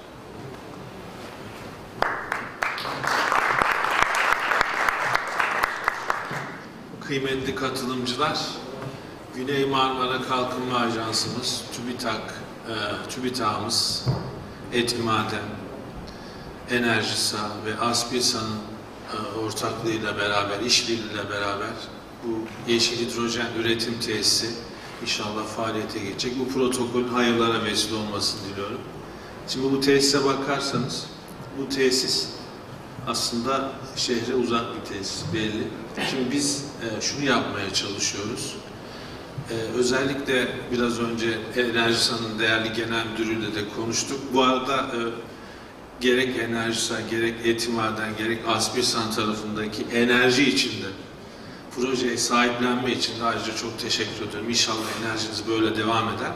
Kıymetli katılımcılar, Güney Marmara Kalkınma Ajansımız, TÜBİTAK, e, TÜBİTAK'ımız, Etimaden, Enerjisa ve Aspilsan'ın e, ortaklığıyla beraber, işbirliğiyle beraber bu yeşil hidrojen üretim tesisi inşallah faaliyete geçecek. Bu protokolün hayırlara vesile olmasını diliyorum. Şimdi bu tesise bakarsanız, bu tesis aslında şehre uzak bir tesis belli. Şimdi biz e, şunu yapmaya çalışıyoruz. E, özellikle biraz önce Enerjisa'nın değerli genel müdürüyle de konuştuk. Bu arada e, gerek Enerjisa, gerek Etimaden, gerek Aspilsan tarafındaki enerji içinde projeye sahiplenme için de ayrıca çok teşekkür ediyorum. İnşallah enerjiniz böyle devam eder.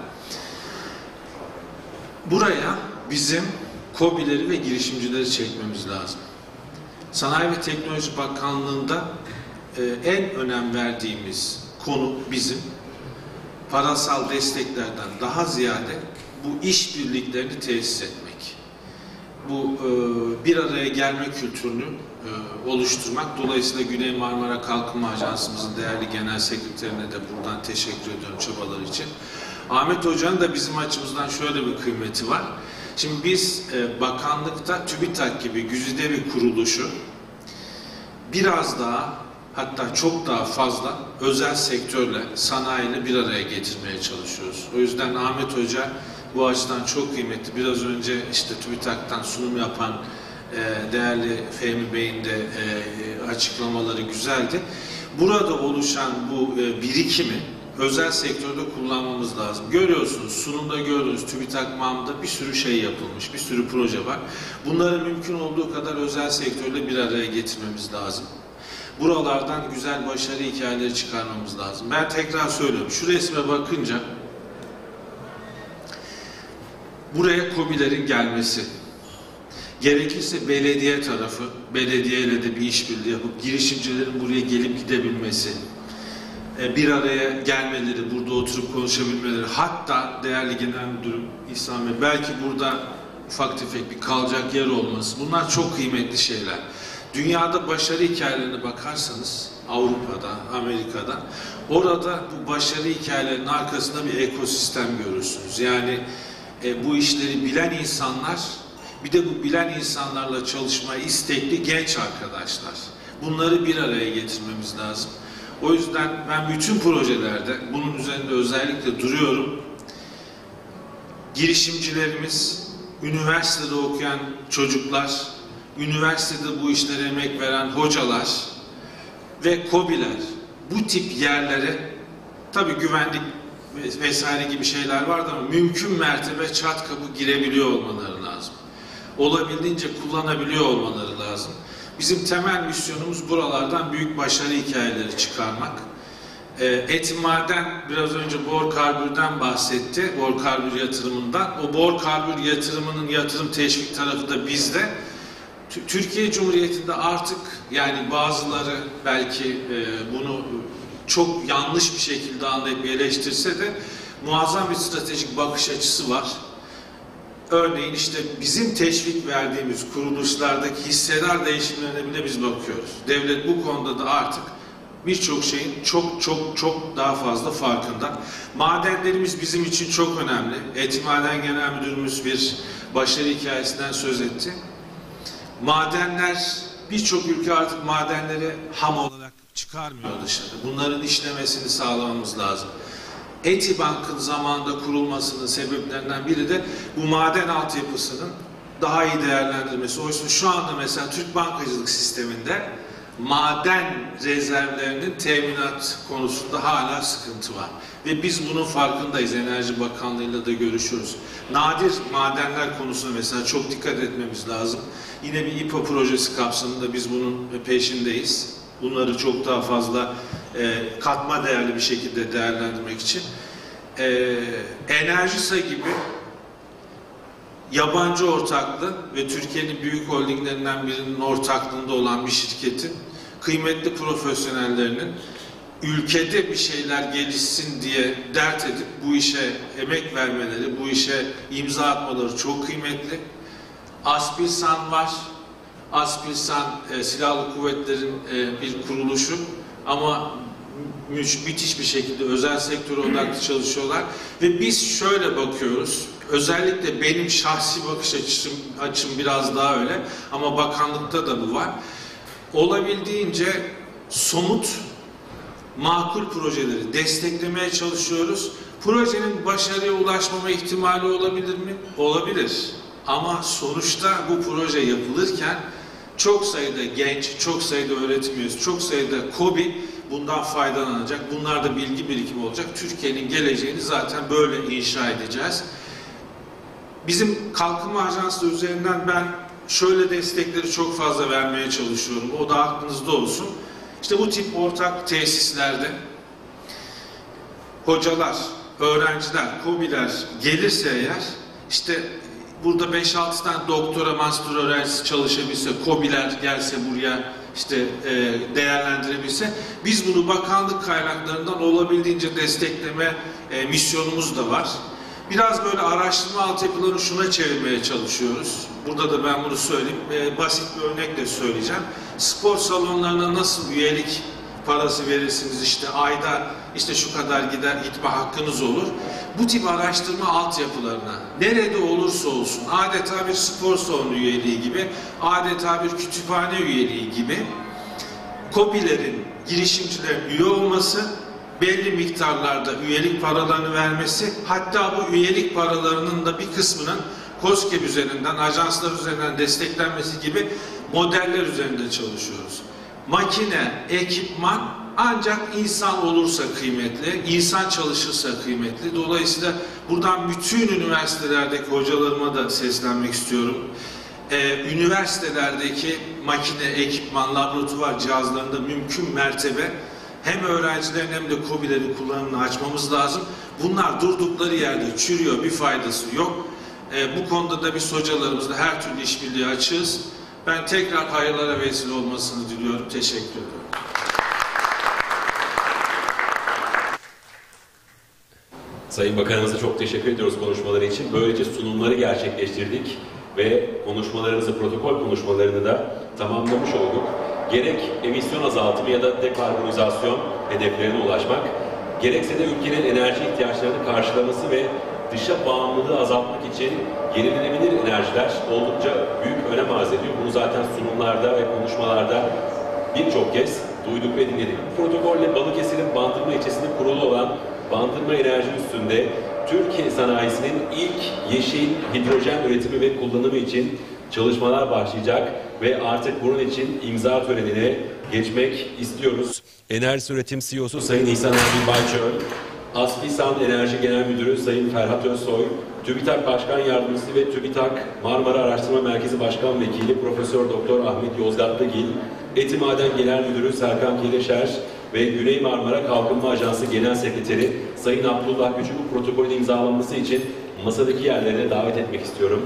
Buraya bizim KOBİ'leri ve girişimcileri çekmemiz lazım. Sanayi ve Teknoloji Bakanlığı'nda e, en önem verdiğimiz konu bizim parasal desteklerden daha ziyade bu işbirliklerini tesis etmek. Bu e, bir araya gelme kültürünü e, oluşturmak. Dolayısıyla Güney Marmara Kalkınma Ajansımızın değerli genel sekreterine de buradan teşekkür ediyorum çabaları için. Ahmet Hoca'nın da bizim açımızdan şöyle bir kıymeti var. Şimdi biz e, bakanlıkta TÜBİTAK gibi güzide bir kuruluşu biraz daha, hatta çok daha fazla özel sektörle, sanayiyle bir araya getirmeye çalışıyoruz. O yüzden Ahmet Hoca bu açıdan çok kıymetli. Biraz önce işte TÜBİTAK'tan sunum yapan e, değerli Fehmi Bey'in de e, açıklamaları güzeldi. Burada oluşan bu e, birikimi özel sektörde kullanmamız lazım. Görüyorsunuz, sunumda gördüğünüz TÜBİTAK MAM'da bir sürü şey yapılmış, bir sürü proje var. Bunları mümkün olduğu kadar özel sektörle bir araya getirmemiz lazım. buralardan güzel başarı hikayeleri çıkarmamız lazım. Ben tekrar söylüyorum, şu resme bakınca buraya KOBİ'lerin gelmesi, gerekirse belediye tarafı, belediyeyle de bir işbirliği yapıp girişimcilerin buraya gelip gidebilmesi, bir araya gelmeleri, burada oturup konuşabilmeleri, hatta değerli Genel Müdürüm İhsan Bey, belki burada ufak tefek bir kalacak yer olması, bunlar çok kıymetli şeyler. Dünyada başarı hikayelerine bakarsanız, Avrupa'da, Amerika'da, orada bu başarı hikayelerinin arkasında bir ekosistem görürsünüz. Yani e, bu işleri bilen insanlar, bir de bu bilen insanlarla çalışmaya istekli genç arkadaşlar. Bunları bir araya getirmemiz lazım. O yüzden ben bütün projelerde bunun üzerinde özellikle duruyorum. Girişimcilerimiz, üniversitede okuyan çocuklar, üniversitede bu işlere emek veren hocalar ve KOBİ'ler bu tip yerlere, tabii güvenlik vesaire gibi şeyler vardı ama mümkün mertebe çat kapı girebiliyor olmaları lazım. Olabildiğince kullanabiliyor olmaları lazım. Bizim temel misyonumuz buralardan büyük başarı hikayeleri çıkarmak. E, Etimaden biraz önce Bor Karbür'den bahsetti, Bor Karbür yatırımından. O Bor Karbür yatırımının yatırım teşvik tarafı da bizde. Türkiye Cumhuriyeti'nde artık, yani bazıları belki e, bunu çok yanlış bir şekilde anlayıp eleştirse de muazzam bir stratejik bakış açısı var. Örneğin işte bizim teşvik verdiğimiz kuruluşlardaki hissedar değişimlerine bile biz bakıyoruz. Devlet bu konuda da artık birçok şeyin çok çok çok daha fazla farkında. Madenlerimiz bizim için çok önemli. Etimaden Genel Müdürümüz bir başarı hikayesinden söz etti. Madenler, birçok ülke artık madenleri ham olarak çıkarmıyor dışarı. Bunların işlemesini sağlamamız lazım. Etibank'ın zamanında kurulmasının sebeplerinden biri de bu maden altyapısının daha iyi değerlendirilmesi. Oysa şu anda mesela Türk bankacılık sisteminde maden rezervlerinin teminat konusunda hala sıkıntı var. Ve biz bunun farkındayız. Enerji Bakanlığı'yla da görüşüyoruz. Nadir madenler konusunda mesela çok dikkat etmemiz lazım. Yine bir İ P A projesi kapsamında biz bunun peşindeyiz. Bunları çok daha fazla e, katma değerli bir şekilde değerlendirmek için. E, Enerjisa gibi yabancı ortaklı ve Türkiye'nin büyük holdinglerinden birinin ortaklığında olan bir şirketin kıymetli profesyonellerinin ülkede bir şeyler gelişsin diye dert edip bu işe emek vermeleri, bu işe imza atmaları çok kıymetli. Aspilsan var. Aspilsan e, Silahlı Kuvvetlerin e, bir kuruluşu ama mü müthiş bir şekilde özel sektöre odaklı çalışıyorlar ve biz şöyle bakıyoruz. Özellikle benim şahsi bakış açım, açım biraz daha öyle ama bakanlıkta da bu var. Olabildiğince somut, makul projeleri desteklemeye çalışıyoruz. Projenin başarıya ulaşmama ihtimali olabilir mi? Olabilir. Ama sonuçta bu proje yapılırken çok sayıda genç, çok sayıda öğretim üyesi, çok sayıda KOBİ bundan faydalanacak. Bunlar da bilgi birikimi olacak. Türkiye'nin geleceğini zaten böyle inşa edeceğiz. Bizim Kalkınma Ajansı üzerinden ben şöyle destekleri çok fazla vermeye çalışıyorum. O da aklınızda olsun. İşte bu tip ortak tesislerde hocalar, öğrenciler, KOBİ'ler gelirse eğer, işte burada beş altı tane doktora, master öğrencisi çalışabilse, KOBİ'ler gelse buraya işte e, değerlendirebilse, biz bunu bakanlık kaynaklarından olabildiğince destekleme e, misyonumuz da var. Biraz böyle araştırma altyapılarını şuna çevirmeye çalışıyoruz. Burada da ben bunu söyleyeyim. E, basit bir örnekle söyleyeceğim. Spor salonlarına nasıl üyelik parası verirsiniz, işte ayda işte şu kadar gider gitme hakkınız olur. Bu tip araştırma altyapılarına nerede olursa olsun, adeta bir spor salonu üyeliği gibi, adeta bir kütüphane üyeliği gibi KOBİ'lerin, girişimcilerin üye olması, belli miktarlarda üyelik paralarını vermesi, hatta bu üyelik paralarının da bir kısmının KOSGEB üzerinden, ajanslar üzerinden desteklenmesi gibi modeller üzerinde çalışıyoruz. Makine, ekipman ancak insan olursa kıymetli, insan çalışırsa kıymetli. Dolayısıyla buradan bütün üniversitelerdeki hocalarıma da seslenmek istiyorum. e, üniversitelerdeki makine, ekipman, laboratuvar cihazlarında mümkün mertebe hem öğrencilerin hem de KOBİ'lerin kullanımını açmamız lazım. Bunlar durdukları yerde çürüyor, bir faydası yok. E, bu konuda da biz hocalarımızla her türlü işbirliği açığız. Ben tekrar hayırlara vesile olmasını diliyorum. Teşekkür ederim. Sayın Bakanımıza çok teşekkür ediyoruz konuşmaları için. Böylece sunumları gerçekleştirdik ve konuşmalarınızı, protokol konuşmalarını da tamamlamış olduk. Gerek emisyon azaltımı ya da dekarbonizasyon hedeflerine ulaşmak, gerekse de ülkenin enerji ihtiyaçlarını karşılaması ve dışa bağımlılığı azaltmak için yenilenebilir enerjiler oldukça büyük önem arz ediyor. Bunu zaten sunumlarda ve konuşmalarda birçok kez duyduk ve dinledik. Bu protokolle Balıkesir'in Bandırma ilçesinde kurulu olan Bandırma Enerji Üssü'nde Türkiye sanayisinin ilk yeşil hidrojen üretimi ve kullanımı için çalışmalar başlayacak ve artık bunun için imza törenine geçmek istiyoruz. Enerji Üretim C E O'su Sayın İhsan Erbil Bayçöl, Aspisan Enerji Genel Müdürü Sayın Ferhat Özsoy, TÜBİTAK Başkan Yardımcısı ve TÜBİTAK Marmara Araştırma Merkezi Başkan Vekili Profesör Doktor Ahmet Yozgatlıgil, Eti Maden Genel Müdürü Serkan Kireşer ve Güney Marmara Kalkınma Ajansı Genel Sekreteri Sayın Abdullah Güç'ü bu protokolün imzalanması için masadaki yerlerine davet etmek istiyorum.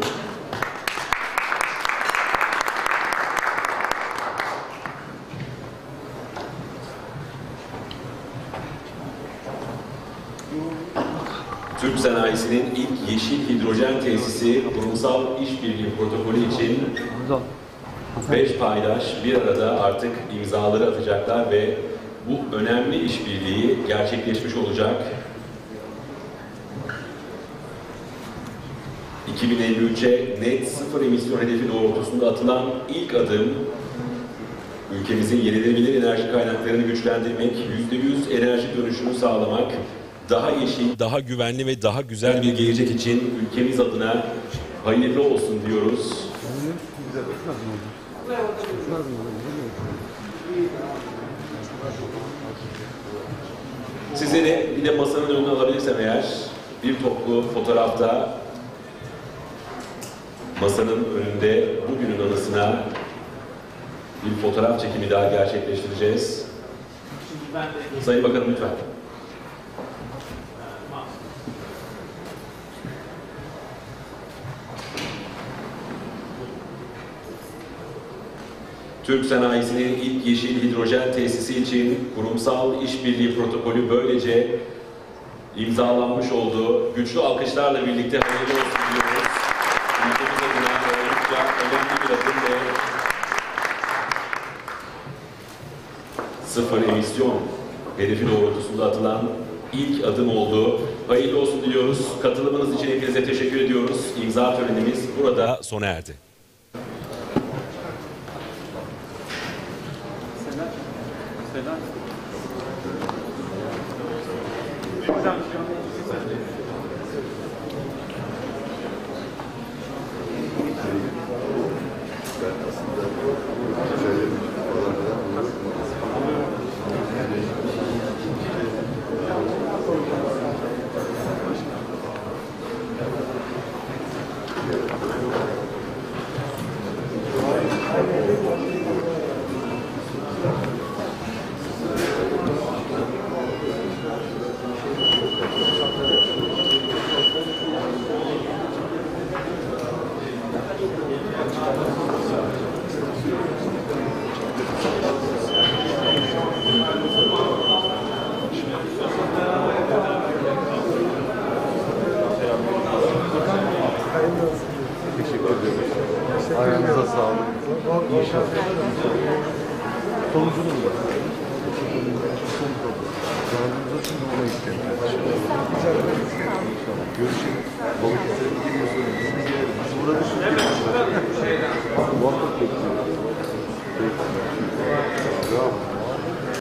Türk sanayisinin ilk yeşil hidrojen tesisi kurumsal işbirliği protokolü için beş paydaş bir arada artık imzaları atacaklar ve bu önemli işbirliği gerçekleşmiş olacak. iki bin elli üçe net sıfır emisyon hedefi doğrultusunda atılan ilk adım, ülkemizin yenilenebilir enerji kaynaklarını güçlendirmek, yüzde yüz enerji dönüşümü sağlamak, daha yeşil, daha güvenli ve daha güzel bir gelecek için ülkemiz adına hayırlı olsun diyoruz. Sizleri bir de masanın önüne alabilirsem eğer, bir toplu fotoğrafta masanın önünde bugünün anısına bir fotoğraf çekimi daha gerçekleştireceğiz. Sayın Bakanım lütfen. Türk sanayisinin ilk yeşil hidrojen tesisi için kurumsal işbirliği protokolü böylece imzalanmış oldu. Güçlü alkışlarla birlikte hayırlı olsun diyoruz. Ülkemiz adına oldukça önemli bir adım ve sıfır emisyon hedefi doğrultusunda atılan ilk adım oldu. Hayırlı olsun diliyoruz. Katılımınız için hepinize teşekkür ediyoruz. İmza törenimiz burada sona erdi. Ayağınıza sağlık. İnşallah. Sonucunu mu? Yardımcı şimdi ona ihtiyacımız var. İnşallah. Görüşürüz. Balıkesir'e gidiyorsunuz. Biz de gelelim. Biz burada bir şey. Muhakkak bekliyoruz.